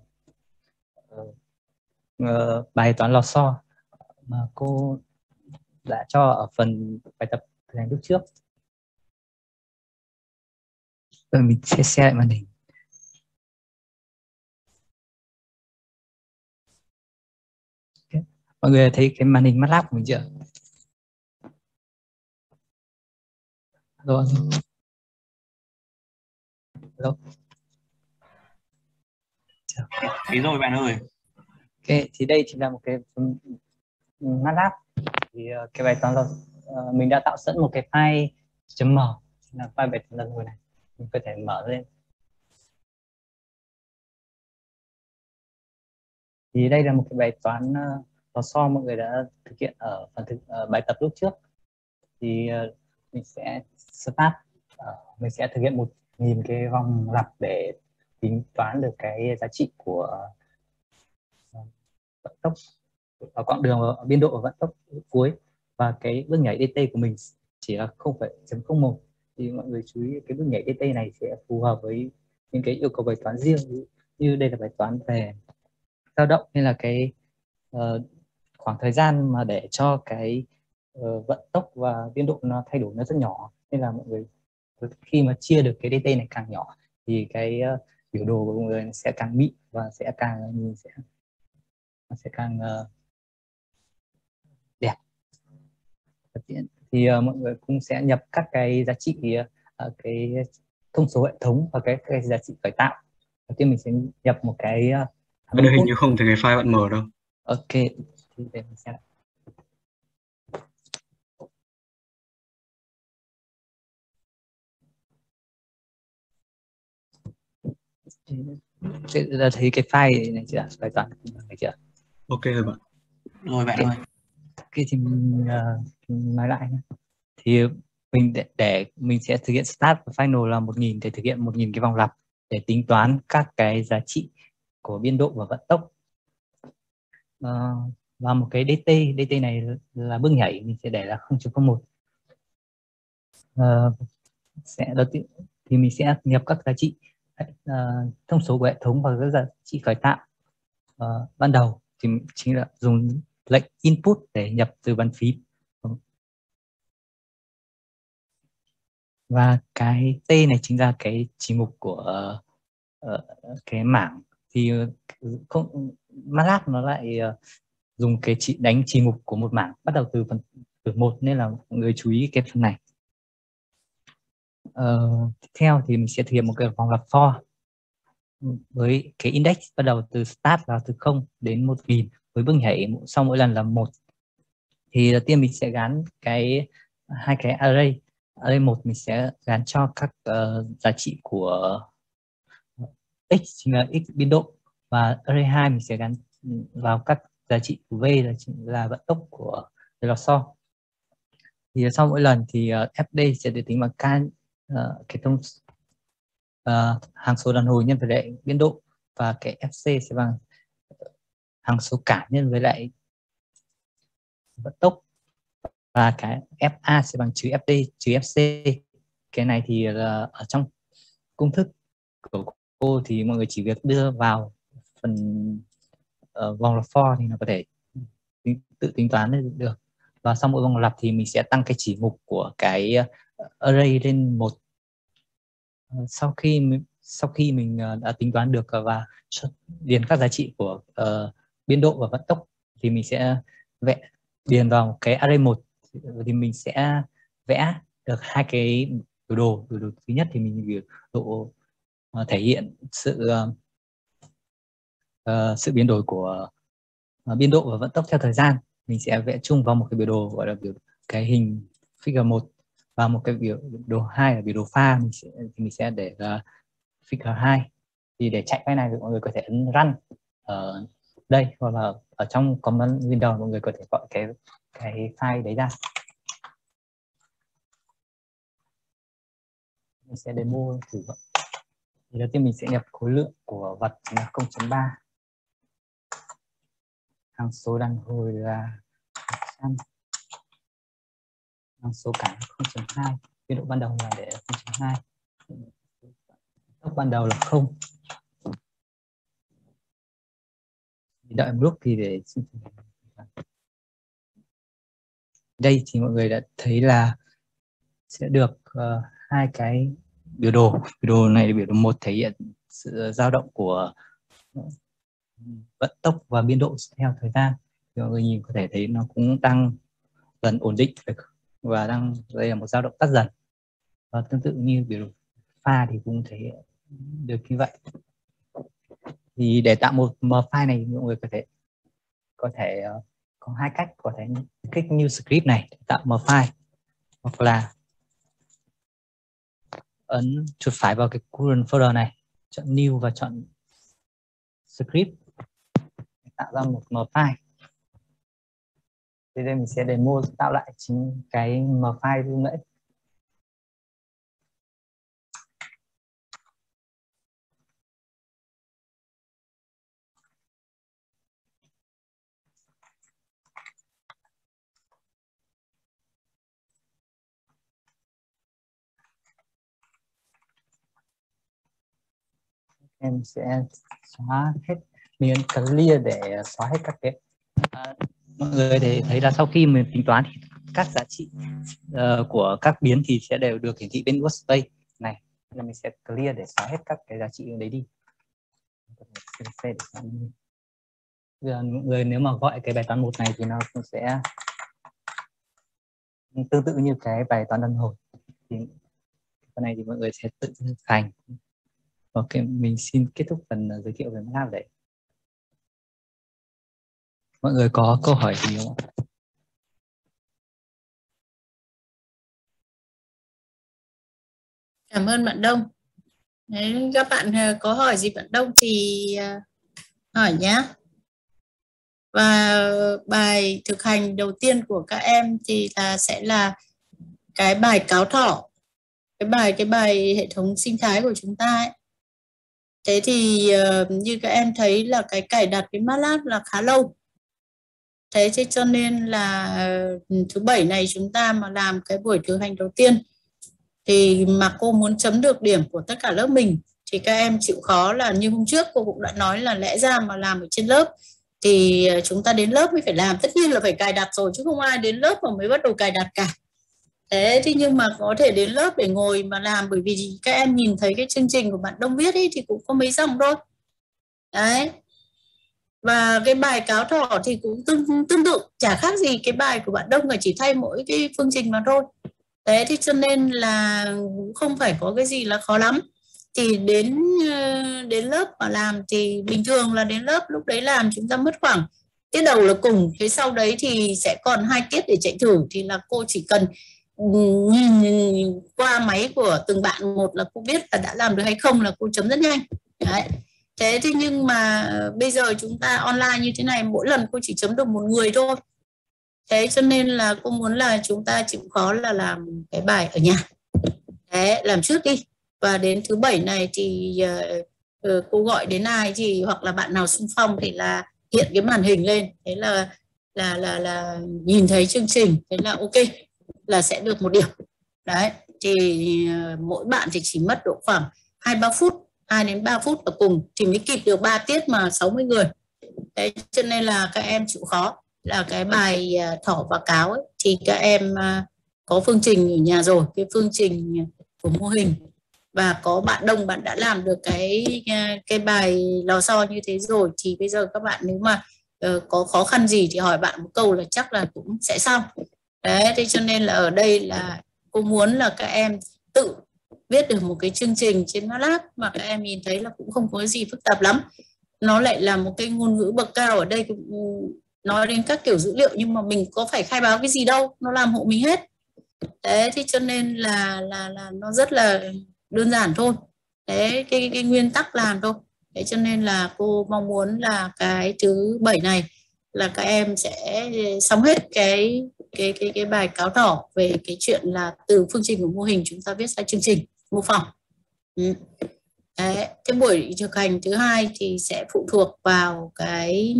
Speaker 8: bài toán lò xo mà cô đã cho ở phần bài tập thực hành lúc trước. Rồi mình sẽ share lại màn hình. Mọi người thấy cái màn hình MATLAB của mình chưa? Rồi. Rồi.
Speaker 5: Thế rồi bạn ơi.
Speaker 8: Ok, thì đây chính là một cái MATLAB. Thì cái bài toán là mình đã tạo sẵn một cái file .m, là file bài toán lần hồi này. Mình có thể mở lên. Thì đây là một cái bài toán lò xo mọi người đã thực hiện ở phần bài tập lúc trước. Thì mình sẽ start, mình sẽ thực hiện 1000 cái vòng lặp để tính toán được cái giá trị của vận tốc ở quãng đường ở biên độ ở vận tốc cuối, và cái bước nhảy dt của mình chỉ là 0,01. Thì mọi người chú ý cái bước nhảy dt này sẽ phù hợp với những cái yêu cầu bài toán riêng, như đây là bài toán về dao động hay là cái khoảng thời gian mà để cho cái vận tốc và biên độ nó thay đổi nó rất nhỏ, nên là mọi người khi mà chia được cái dt này càng nhỏ thì cái biểu đồ của mọi người sẽ càng mịn và sẽ càng nhìn sẽ càng đẹp. Thì mọi người cũng sẽ nhập các cái giá trị cái thông số hệ thống và cái giá trị khởi tạo. Đầu tiên mình sẽ nhập một cái
Speaker 5: Ở đây hình như không thấy cái file bạn mở đâu.
Speaker 8: Ok, thì để mình xem. Đã thấy cái file này chưa? Bài toán này chưa?
Speaker 5: Ok rồi bạn. Rồi bạn ơi.
Speaker 8: Ok, thì mình nói lại nhé. Thì mình để mình sẽ thực hiện start và final là 1000 để thực hiện 1000 cái vòng lặp để tính toán các cái giá trị của biên độ và vận tốc. Và một cái dt này là bước nhảy, mình sẽ để là 0.01. Sẽ đầu tiên thì mình sẽ nhập các giá trị thông số của hệ thống và các giá trị khởi tạo. Ban đầu thì chính là dùng lệnh input để nhập từ bàn phím, và cái t này chính là cái chỉ mục của cái mảng. Thì không, MATLAB nó lại dùng cái đánh chỉ mục của một mảng bắt đầu từ 1, nên là mọi người chú ý cái phần này. Tiếp theo thì mình sẽ thực hiện một cái vòng lặp for với cái index bắt đầu từ start là từ 0 đến 1000 với bước nhảy sau mỗi lần là 1. Thì đầu tiên mình sẽ gắn hai cái array 1 mình sẽ gắn cho các giá trị của x chính là x biên độ, và array 2 mình sẽ gắn vào các giá trị của v là vận tốc của lò xo. Thì sau mỗi lần thì fd sẽ được tính bằng cái hàng số đàn hồi nhân với lại biên độ, và cái fc sẽ bằng hàng số cả nhân với lại vận tốc, và cái fa sẽ bằng trừ fd trừ fc. Cái này thì ở trong công thức của cô thì mọi người chỉ việc đưa vào phần vòng lặp for thì nó có thể tự tính toán được. Và sau mỗi vòng lặp thì mình sẽ tăng cái chỉ mục của cái array lên 1. Sau khi mình đã tính toán được và điền các giá trị của biên độ và vận tốc thì mình sẽ điền vào cái array 1, thì mình sẽ vẽ được hai cái biểu đồ. Biểu đồ thứ nhất thì mình biểu đồ thể hiện sự biến đổi của biên độ và vận tốc theo thời gian. Mình sẽ vẽ chung vào một cái biểu đồ gọi là cái hình figure 1, và một cái biểu đồ 2 là biểu đồ pha mình sẽ để là figure 2. Thì để chạy cái này thì mọi người có thể ấn run ở đây, hoặc là ở trong command window mọi người có thể gọi cái file đấy ra. Mình sẽ demo thử. Thì đầu tiên mình sẽ nhập khối lượng của vật là 0.3, hàng số đàn hồi là 100, hàng số cả 0.2, biên độ ban đầu là để 0.2, tốc ban đầu là 0. Đợi một lúc thì để đây thì mọi người đã thấy là sẽ được hai cái biểu đồ. Biểu đồ này, biểu đồ 1 thể hiện sự dao động của vận tốc và biên độ theo thời gian, Mọi người nhìn có thể thấy nó cũng đang dần ổn định và đây là một dao động tắt dần, và tương tự như biểu đồ pha thì cũng thể hiện được như vậy. Thì để tạo một file này, mọi người có thể có hai cách, có thể click new script này để tạo file, hoặc là ấn chuột phải vào cái current folder này, chọn new và chọn script để tạo ra một file. Thì đây mình sẽ demo tạo lại chính cái file lúc nãy. Em sẽ xóa hết, mình ấn clear để xóa hết các cái mọi người để thấy là sau khi mình tính toán thì các giá trị của các biến thì sẽ đều được hiển thị bên workspace này. Là mình sẽ clear để xóa hết các cái giá trị đấy đi. Giờ mọi người nếu mà gọi cái bài toán 1 này thì nó cũng sẽ tương tự như cái bài toán lần hồi. Thì phần này thì mọi người sẽ tự thực hành. Ok, mình xin kết thúc phần giới thiệu về MATLAB đấy. Mọi người có câu hỏi gì không ạ?
Speaker 1: Cảm ơn bạn Đông. Đấy, các bạn có hỏi gì bạn Đông thì hỏi nhé. Và bài thực hành đầu tiên của các em thì sẽ là cái bài cáo thỏ, cái bài hệ thống sinh thái của chúng ta ấy. Thế thì như các em thấy là cái cài đặt cái MATLAB là khá lâu. Thế cho nên là thứ Bảy này chúng ta mà làm cái buổi thực hành đầu tiên thì mà cô muốn chấm được điểm của tất cả lớp mình thì các em chịu khó là như hôm trước cô cũng đã nói là lẽ ra mà làm ở trên lớp thì chúng ta đến lớp mới phải làm. Tất nhiên là phải cài đặt rồi chứ không ai đến lớp mà mới bắt đầu cài đặt cả. Thế nhưng mà có thể đến lớp để ngồi mà làm, bởi vì các em nhìn thấy cái chương trình của bạn Đông viết ấy thì cũng có mấy dòng thôi. Đấy. Và cái bài cáo thỏ thì cũng tương tự, chả khác gì cái bài của bạn Đông, là chỉ thay mỗi cái phương trình mà thôi. Thế thì cho nên là không phải có cái gì là khó lắm. Thì đến lớp mà làm thì bình thường là đến lớp lúc đấy làm chúng ta mất khoảng tiết đầu là cùng, thế sau đấy thì sẽ còn 2 tiết để chạy thử, thì là cô chỉ cần nhìn qua máy của từng bạn một là cô biết là đã làm được hay không, là cô chấm rất nhanh. Đấy. Thế thì nhưng mà bây giờ chúng ta online như thế này, mỗi lần cô chỉ chấm được một người thôi. Thế cho nên là cô muốn là chúng ta chịu khó là làm cái bài ở nhà. Đấy, làm trước đi. Và đến thứ Bảy này thì cô gọi đến ai thì hoặc là bạn nào xung phong thì là hiện cái màn hình lên. Thế là nhìn thấy chương trình, thế là ok, là sẽ được 1 điểm. Đấy, thì mỗi bạn thì chỉ mất độ khoảng 2-3 phút, 2 đến 3 phút là cùng thì mới kịp được 3 tiết mà 60 người. Đấy, cho nên là các em chịu khó là cái bài thỏ và cáo ấy, thì các em có phương trình ở nhà rồi, cái phương trình của mô hình, và có bạn Đông bạn đã làm được cái bài lò xo như thế rồi, thì bây giờ các bạn nếu mà có khó khăn gì thì hỏi bạn một câu là chắc là cũng sẽ xong. Đấy, thế cho nên là ở đây là cô muốn là các em tự viết được một cái chương trình trên MATLAB mà các em nhìn thấy là cũng không có gì phức tạp lắm. Nó lại là một cái ngôn ngữ bậc cao, ở đây cũng nói đến các kiểu dữ liệu nhưng mà mình có phải khai báo cái gì đâu, nó làm hộ mình hết. Đấy, thế cho nên là nó rất là đơn giản thôi. Đấy, cái nguyên tắc làm thôi. Thế cho nên là cô mong muốn là cái thứ Bảy này là các em sẽ xong hết cái bài cáo thỏ về cái chuyện là từ phương trình của mô hình chúng ta viết ra chương trình mô phỏng. Đấy, cái buổi thực hành thứ Hai thì sẽ phụ thuộc vào cái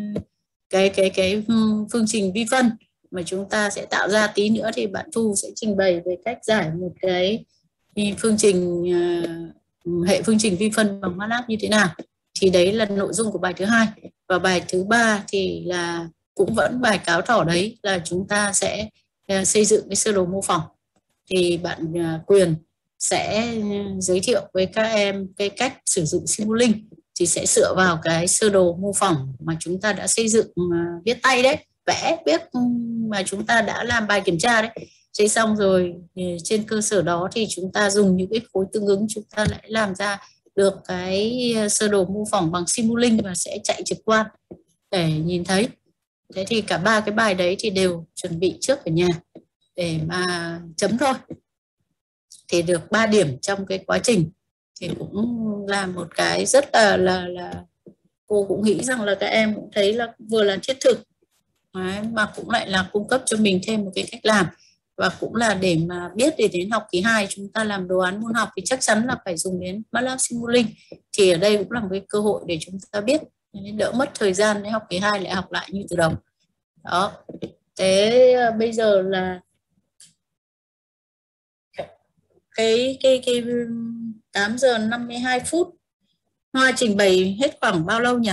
Speaker 1: phương trình vi phân mà chúng ta sẽ tạo ra. Tí nữa thì bạn Thu sẽ trình bày về cách giải một cái phương trình hệ phương trình vi phân bằng MATLAB như thế nào. Thì đấy là nội dung của bài thứ Hai. Và bài thứ Ba thì là cũng vẫn bài cáo thỏ đấy, là chúng ta sẽ xây dựng cái sơ đồ mô phỏng. Thì bạn Quyền sẽ giới thiệu với các em cái cách sử dụng Simulink thì sẽ dựa vào cái sơ đồ mô phỏng mà chúng ta đã xây dựng viết tay đấy, vẽ viết mà chúng ta đã làm bài kiểm tra đấy. Xây xong rồi thì trên cơ sở đó thì chúng ta dùng những cái khối tương ứng, chúng ta lại làm ra được cái sơ đồ mô phỏng bằng Simulink và sẽ chạy trực quan để nhìn thấy. Thế thì cả ba cái bài đấy thì đều chuẩn bị trước ở nhà để mà chấm thôi. Thì được 3 điểm trong cái quá trình thì cũng là một cái rất là cô cũng nghĩ rằng là các em cũng thấy là vừa là thiết thực đấy, mà cũng lại là cung cấp cho mình thêm một cái cách làm, và cũng là để mà biết để đến học kỳ 2 chúng ta làm đồ án môn học thì chắc chắn là phải dùng đến MATLAB Simulink. Thì ở đây cũng là một cái cơ hội để chúng ta biết, đỡ mất thời gian để học kỳ 2 lại học lại như từ đầu. Đó. Thế bây giờ là cái 8 giờ 52 phút. Hoa trình bày hết khoảng bao lâu nhỉ?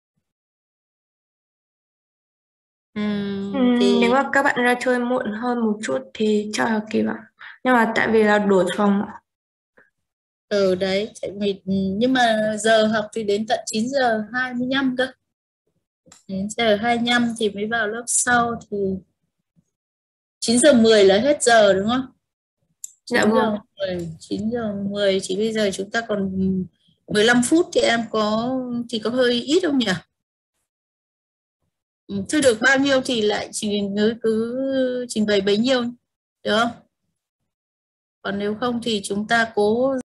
Speaker 4: Thì... Nếu mà các bạn ra chơi muộn hơn một chút thì cho là kịp ạ. Nhưng mà tại vì là đổi phòng ạ.
Speaker 1: Đấy, nhưng mà giờ học thì đến tận 9 giờ 25 cơ. Đến giờ 25 thì mới vào lớp sau, thì 9 giờ 10 là hết giờ đúng không? 9 giờ 10, 9 giờ 10 chỉ bây giờ chúng ta còn 15 phút thì em có hơi ít không nhỉ? Thư được bao nhiêu thì lại cứ trình bày bấy nhiêu, được không? Còn nếu không thì chúng ta cố